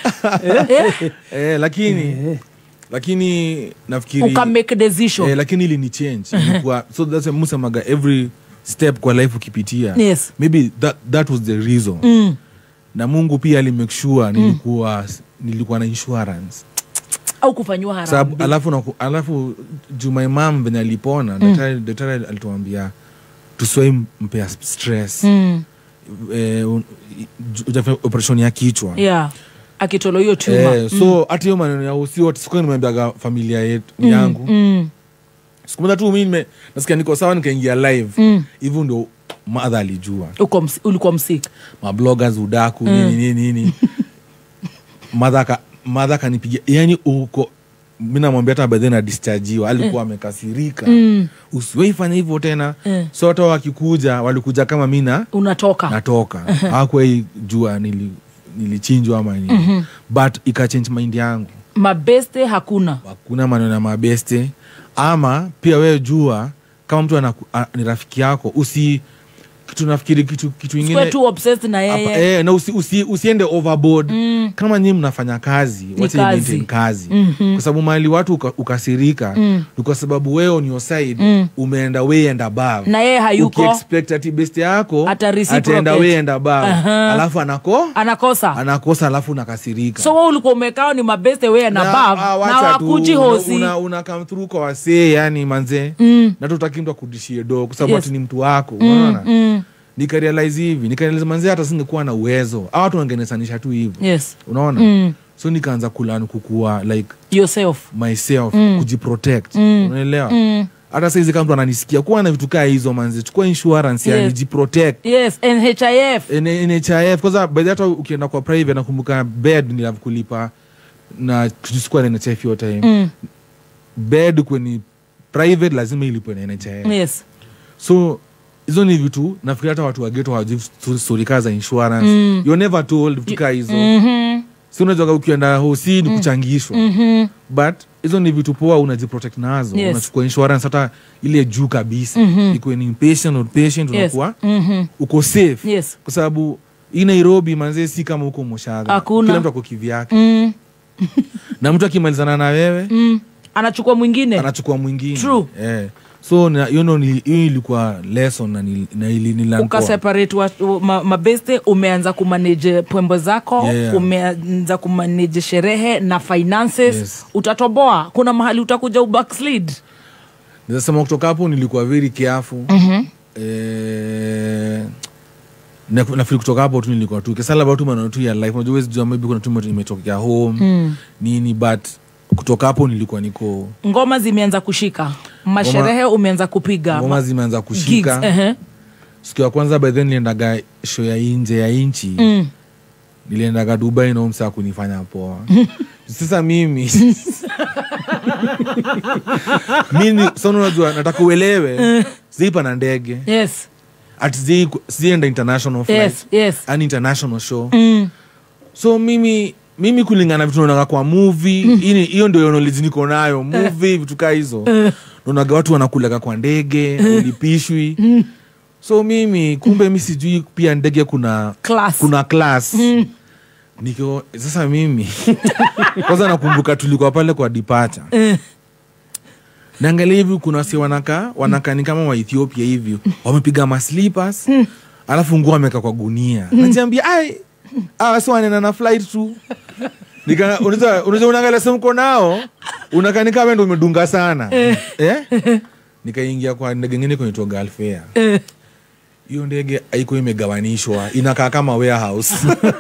eh? Eh, lakini lakini nafikiri uka make decision. Eh, lakini ili ni change. Ilikuwa so that's a musamaga every step kwa life ukipitia. Yes. Maybe that that was the reason. Mm. Na Mungu pia ali make sure nilikuwa mm. nilikuwa na insurance. Au kufanywa harambee. Sababu alafu na alafu Juma Imam venye alipona mm. daktari daktari alituambia tusiwe mpea stress. Mm. Eh, operation ya kichwa. Yeah. Akitolo hiyo tumor. Eh, so ati hiyo maneno ya usi wote siku nimeambiaga familia yetu mm. yangu. Mm. Siku moja tu mimi nasikia niko sawa nikaingia live. Mm. Hivyo ndio mother alijua. Uko ulikuwa msick. Ma bloggers udaku mm. nini nini nini. Mother ka mother kanipigia yani uko mimi namwambia hata baadaye na discharge alikuwa amekasirika. Mm. Usiwahi fanya hivyo tena. Mm. So hata wakikuja walikuja kama mimi na unatoka. Natoka. Uh-huh. Hakuwahi jua nili nilichinjwa ama nini. Mm-hmm. But ika change mind yangu. Mabeste hakuna. Hakuna maneno ya mabeste. Ama pia wewe jua kama mtu ana, a, ni rafiki yako usi kitu nafikiri kitu kitu kingine. Sikuwa tu obsessed na yeye. Eh, na usi, usi usiende overboard. Mm. Kama nyinyi mnafanya kazi, wacha maintain kazi. Mm-hmm. Kwa sababu mahali watu uka, ukasirika, mm. kwa sababu wewe on your side mm. umeenda way and above. Na yeye hayuko. Ukiexpect ati best yako ataenda way and above. Uh-huh. Alafu anako anakosa. Anakosa alafu unakasirika. So wewe ulikuwa umekao ni mabeste way and above na, na wakuji hosi. Una, una come through kwa wasee yani manze. Mm. Na tutaki mtu akudishie do kwa sababu yes. ati ni mtu wako, unaona? Mm. Mm. Nika realize hivi, nika realize manzi hata singekuwa na uwezo. Hao watu wangenesanisha tu hivyo. Yes. Unaona? Mm. So nikaanza kulani kukua like yourself, myself, mm. kujiprotect. Mm. Unaelewa? Mm. Hata saizi kama mtu ananisikia kuwa na vitu kaa hizo manzi, chukua insurance yes. yani jiprotect. Yes, N H I F. N N H I F kwa sababu hata ukienda kwa private nakumbuka bed nilikulipa na tuchukua N H I F yote time. Mm. Bed kwenye private lazima ilipwe na N H I F. Yes. So hizo ni vitu nafikiri hata watu wa ghetto hawajui story kaza insurance. Mm. You're never told vitu kaa hizo. Mhm. Si unajua ukienda hosi ni kuchangishwa. Mhm. But hizo ni vitu poa unajiprotect nazo. Yes. Unachukua insurance hata ile juu kabisa. Mm-hmm. Iko ni inpatient or patient yes. unakuwa mm-hmm. uko safe. Yes. Kwa sababu hii Nairobi manze si kama huko Moshadha. Kila mtu ako kivyake. Mm. Na mtu akimalizana na wewe mm. anachukua mwingine. Anachukua mwingine. True. Eh. So na you know hiyo ilikuwa lesson na ni, na ili nilango. Uka separate watu ma, mabeste umeanza kumanage pembo zako, yeah. umeanza kumanage sherehe na finances, yes. utatoboa. Kuna mahali utakuja ubackslide. Nasema kutoka hapo nilikuwa very careful. Mhm. Eh na nafikiri kutoka hapo tu nilikuwa tu kesala about maneno tu ya life. Unajua wewe jua maybe kuna tu imetokea home mm. nini but kutoka hapo nilikuwa niko ngoma zimeanza kushika. Masherehe umeanza kupiga. Ngoma zimeanza kushika. Uh-huh. Siku ya kwanza by then niliendaga show ya nje ya inchi. Mm. Niliendaga Dubai na umsa kunifanya poa. Sasa mimi mimi sono unajua nataka uelewe. Zipa na ndege. Yes. At the Zienda international flight. Yes, yes. An international show. Mm. So mimi mimi kulingana vitu naona kwa movie, mm. ini hiyo ndio knowledge niko nayo, movie vitu kaa hizo. Uh. Naona watu wanakulaga kwa ndege, uh. ulipishwi. Mm. So mimi kumbe mimi sijui pia ndege kuna class. Kuna class. Mm. Niko sasa mimi kwanza nakumbuka tulikuwa pale kwa departure. Uh. Naangalia hivi kuna wasi wanaka, wanaka ni kama wa Ethiopia hivi. Wamepiga ma slippers. Mm. Alafu nguo ameka kwa gunia. Mm. Najiambia ai ah so anaenda na flight tu. Nika unaweza unaweza unaangalia simu uko nao, unakanika wewe ndio umedunga sana. Eh? eh? Nikaingia kwa ndege nyingine kwenye to Gulf Air. Eh. Hiyo ndege haiko imegawanishwa, inakaa kama warehouse.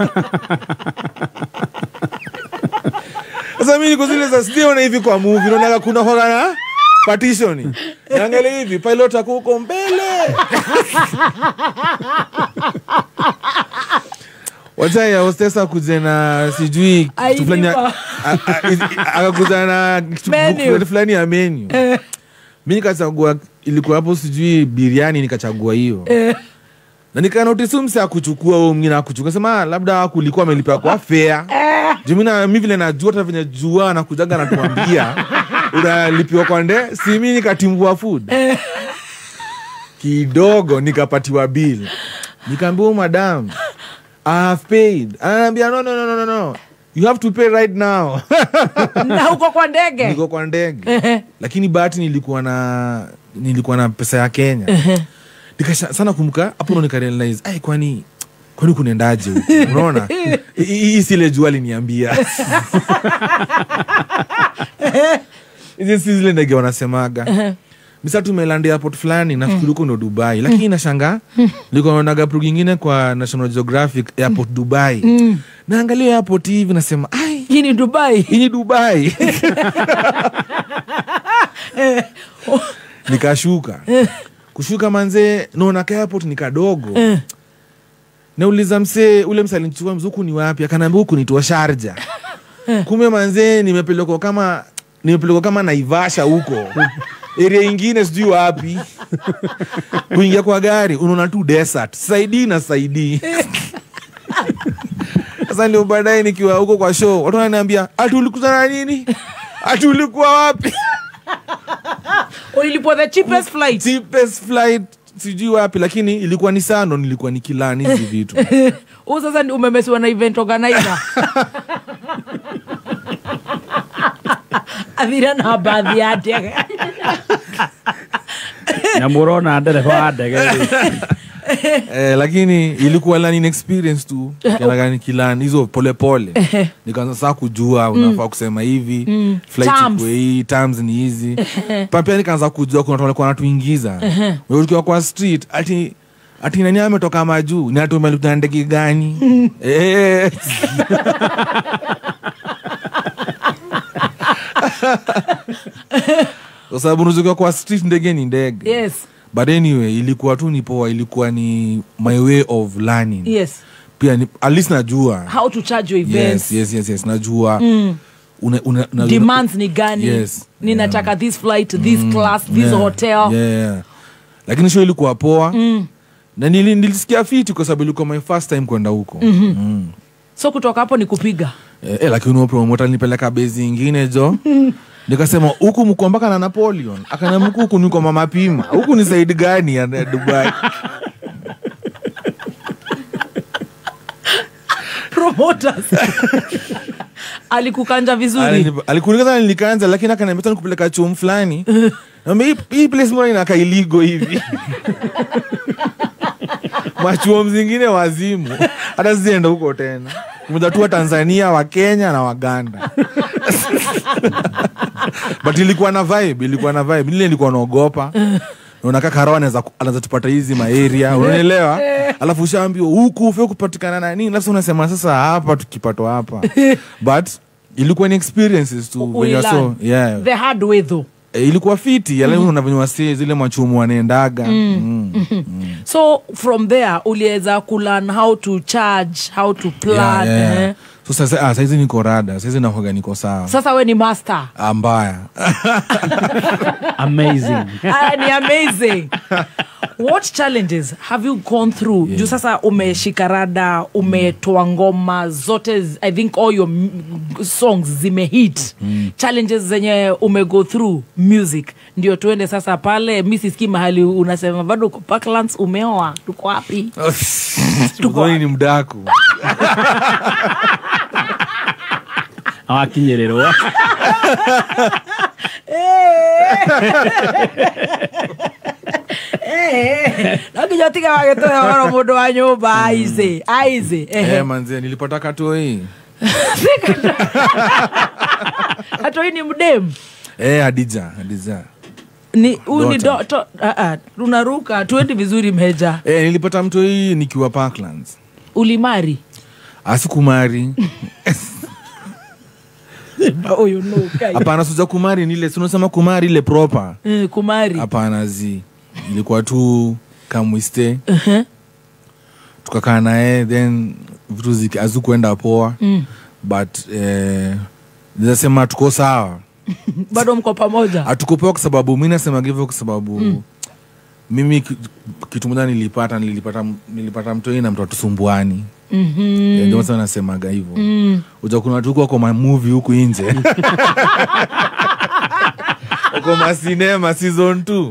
Sasa mimi niko zile za sio na hivi kwa movie, unaona kuna hora na partition. Naangalia hivi pilot akuko mbele. Wacha ya hostesa kujena sijui kitu fulani akakuzana kitu fulani ya menu. Mimi nikachagua ilikuwa hapo sijui biriani nikachagua hiyo. Na nikanotice msa akuchukua au mwingine akuchukua sema labda kulikuwa amelipa kwa fair. Jumina mimi vile najua hata venye jua na kujaga na tuambia unalipiwa kwa nde si mimi nikatimbua food. Kidogo nikapatiwa bill. Nikaambiwa madam I have paid. Ananiambia no no no no no. You have to pay right now. Na uko kwa ndege? Niko kwa ndege. Lakini bahati nilikuwa na nilikuwa na pesa ya Kenya. Nikasha sana kumka hapo ndo nikarealize ai kwani kwani kunaendaje huko? Unaona? Hii sile jua aliniambia. Hizi si zile ndege wanasemaga. Misa tumelandia airport fulani nafikiri huko ndo Dubai lakini nashangaa nilikuwa naona gapro nyingine kwa National Geographic airport Dubai. Mm. Naangalia airport hivi nasema ai hii ni Dubai. Hii ni Dubai. Nikashuka. Kushuka manze naona airport ni kadogo. Nauliza mse ule msalinichukua mzuku ni wapi? Akaniambia huku nitoa Sharjah. Kumbe manze nimepelekwa kama nimepelekwa kama Naivasha huko. Area ingine sijui wapi. Kuingia kwa gari unaona tu desert. Saidi na saidi. Sasa ndio baadaye nikiwa huko kwa show watu wananiambia ati ulikutana nini? Ati ulikuwa wapi? Ulilipwa the cheapest flight. Cheapest flight sijui wapi lakini ilikuwa ni Sando nilikuwa nikilani hizi vitu. Wewe sasa umemesiwa na event organizer. Adira na baadhi yake. Na murona ndereva ndege. Eh lakini ilikuwa learning experience tu. Kana gani kilani hizo pole pole. Nikaanza sasa kujua unafaa kusema hivi, mm. flight iko hii, terms ni hizi. Pia nikaanza kujua kuna watu walikuwa wanatuingiza. Wewe ukiwa kwa street ati ati nani ametoka majuu, ni atu umelipia ndege gani? Eh. Kwa sababu unazokuwa kwa street ndege ni ndege. Yes. But anyway, ilikuwa tu ni poa, ilikuwa ni my way of learning. Yes. Pia ni, at least najua how to charge your events. Yes, yes, yes, yes. Najua mm. una, una, una, demands una, ni gani? Yes. Ninataka yeah. this flight, this mm. class, this yeah. hotel. Yeah. Lakini show ilikuwa poa. Mm. Na nili, nilisikia fiti kwa sababu ilikuwa my first time kwenda huko. Mm-hmm. Mm. So kutoka hapo ni kupiga. Eh, eh lakini uno promoter nipeleka base nyingine jo. Nikasema huku mko mpaka na Napoleon. Akaniambia huku niko Mama Pima. Huku ni side gani ya Dubai? Promoters. Alikukanja vizuri. Alikunikana nilikanja lakini akaniambia nikupeleka chuo fulani. Na hii place mbona inakaa iligo hivi? Machuo mzingine wazimu. Hata zienda huko tena. Mtatua Tanzania, wa Kenya na Waganda. But ilikuwa na vibe, ilikuwa na vibe. Nile nilikuwa naogopa. Unakaa Karawa anaweza anaweza tupata hizi ma area, unaelewa? Alafu ushaambiwa huku ufio kupatikana na nini? Alafu unasema sasa hapa tukipatwa hapa. But ilikuwa ni experiences tu when you so yeah. The hard way though. E, ilikuwa fiti, yale mm. unavyonywa stage zile machumu wanaendaga. Mm. Mm. Mm-hmm. Mm. So from there uliweza kulearn how to charge, how to plan. Yeah, yeah. Eh? So sasa ah saizi niko rada, saizi nahoga niko sawa. Sasa we ni master. Ambaya. Amazing. Ah, ni amazing. What challenges have you gone through? Yeah. Juu sasa umeshika rada, umetoa ngoma zote, I think all your songs zimehit. Mm. Challenges zenye umego through music. Ndio tuende sasa pale, mimi sisikii mahali unasema bado uko Parklands umeoa. Tuko wapi? Tuko ni mdaku. Awakinyererwa. Eh, nakijotika wagetoa waro mundu wa nyumba aize, aize. Eh manze nilipata katoi. Katoi ni mdem. Eh Hadija, Hadija. Ni uni do to a a tunaruka twende vizuri Meja. Eh nilipata mtoi nikiwa Parklands. Ulimari? Asikumari. Oh you know kai. Hapana suza kumari ni ile tunasema kumari ile proper. Eh kumari. Hapana zi. Ilikuwa tu come we stay. Uh-huh. Tukakaa naye then vitu ziki azukuenda poa. Mm. But eh nasema tuko sawa. Bado mko pamoja. Hatuko poa kwa sababu mimi nasema hivyo kwa sababu mm. mimi kitu moja nilipata nilipata nilipata mtoi na mtu atusumbuani. Mhm. Mm ndio sana nasemaga hivyo. Mm. Uja kuna watu kwa kwa movie huku nje. Kwa cinema season two.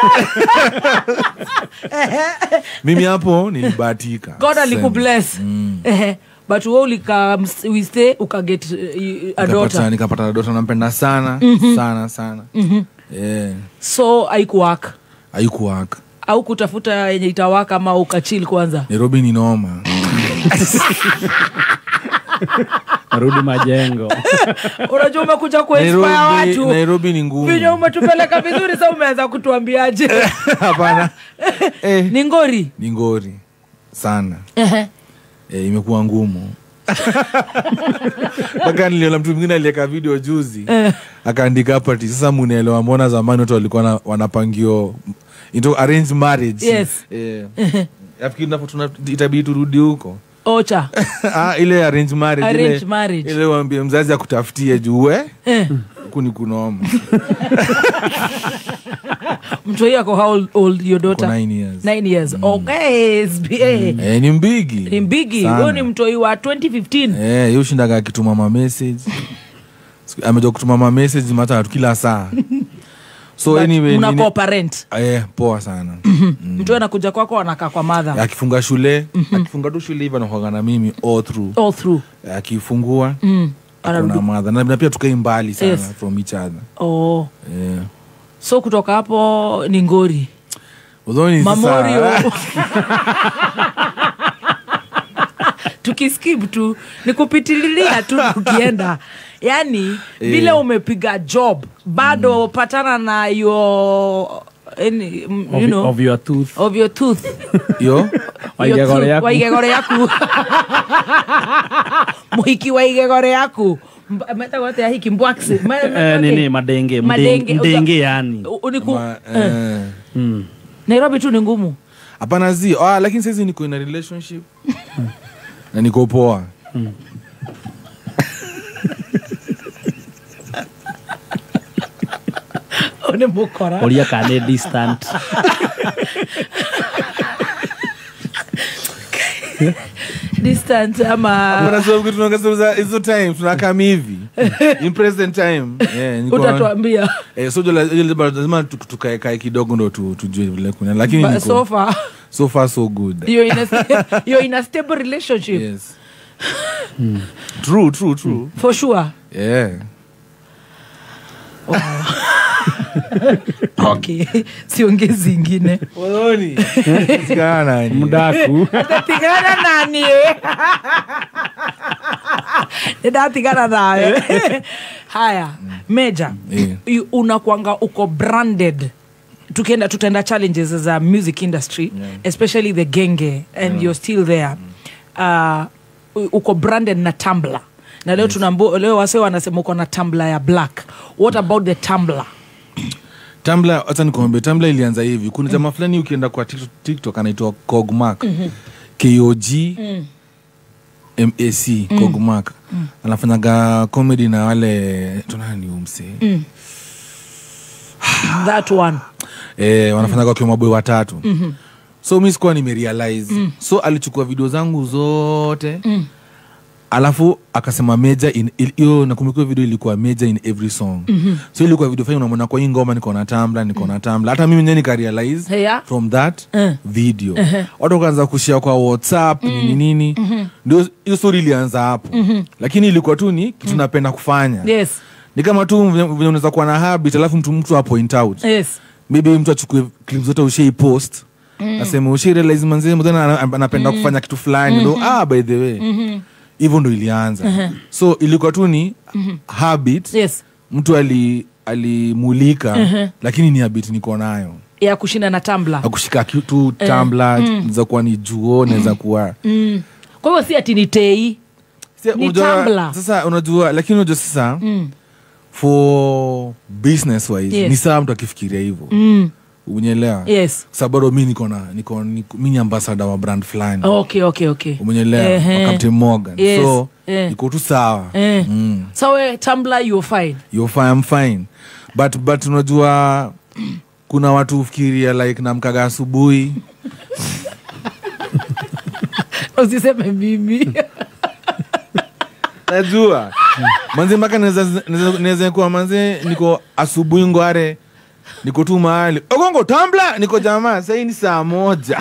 Mimi hapo nilibahatika. God alikubless. Mm. Eh but wewe ulika we stay ukaget uh, a daughter. Nikapata a daughter nampenda sana, mm-hmm. sana sana. Mhm. Yeah. So haikuwaka. Haikuwaka. Au kutafuta yenye itawaka ama ukachill kwanza? Nairobi ni noma. Rudi majengo. Unajua umekuja kuinspire watu. Nairobi ni ngumu. Vinyo umetupeleka vizuri sasa umeanza kutuambiaje? Hapana. Eh. Ni ngori. Ni ngori. Sana. Eh. Eh, imekuwa ngumu. Baka niliona mtu mwingine aliweka video juzi. Eh. Akaandika party. Sasa munaelewa mbona zamani watu walikuwa wanapangio into arranged marriage. Yes. Eh. Nafikiri tunataka itabidi turudi huko. Ocha. Ah, ile arrange marriage. Arrange ile, marriage. Ile waambie mzazi akutafutie juwe. Eh. Kuni kunoma. Mtu yako how old, old your daughter? nine years. nine years. Mm. Okay, S B A. Mm. Eh, ni mbigi. Ni mbigi. Wewe ni mtu wa twenty fifteen. Eh, yeye ushindaga kituma ma message. Amejua kutuma ma message mata kila saa. So but anyway, una co-parent. Eh, poa sana. Mm. Mtu anakuja kwako anakaa kwa mother. Akifunga shule, mm-hmm. akifunga tu shule hivi anakuwa na mimi all through. All through. Akifungua, mm. ana mother. Na pia tukai mbali sana, yes. from each other. Oh. Yeah. So kutoka hapo ni ngori. Udhoni sasa. Tukiskip tu ni kupitililia tu ukienda. Yani vile yeah. umepiga job bado mm. patana na your any you of, know of your tooth of your tooth yo waigegore yaku waigegore yaku muhiki waigegore yaku meta wote hiki mbwaksi eh nini madenge madenge madenge yani uniku eh mm. Nairobi tu ni ngumu hapana zi ah lakini sasa niko in a relationship na niko poa mm. One mukora olia kane distant distant ama bwana sababu tunangeza hizo time tunakama hivi in present time yeah niko utatuambia eh so lazima tukae kae kidogo ndo tujue vile kuna lakini niko so far so far so good you're in a you're in a stable relationship yes mm. true true true mm. for sure yeah wow. Okay, siongezi zingine. Waloni. Sikana nani? Mdaku. Tigana nani? Ndio tigana nawe. Haya, Meja. Yeah. Unakuanga uko branded. Tukienda tutaenda challenges za music industry, yeah. especially the genge and yeah. you're still there. Uh, uko branded na Tumblr. Na leo yes. tunambo leo wase wanasema uko na Tumblr ya black. What about the Tumblr? Tumblr, hata nikwambie Tumblr ilianza hivi. Kuna jamaa mm. fulani ukienda kwa TikTok, TikTok anaitwa Kogmark. Mm-hmm. K O G M A C mm. Kogmark. Mm. Anafanyaga comedy na wale tunani umse. Mm. That one. Eh, wanafanyaga mm. kwa maboy watatu. Mm-hmm. So mimi sikuwa nimerealize. Mm. So alichukua video zangu zote. Mm. Alafu akasema Meja in hiyo nakumbuka video ilikuwa Meja in every song. Mm-hmm. So ilikuwa video fanya unamwona kwa hii ngoma niko na Tumblr niko na Tumblr. Hata mimi mwenyewe nika realize yeah. from that uh. video. Uh-huh. Watu wakaanza kushare kwa WhatsApp mm-hmm. nini nini. Mm-hmm. Ndio hiyo story ilianza hapo. Mm-hmm. Lakini ilikuwa tu ni kitu mm-hmm. napenda kufanya. Yes. Ni kama tu unaweza kuwa na habit alafu mtu mtu a point out. Yes. Maybe mtu achukue clips zote ushei post. Mm. Aseme ushei realize manze mbona anapenda mm-hmm. kufanya kitu fulani. Mm-hmm. Ndio ah by the way. Mm-hmm. Hivyo ndo ilianza. Uh-huh. So ilikuwa tu ni uh-huh. habit. Yes. Mtu ali alimulika uh-huh. lakini ni habit niko nayo. Ya kushinda na Tumblr. Ya kushika kitu uh-huh. Tumblr mm. za kuwa ni juo na za kuwa. Mm. Kwa hiyo si ati ni tei. Si ni Tumblr. Sasa unajua lakini unajua sasa mm. for business wise yes. ni sawa mtu akifikiria hivyo. Mm. Umeelewa? Yes. Sababu mimi niko na niko mimi ambassador wa brand fulani. Okay, okay, okay. Umeelewa? Uh-huh. Captain Morgan. Yes. So, yeah. niko tu sawa. Yeah. Mm. So uh, Tumblr you're fine. You're fine, I'm fine. But but unajua kuna watu ufikiria like namkaga asubuhi. Usiseme mimi. Najua. Manze mpaka naweza naweza kuwa manze niko asubuhi ngware. Niko tu mahali. Ogongo Tumblr niko jamaa sasa ni saa moja.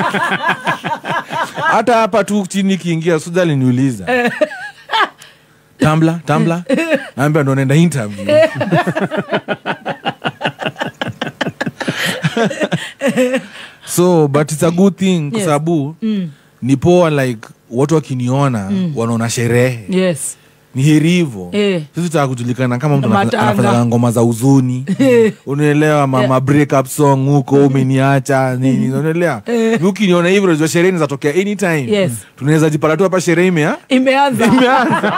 Hata hapa tu chini kiingia sudali niuliza. Tumblr, Tumblr. Naambia ndo naenda interview. So but it's a good thing kwa sababu mm. ni poa like watu wakiniona mm. wanaona sherehe. Yes. Ni heri hivyo. Eh. Sisi tutaka kujulikana kama mtu anafanya ngoma za huzuni. Unaelewa mama yeah. break up song huko umeniacha nini unaelewa? Eh. Ukiniona hivyo unajua sherehe zinatokea anytime. Yes. Tunaweza jipata tu hapa sherehe ime imeanza. Imeanza.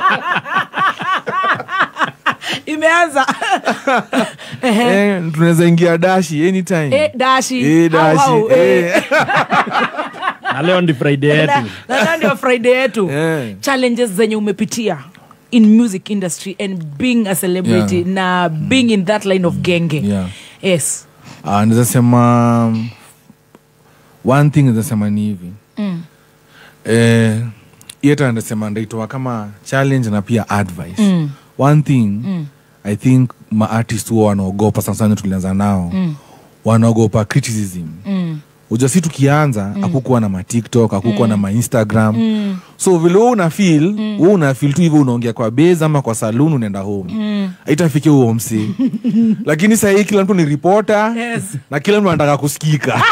Imeanza. Eh, tunaweza ingia dashi anytime. Eh, dashi. Eh, dashi. Au, au, eh. Na leo ndi Friday yetu. Na leo ndio Friday yetu. Yeah. Challenges zenye umepitia in music industry and being a celebrity yeah. na being in that line of genge. Yeah. Yes. Ah, uh, naweza sema um, one thing naweza sema ni hivi. Mm. Eh, yeta nasema ndaitoa kama challenge na pia advice. Mm. One thing mm. I think ma artists wao wanaogopa sana sana tulianza nao. Mm. Wanaogopa criticism. Mm. Ujasi tukianza mm. hakukuwa na ma TikTok, hakukuwa mm. na ma Instagram. Mm. So vile wewe una feel, mm. wewe una feel tu hivyo unaongea kwa base ama kwa saloon unaenda home. Mm. Haitafiki huo msi. Lakini sasa hii kila mtu ni reporter. Yes. Na kila mtu anataka kusikika.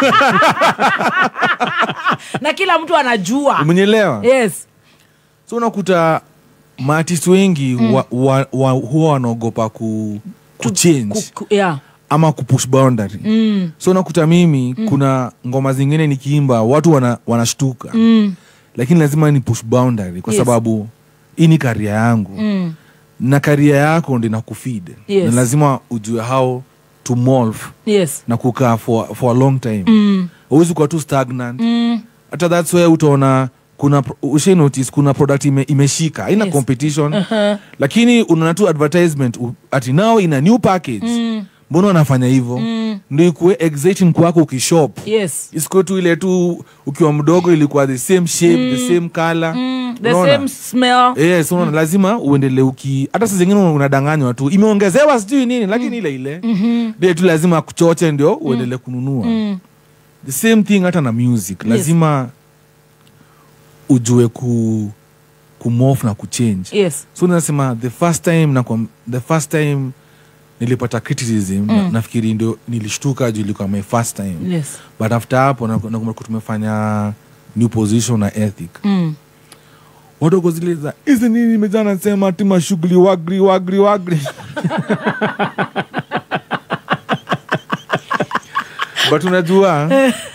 Na kila mtu anajua. Umeelewa? Yes. So unakuta maartist wengi mm. wa, wa, wa, huwa wanaogopa ku, ku change ku, ku, yeah. ama kupush boundary. Mm. So unakuta mimi mm. kuna ngoma zingine nikiimba watu wana, wanashtuka. Mm. Lakini lazima ni push boundary kwa yes. sababu hii ni career yangu. Mm. Na career yako ndio inakufeed. Yes. Na lazima ujue how to morph. Yes. Na kukaa for, for a long time. Mm. Huwezi kuwa tu stagnant. Mm. Hata that's why utaona kuna ushe notice kuna product ime, imeshika haina yes. competition. Uh-huh. Lakini unaona tu advertisement ati now in a new package. Mm. Mbona wanafanya hivyo? Mm. Ndio ikuwe exciting kwako ukishop. Yes. Isiko tu ile tu ukiwa mdogo ilikuwa the same shape, mm. the same color. Mm. The unaona? Same smell. Yes, unaona mm. lazima uendelee uki hata sasa zingine unadanganywa tu. Imeongezewa sijui nini lakini mm. ile ile. Mhm. Ndio tu lazima kuchoche ndio uendelee kununua. Mm. The same thing hata na music. Lazima yes. ujue ku kumorph na kuchange. Yes. So nasema the first time na kwa, the first time nilipata criticism mm. na, nafikiri ndio nilishtuka juu ilikuwa my first time. Yes. But after hapo na nakumbuka tumefanya new position na ethic. Mm. Watu koziliza hizi nini nimejana nasema tima shughuli wagri wagri wagri. But unajua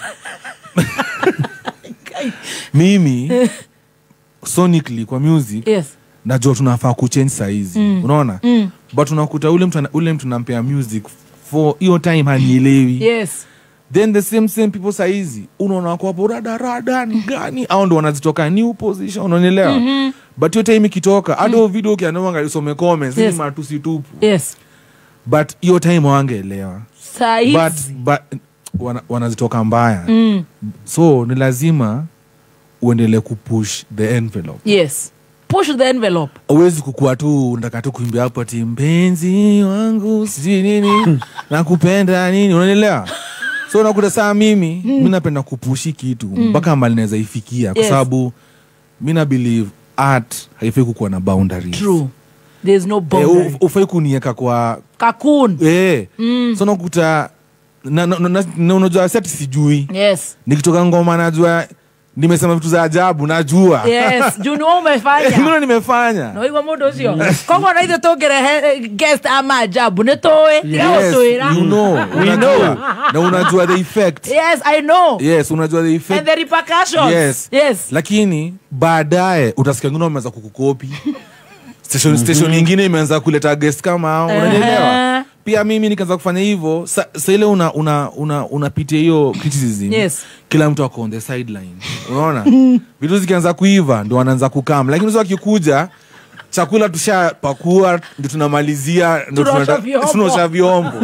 mimi sonically kwa music yes. najua tunafaa kuchange saizi. Mm. Unaona? Mm. But unakuta ule mtu ule mtu nampea music for hiyo time hanielewi. Yes. Then the same same people saizi unaona kwa hapo rada rada gani au ndo wanazitoka new position unaelewa? Mm-hmm. But hiyo time ikitoka hata mm. video kianaanga isome comments yes. ni matusi tupu. Yes. But hiyo time wangeelewa. Saizi. But but wana, wanazitoka mbaya. Mm. So ni lazima uendelee kupush the envelope. Yes. Push the envelope. Uwezi kukua tu unataka tu kuimbia hapo ati mpenzi wangu sijui nini nakupenda nini unaelewa? So unakuta saa mimi mm. mimi napenda kupushi kitu mpaka mm. mbali naweza ifikia yes. kwa sababu mimi na believe art haifai kuwa na boundaries. True. There's no boundary. Eh, ufai kunieka kwa kakun. Eh. Mm. So unakuta na na, na, na unajua sasa sijui. Yes. Nikitoka ngoma najua nimesema vitu za ajabu najua. Yes, juu ni umefanya. Mimi nimefanya. No iwa modo sio. Kongo na hizo tokere guest ama ajabu netoe. Yes, you know. We know. Na unajua the effect. Yes, I know. Yes, unajua the effect. And the repercussions. Yes. Yes. Lakini baadaye utasikia ngine wameanza kukukopi. Station station nyingine imeanza kuleta guest kama hao, unaelewa? pia mimi nikaanza kufanya hivyo. Sa, sa ile una una una unapitia hiyo criticism. Yes. Kila mtu ako on the sideline. Unaona? Vitu zikianza kuiva ndio wanaanza kukam. Lakini sasa wakikuja chakula tushapakua ndio tunamalizia ndio tunaosha vyombo.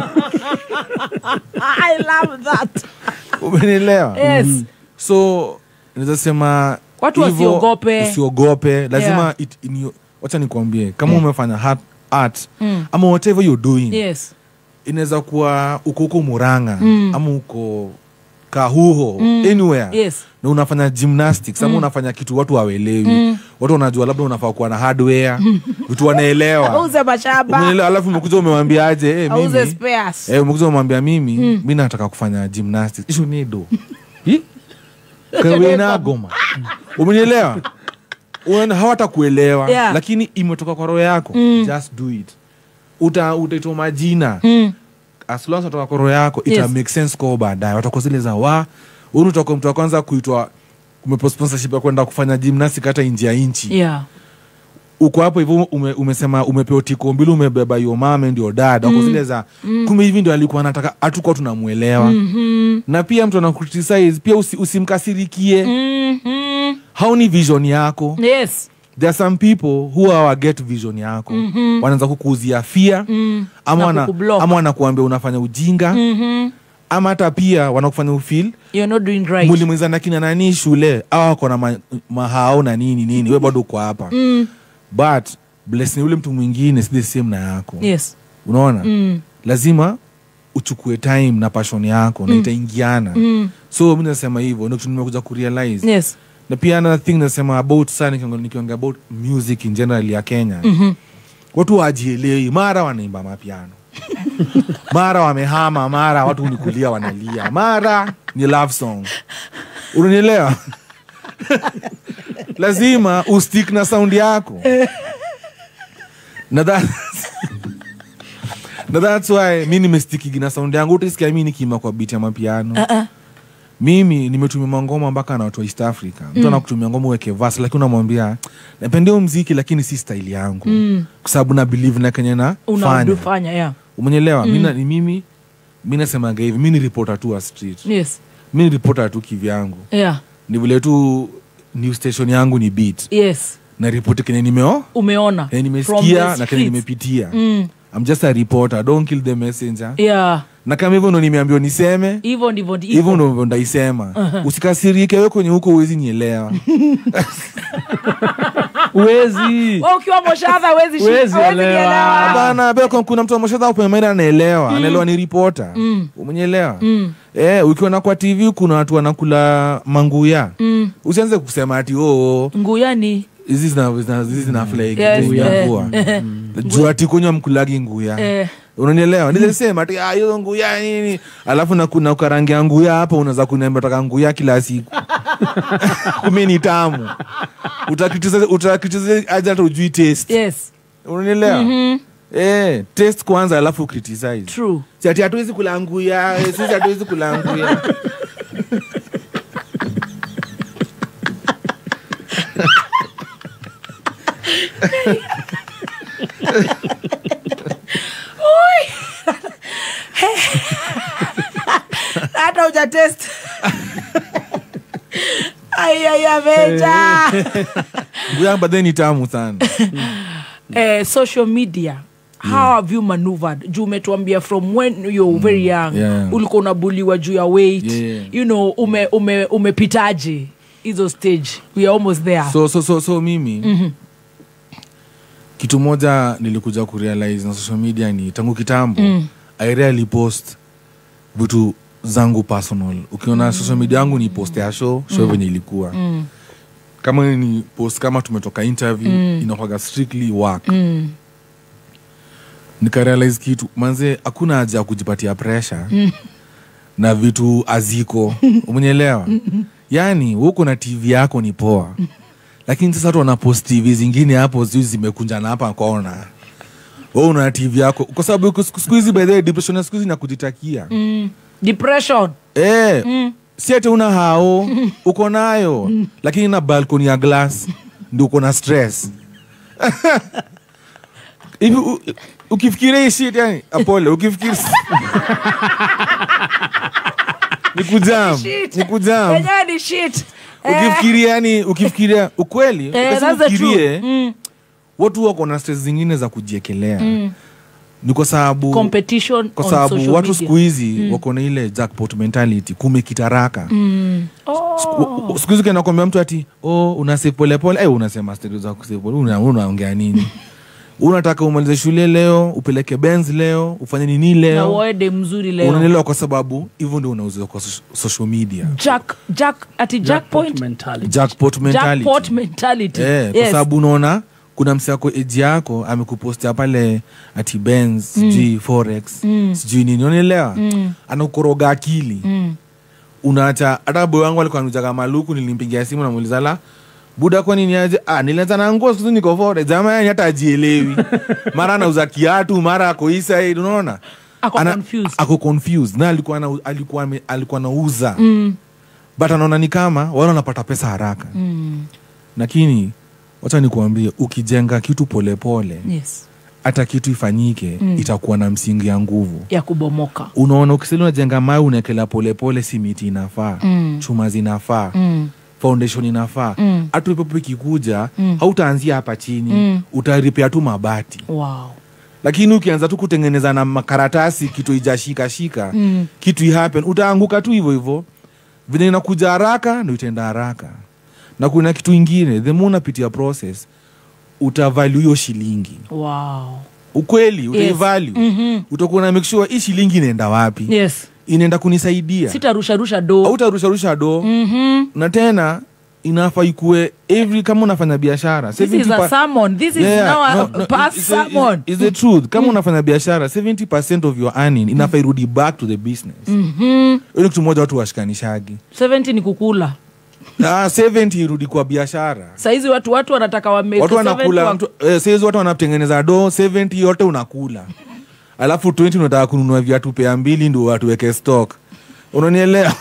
I love that. Umenielewa? Yes. Mm. So naweza sema watu wasiogope. Usiogope. Lazima yeah. it, in, wacha nikwambie kama yeah. umefanya art, art mm. ama whatever you're doing. Yes. Inaweza kuwa uko huko Murang'a mm. ama uko Kahuho mm. anywhere. Yes. Na unafanya gymnastics ama mm. unafanya kitu watu hawaelewi. Mm. Watu wanajua labda unafaa kuwa na hardware. Vitu wanaelewa. Auze mashamba. Umeelewa, alafu umekuja umemwambia aje eh mimi. Auze spares. Eh umekuja umemwambia mimi mm. mimi nataka kufanya gymnastics. Isho ni do. Hi? Kawe na goma. Umenielewa? Unaona hawatakuelewa yeah. lakini imetoka kwa roho yako. Mm. Just do it. Uta utaitwa majina. Mm. As long as kutoka kwa roho yako ita yes. make sense kwa baadaye. Watakuwa zile za wa unu utakuwa mtu wa kwanza kuitwa umepo sponsorship ya kwenda kufanya gymnastics hata nje ya nchi. Yeah. Uko hapo hivyo ume, umesema umepewa tiko mbili umebeba your mom and your dad. Wako mm. zile za mm. kumbe hivi ndio alikuwa anataka hatukuwa tunamuelewa. Mm-hmm. Na pia mtu anakriticize pia usi, usimkasirikie. Mm-hmm. Hauni vision yako. Yes. There are some people who are get vision yako. Mm-hmm. Wanaanza kukuuzia fear mm. ama wana, ama wanakuambia unafanya ujinga. Mm-hmm. Ama hata pia wanakufanya ufeel you're not doing right. Mwili mwenzana kina nani shule au wako na ma, mahao na nini nini wewe bado uko hapa. Mm. But blessing ule mtu mwingine si the same na yako. Yes. Unaona? Mm. Lazima uchukue time na passion yako mm. na itaingiana. Mm. So mimi nasema hivyo ndio kitu nimekuja kurealize. Yes. Na pia another thing nasema about sana nikiongea about music in general ya Kenya. Mm-hmm. Watu wajielewi, mara wanaimba mapiano. Mara wamehama, mara watu unikulia wanalia. Mara ni love song. Unanielewa? Lazima ustick na sound yako. Na that na that's why mimi nimestick na sound yangu. Utasikia mimi nikiimba kwa beat ya mapiano. Uh-uh. Mimi nimetumia mangoma mpaka na watu wa East Africa. Mtu mm. anakutumia ngoma uweke verse lakini unamwambia napenda muziki lakini si style yangu. Mm. Kwa sababu na believe na Kenya na fanya. Unafanya yeah. Umenielewa? Mm. Mimi mimi mimi nasema hivi, mimi ni reporter tu wa street. Yes. Mimi ni reporter tu kivyangu. Yeah. Ni vile tu news station yangu ni beat. Yes. Na report Kenya nimeo? Umeona. Kenya nimesikia na Kenya nimepitia. Mm. I'm just a reporter, don't kill the messenger. Yeah. Na kama hivyo ndo nimeambiwa niseme, hivyo ndivyo ndivyo. Hivyo ndo ndaisema. Uh-huh. Usikasirike wewe kwenye huko uwezi nielewa. Uwezi. Wewe ukiwa Moshadha uwezi nielewa. Bana, bado kuna mtu wa Moshadha hapo mimi anaelewa, mm. anaelewa ni reporter. Mm. Umenielewa? Mm. Eh, ukiwa na kwa T V kuna watu wanakula manguya. Mm. Usianze kusema ati oh, nguya ni hizi zina hizi zina flag yes, nguya. Eh. Jua ati kunywa mkulagi nguya. Eh. Unanielewa? Nilisema ati ah hiyo nguya nini? Alafu na kuna ukarangi nguya hapa unaweza kuniambia taka nguya kila siku. Kumbe ni tamu. Utakitiza utakitiza aje hata ujui taste. Yes. Unanielewa? Mhm. Eh, taste kwanza alafu criticize. True. Si ati hatuwezi kula nguya, sisi hatuwezi kula nguya. Hata uja test. Ay ay ameja. Nguya baadaye ni tamu sana. Eh, social media. How yeah. have you maneuvered? Juu umetuambia from when you're mm. very young, yeah. ulikuwa unabuliwa juu ya weight. Yeah. You know, ume ume umepitaje hizo stage? We are almost there. So so so so mimi. Mm-hmm. Kitu moja nilikuja kurealize na social media ni tangu kitambo. Mm. I rarely post vitu zangu personal. Ukiona mm. social media yangu ni post ya show, show mm. venye ilikuwa. Mm. Kama ni post kama tumetoka interview, mm. inakuwa strictly work. Mm. Nikarealize kitu, manze hakuna haja ya kujipatia pressure mm. na vitu aziko. Umenielewa? Yaani huko na T V yako ni poa. Lakini sasa watu wana post T V zingine hapo zizi zimekunjana hapa kona. Wewe una T V yako kwa sababu siku hizi by the way depression siku hizi inakujitakia. Mm. Depression. Eh. Mm. Si ati una hao, uko nayo, mm. lakini na balcony ya glass ndio uko na stress. Hivi ukifikiria shit yani apole ukifikiria ni kujam ni kujam yenyewe ni shit ukifikiria yani ukifikiria ukweli ukifikirie mm. watu wako na stress zingine za kujiekelea mm. ni kwa sababu competition kwa sababu watu siku hizi mm. wako na ile jackpot mentality kumekitaraka mm. oh. siku hizi kana kwambia mtu ati oh una save pole pole eh unasema stories za kusave pole una unaongea nini unataka umalize shule leo upeleke Benz leo ufanye nini leo na uende mzuri leo unaelewa kwa sababu hivyo ndio unauza kwa social media jack jack ati jack point mentality jackpot mentality jackpot mentality eh yes. Kwa sababu unaona kuna msako age yako amekupostia pale ati Benz mm. G forex mm. sijui nini unaelewa mm. anakoroga akili mm. unaacha hata boy wangu alikuwa anajaga maluku nilimpigia simu na muuliza la buda kwa nini aje ah nilianza na nguo siku niko forex jamaa yani hata ajielewi mara anauza kiatu mara ako inside unaona ako Ana, confused ako confused na alikuwa na, alikuwa alikuwa anauza mm. but anaona ni kama wao wanapata pesa haraka mm. lakini wacha nikuambie ukijenga kitu polepole pole, yes hata kitu ifanyike mm. itakuwa na msingi ya nguvu ya kubomoka unaona ukisema unajenga mawe unaekela polepole simiti inafaa mm. chuma zinafaa mm. foundation inafaa hata mm. ipo ikikuja mm. hautaanzia hapa chini mm. utaripea tu mabati wow lakini ukianza tu kutengeneza na makaratasi kitu ijashika shika mm. kitu ihappen utaanguka tu hivyo hivyo vile inakuja haraka ndio itaenda haraka na kuna kitu kingine the more unapitia process utavalue hiyo shilingi wow ukweli utaivalue yes. mm-hmm. utakuwa na make sure hii shilingi inaenda wapi yes inaenda kunisaidia sitarusha rusha do au utarusha rusha do mhm na tena inafaa ikue every kama unafanya biashara this is a sermon this is yeah, now a no, no, past it's sermon is the truth kama mm. unafanya biashara seventy percent of your earning inafaa irudi back to the business mhm ile kitu moja watu washikanishagi seventy ni kukula ah seventy irudi kwa biashara saizi watu watu wanataka wame watu wanakula wa... eh, saizi watu wanatengeneza do seventy yote unakula alafu twenty unataka kununua viatu pea mbili ndio watu weke stock unanielewa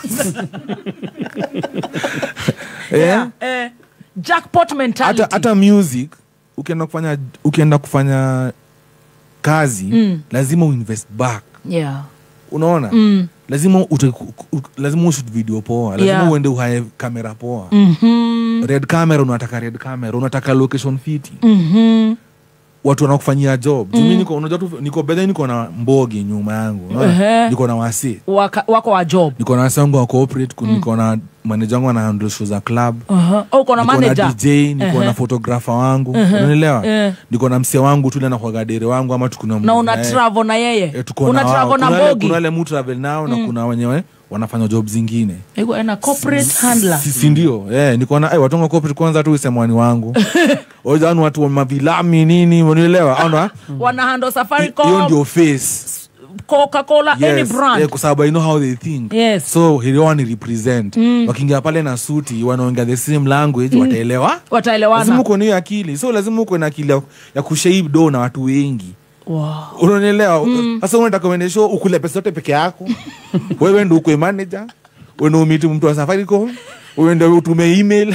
yeah eh jackpot mentality hata hata music ukienda kufanya ukienda kufanya kazi mm. lazima uinvest back yeah unaona mm. lazima ute, u, lazima ushoot video poa lazima yeah. uende uhae kamera poa mhm red camera unataka red camera unataka location fiti mhm watu wanakufanyia job mm. mimi niko unajua tu niko bedhe niko na mbogi nyuma yangu unaona niko na wasi Waka, wako wa job niko na wasi wangu wa corporate mm. niko na manager wangu ana handle show za club uh-huh. oh uko na manager niko na D J niko uh-huh. na photographer wangu uh-huh. unaelewa uh-huh. niko na msee wangu tu na kwa gadere wangu ama tukuna na una travel na yeye e, una travel na mbogi kuna wale mtu travel nao mm. na kuna wenyewe wanafanya job zingine ego ana corporate handler si ndio eh niko na eh watu wa corporate kwanza tu usemwani wangu wajani watu wa mavilami nini unaelewa ana wana handle Safaricom hiyo ndio face Coca-Cola yes, any brand yeah, kwa sababu I know how they think yes. so he want to represent mm. wakiingia pale na suti wanaongea the same language mm. wataelewa wataelewana lazima uko na akili so lazima uko na akili ya, ya kushape do na watu wengi wow unaelewa sasa mm. unataka uende show ukule pesa yote peke yako wewe ndio uko manager wewe ndio umiti mtu wa Safaricom wewe ndio utume email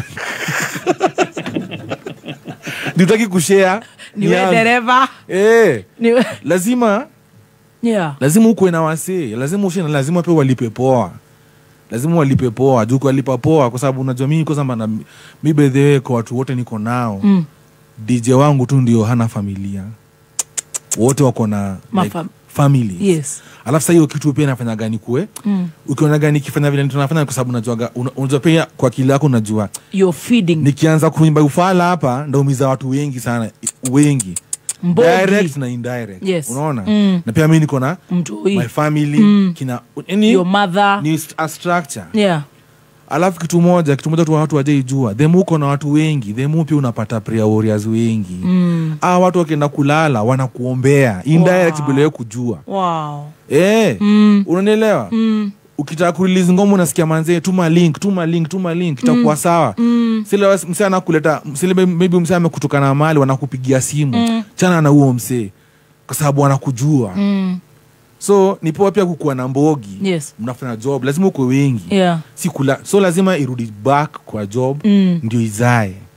nitaki kushare ni wewe dereva eh lazima yeah lazima uko na wasee lazima ushine lazima pia walipe poa lazima walipe poa juu walipa poa kwa sababu unajua mimi kwa sababu na mimi by the way kwa watu wote niko nao mm. D J wangu tu ndio hana familia wote wako na like, family yes alafu sasa hiyo kitu pia inafanya gani kue mm. ukiona gani kifanya vile tunafanya kwa sababu unajua unajua pia kwa akili yako unajua you're feeding nikianza kuimba ufala hapa ndio umiza watu wengi sana wengi Mbogi. Direct na indirect yes. unaona mm. na pia mimi niko na my family mm. kina any your mother ni a structure yeah alafu kitu moja kitu moja tu watu wajaijua them uko na watu wengi them pia unapata prayer warriors wengi mm. ah watu wakienda kulala wanakuombea indirect wow. bila kujua wow eh mm. unanielewa mm. ukitaka kurelease ngoma unasikia manzee tuma link tuma link tuma link itakuwa mm. sawa mm. sile msee anakuleta sile maybe msee amekutoka na mali wanakupigia simu mm. chana na huo msee kwa sababu wanakujua mm. so ni poa pia kukuwa na mbogi yes. mnafanya job lazima uko wengi yeah. si kula so lazima irudi back kwa job mm. ndio izae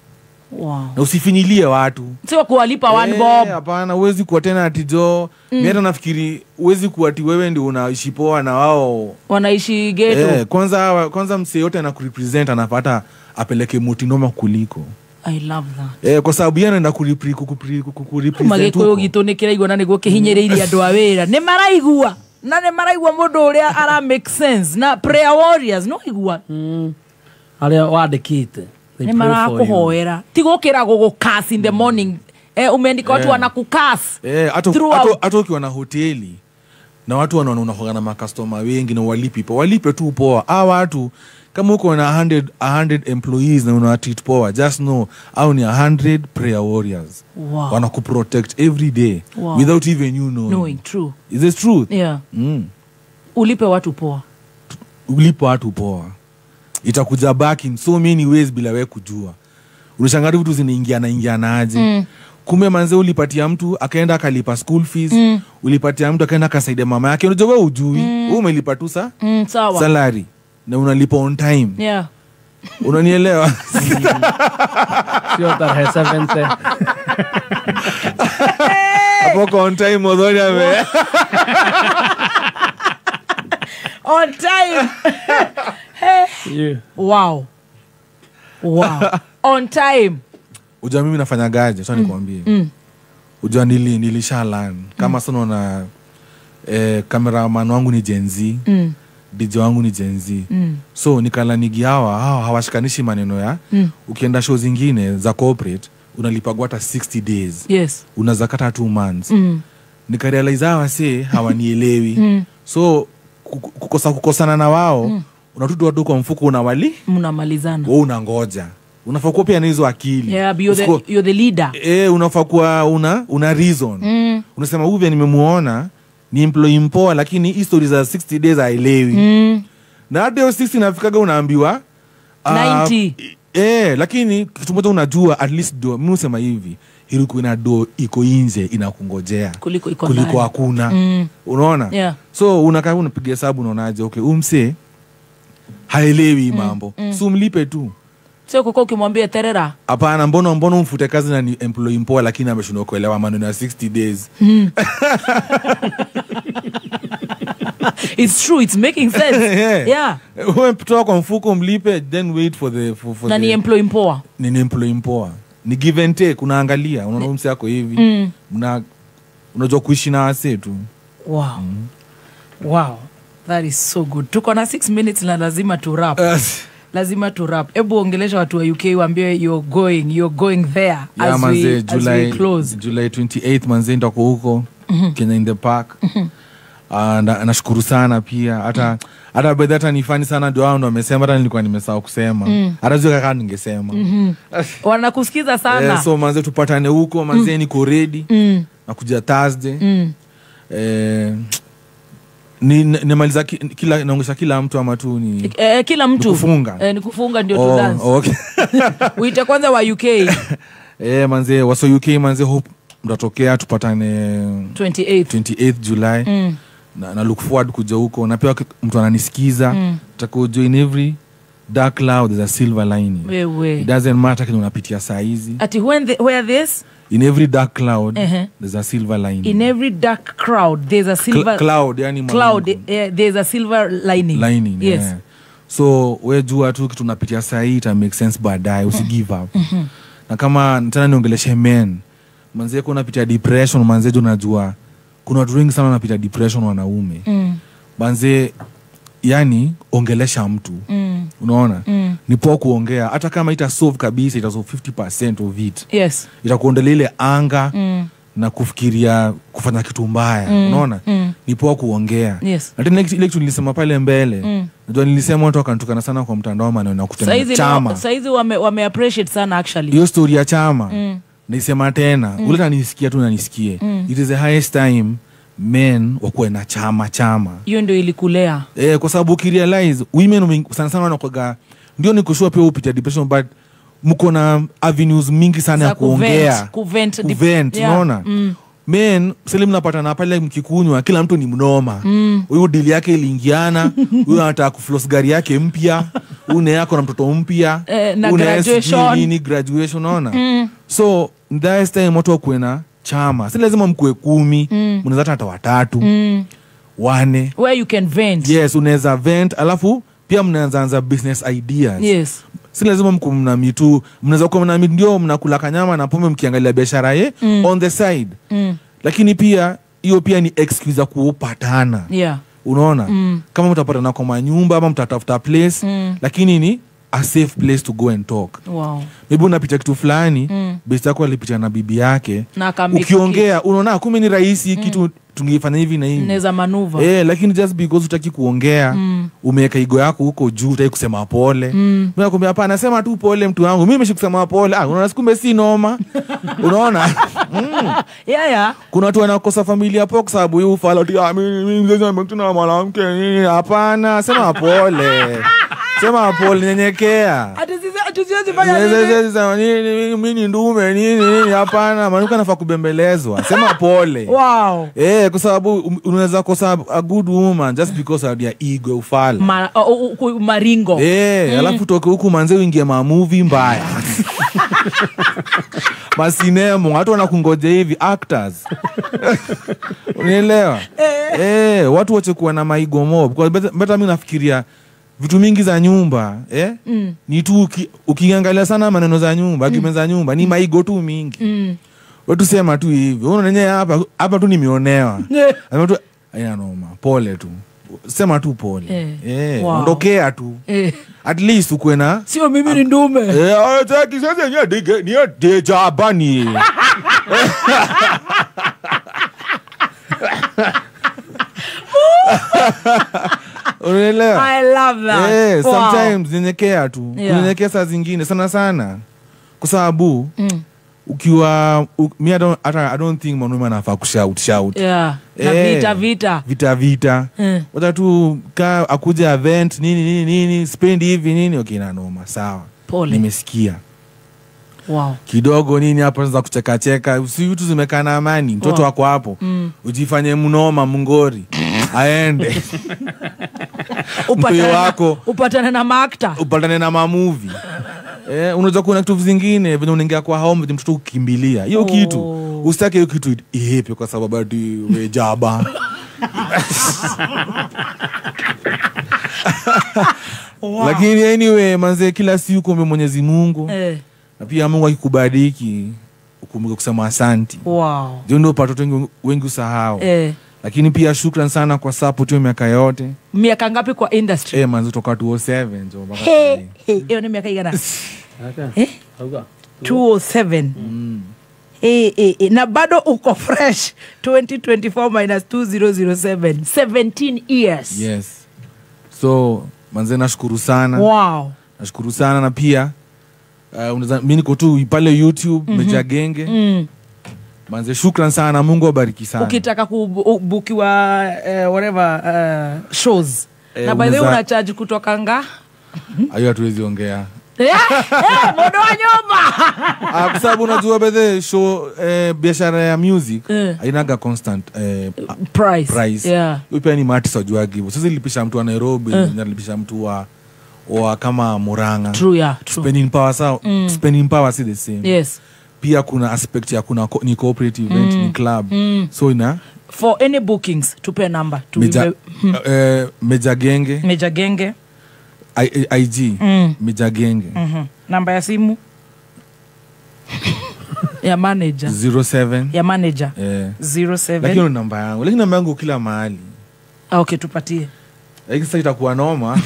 Wow. Na usifinyilie watu. Sio kuwalipa one bob. Hapana, uwezi kuwa tena atijo. Mm. Mimi hata nafikiri uwezi kuwa ati wewe ndio unaishi poa na wao wanaishi ghetto. Eh, kwanza kwanza msee yote anakurepresent anapata apeleke mutinoma kuliko. I love that. Eh, kwa sababu yeye anaenda kuripri kukupri kukurepresent. Mageko yo gitonekera igwa na niguo kihinyiriria andu a wira. Ni maraigua. Na ni maraigua mundu uria ara make sense na prayer warriors no igua. Mm. Ale wadekite. Ni mara kuhoera. Tigokira gugukas in the morning. Eh, umeandika watu wanakukas. Eh, ato ato ato ukiwa na hoteli na watu wanaona unahoga na makastoma wengi na walipi poa. Walipe tu poa. Hawa watu kama uko na one hundred one hundred employees na una treat poa, just know au ni one hundred prayer warriors. Wow. Wanakuprotect every day. Wow. Without even you knowing. Knowing, true. Is this truth? Yeah. Mm. Ulipe watu poa. Ulipe watu poa. Itakuja back in so many ways bila wewe kujua. Unashangaa vitu zinaingia na ingia naje. Mm. Kume manze ulipatia mtu akaenda akalipa school fees, mm. ulipatia mtu akaenda akasaidia mama yake, unajua wewe ujui, mm. wewe umelipa tu sa mm, sawa salary na unalipa on time. Yeah. Unanielewa? Sio tarehe seventy. Hapo on time modoni ame. On time. Yeah. Wow. Wow. On time. Ujua mimi nafanya gaje, sasa nikwambie. Mm. Ujua nili nilisha learn kama mm. sana na eh cameraman wangu ni Gen Z. Mm. D J wangu ni Gen Z. Mm. So nikala nigi hawa hawa hawashikanishi maneno ya mm. ukienda show zingine za corporate unalipagwa hata sixty days. Yes. Unazakata two months. Mm. Nikarealize hawa se hawanielewi. Mm. So kukosa kukosana na wao mm. unatutu watu kwa mfuko unawali mnamalizana. Wewe unangoja. Unafaa kuwa pia na hizo akili. Yeah, but you're the, you're the leader. Eh, unafaa kuwa una una reason. Mm. Unasema huyu nimemuona ni employee mpoa lakini history za sixty days haelewi. Mm. Na hadi hiyo sixty nafikaga unaambiwa uh, ninety. Eh, lakini kitu moja unajua at least do mimi usema hivi, iliku ina do iko nje inakungojea kuliko iko kuliko hakuna. Mm. Unaona? Yeah. So unakaa unapiga hesabu unaonaje, okay, umse haelewi mambo. Mm. Mm. So mlipe tu. Sio kuko ukimwambia terera. Hapana, mbona mbona umfute kazi na ni employee mpoa lakini ameshindwa kuelewa maneno ya sixty days. Mm. It's true, it's making sense. Yeah. Yeah. Wewe mtoa kwa mfuko mlipe then wait for the for, for na the, ni employee mpoa. Ni employee mpoa. Ni give and take, unaangalia, unaona msi yako hivi. Mm. Una unajua kuishi na wase tu. Wow. Mm. Wow. That is so good. Tuko na six minutes na lazima tu wrap. Uh, lazima tu wrap. Hebu ongelesha watu wa U K waambie you're going, you're going there yeah, as, manze, we, July, as we close. July twenty-eighth manze ndako huko mm-hmm. Kenya in the Park. Mm-hmm. Uh, na, nashukuru sana pia hata mm. hata bedha hata nifani sana ndio wao ndio wamesema hata nilikuwa nimesahau kusema mm. hata zio kaka ningesema mm-hmm. wanakusikiza sana eh, so manze tupatane huko manze mm. niko ready mm. nakuja Thursday mm. eh ni nimaliza ki, kila naongesha kila mtu ama tu ni eh, kila mtu kufunga eh, ni kufunga ndio oh, tu dance okay. Uite kwanza wa U K eh manze waso U K manze hope mtatokea tupatane twenty-eighth July mm. na, na look forward kuja huko na pia mtu ananisikiza mm. tako join every dark cloud there's a silver lining. Wewe it doesn't matter kile unapitia saa hizi ati when the, where this in every dark cloud uh-huh. there's a silver lining. In every dark crowd there's a silver Cl- cloud yani cloud uh, there's a silver lining lining yes yeah. So wewe jua tu kitu unapitia saa hii ita make sense baadaye usi give up mm-hmm. na kama tena niongeleshe men manze kuna pita depression manze jo najua kuna watu wengi sana wanapita depression wanaume mm. manze yani ongelesha mtu mm. unaona mm. ni poa kuongea hata kama ita solve kabisa ita solve fifty percent of it yes itakuondolea ile anga mm. na kufikiria kufanya kitu mbaya mm. unaona mm. ni poa kuongea yes. na tena ile kitu nilisema pale mbele mm. najua nilisema watu wakantukana sana kwa mtandao maneno na kutenda chama saizi wame, wame appreciate sana actually hiyo story ya chama mm. nisema tena mm. ule anisikia tu na nisikie mm. it is the highest time men wakuwe na chama chama hiyo ndio ilikulea eh kwa sababu ukirealize women sana sana wanakuwa ndio ni kushua pia upita depression but mko na avenues mingi sana ya kuongea kuvent kuvent unaona yeah. mm. men Selim napatana pale mkikunywa kila mtu ni mnoma. Huyu mm. deal yake iliingiana, huyu anataka kufloss gari yake mpya, une yako na mtoto mpya, eh, na graduation ni graduation unaona. Mm. So that time watu kuena chama. Si lazima mkue kumi, mm. mnaweza hata watatu. Mm. Wane. Where you can vent. Yes, unaweza vent alafu pia mnaanza anza business ideas. Yes. Si lazima mko mna mitu, mnaweza kuwa mna ndio mnakula kanyama na pombe mkiangalia biashara ye mm. on the side. Mm. Lakini pia hiyo pia ni excuse kuupatana. Yeah. Unaona? Mm. Kama mtapatana kwa manyumba ama mtatafuta place, mm. lakini ni a safe place to go and talk. Wow. Maybe unapita kitu fulani, mm. besti yako alipita na bibi yake. Ukiongea unaona kumbe ni rahisi mm. kitu tungefanya hivi na hivi. Neza manuva. Eh, lakini just because utaki kuongea, mm. umeweka ego yako huko juu, utaki kusema pole. Mm. Mimi nakwambia hapana, nasema tu pole mtu wangu. Mimi nimeshikusema pole. Ah, unaona kumbe si noma. Unaona? Mm. Yeah, yeah. Kuna watu wanakosa familia hapo kwa sababu yeye ufala ati ah mimi mzee wangu tuna mwanamke nini? Hapana, sema pole. Sema pole, nyenyekea. Ati sisi atusiwezi fanya nini? Mimi ni ndume nini nini? Hapana, maana anafaa kubembelezwa. Sema pole. Wow. Eh, kwa sababu unaweza kosa a good woman just because of their ego ufala. Ma, uh, uh, maringo. Eh, mm. alafu toke huku manze uingie ma movie mbaya. Masinemo, watu wanakungoja hivi actors. Unielewa? Eh, eh watu wache kuwa na maigo mob. Kwa beta mimi nafikiria vitu mingi za nyumba, eh? Mm. Ni tu ukiangalia sana maneno za nyumba, mm. za nyumba ni maigo tu mingi. Mm. Wetu sema tu hivi. Unaona nyenye hapa hapa tu nimeonewa. Sema tu haina noma. Pole tu. Sema tu pole. Eh. eh wow. Ondokea tu. Eh. At least ukwe na sio mimi ni ndume. Eh, hataki sasa ni dige ni deja bani. Unaelewa? I love that. Eh, wow. Sometimes nyenyekea tu. Yeah. Nyenyekea saa zingine sana sana. Kwa sababu mm. ukiwa u, me I don't I, I don't think mwanaume anafaa kushout shout. Yeah. Na eh, vita vita. Vita vita. Mm. Wata tu ka akuja event nini nini nini spend hivi nini okay na noma sawa. Pole. Nimesikia. Wow. Kidogo nini hapo za kucheka cheka. Si vitu zimekaa na amani. Mtoto wako wow. hapo. Mm. Ujifanye mnoma mngori. Aende. Upatane wako. Upatane na maakta. Upatane na ma movie. Eh, unaweza kuona kitu vingine venye unaingia kwa home ndio mtoto ukimbilia. Hiyo oh. kitu usitake hiyo kitu ihepe kwa sababu ati wejaba. Wow. Lakini anyway manze kila siku kumbe Mwenyezi Mungu. Eh. Na pia Mungu akikubariki ukumbuke kusema asante. Wow. Ndio ndio watoto wengi wengi usahau. Eh. Lakini pia shukran sana kwa support hiyo miaka yote. Miaka ngapi kwa industry? Eh, manzo toka two oh seven ndio mpaka sasa. Hey, hiyo ni miaka igana. Eh? two oh seven. Mm. Eh, eh, eh, na bado uko fresh. twenty twenty-four minus two thousand seven. seventeen years. Yes. So, manze nashukuru sana. Wow. Nashukuru sana na pia uh, unaweza mimi niko tu pale YouTube mm -hmm. Meja Genge. Mm. Manze shukran sana, Mungu abariki sana. Ukitaka kubukiwa uh, whatever uh, shows. Eh, na by the way una charge kutoka nga? Ayo hatuwezi ongea. Eh, eh, modo wa nyumba. Ah, kwa sababu unajua by the show eh, biashara ya music hainaga uh. constant eh, price. Price. Yeah. Upe ni artist wajua hivyo. Sasa nilipisha mtu wa Nairobi, uh. nilipisha mtu wa wa kama Murang'a. True, yeah, true. Spending power sawa. Mm. Spending power si the same. Yes. Pia kuna aspect ya kuna ni cooperative event mm. ni club. Mm. So ina for any bookings tupe number to Meja, hmm. uh, Meja Genge. Meja Genge. I, I G. Mm. Meja Genge. Mhm. Namba ya simu ya manager zero seven ya manager yeah. zero seven. Lakini namba yangu, lakini namba yangu kila mahali. Ah, okay, tupatie. Lakini sasa itakuwa noma.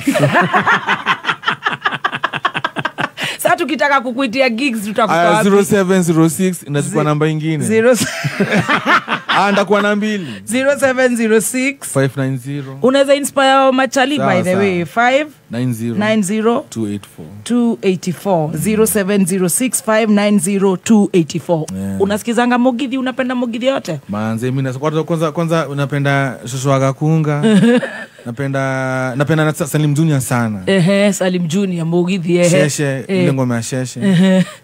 Sasa tukitaka kukuitia gigs tutakupa wapi? zero seven zero six inachukua namba nyingine. zero Ah, ndakuwa na mbili. zero seven zero six five nine zero. Unaweza inspire machali by the way. five nine zero two eight four two eight four. zero seven zero six five nine zero two eight four. Yeah. Unasikizanga Mugithi, unapenda Mugithi yote? Manze mimi kwanza kwanza unapenda Shosho Agakunga. Napenda napenda Salim Junior sana. Ehe, Salim Junior Mugithi ehe. Sheshe, ile ngoma ya Sheshe. Ehe.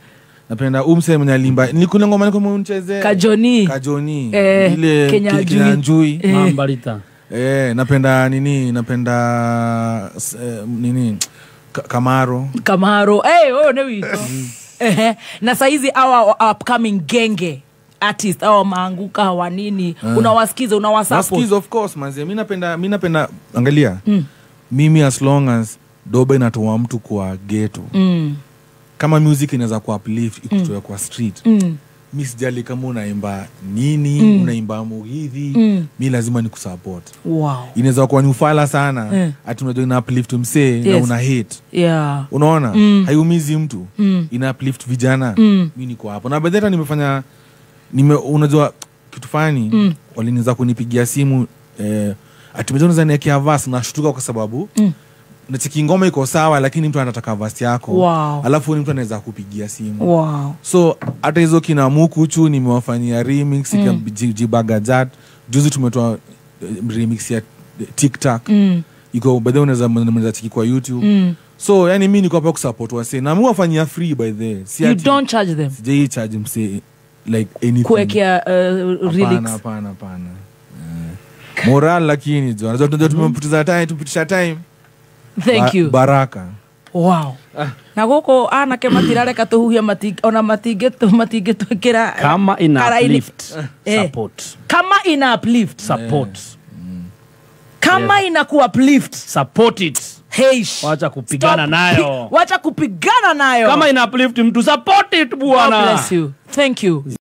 Napenda umse mwenye alimba. Nilikuna ngoma niko mcheze. Kajoni. Kajoni. Eh, ile Kenya Kenya Njui. Eh. Mambalita. Eh, napenda nini? Napenda uh, nini? Kamaro. Kamaro. Eh, hey, oh, ne wito. Eh, na saizi our upcoming genge artist au maanguka wa nini uh. unawasikiza unawasupport? Wasikiza of course manze. Mimi napenda mimi napenda angalia. Mm. Mimi as long as dobe inatoa mtu kwa ghetto. Mm. Kama music inaweza ku uplift ikutoe mm. kwa street. Mm. Mimi sijali kama unaimba nini, mm. unaimba muhidhi, mm. mimi lazima nikusupport. Wow. Inaweza kuwa ni ufala sana, mm. ati unajua ina uplift msee yes. na una hate. Yeah. Unaona? Mm. Haiumizi mtu. Mm. Ina uplift vijana. Mm. Mimi niko hapo. Na badala nimefanya nime unajua kitu fani mm. waliniza kunipigia simu eh ati mjoni zaniekea verse na shtuka kwa sababu mm. nachiki ngoma iko sawa lakini mtu anataka verse yako. Wow. Alafu mtu anaweza kupigia simu. Wow. So hata hizo kina Mukuchu nimewafanyia remix mm. kama Jibagajat. Juzi tumetoa uh, remix ya TikTok. Mm. Iko baadaye unaweza mnaweza chiki kwa YouTube. Mm. So yani mimi niko hapa kusupport wase na mimi wafanyia free by the. Si you don't charge them. Sijai charge mse like anything. Kuwekea uh, lyrics. Hapana hapana. Uh, moral lakini jo. Unajua tunajua tumepoteza time, tupitisha time. Thank ba you. Baraka. Wow. Ah. Na goko ana ke matirare katuhuya matige ona matige to matige to kira kama ina uplift eh. support. Kama ina uplift support. Mm. Kama yeah. ina ku uplift support it. Heish. Wacha kupigana Stop. nayo. Wacha kupigana nayo. Kama ina uplift mtu support it bwana. God bless you. Thank you.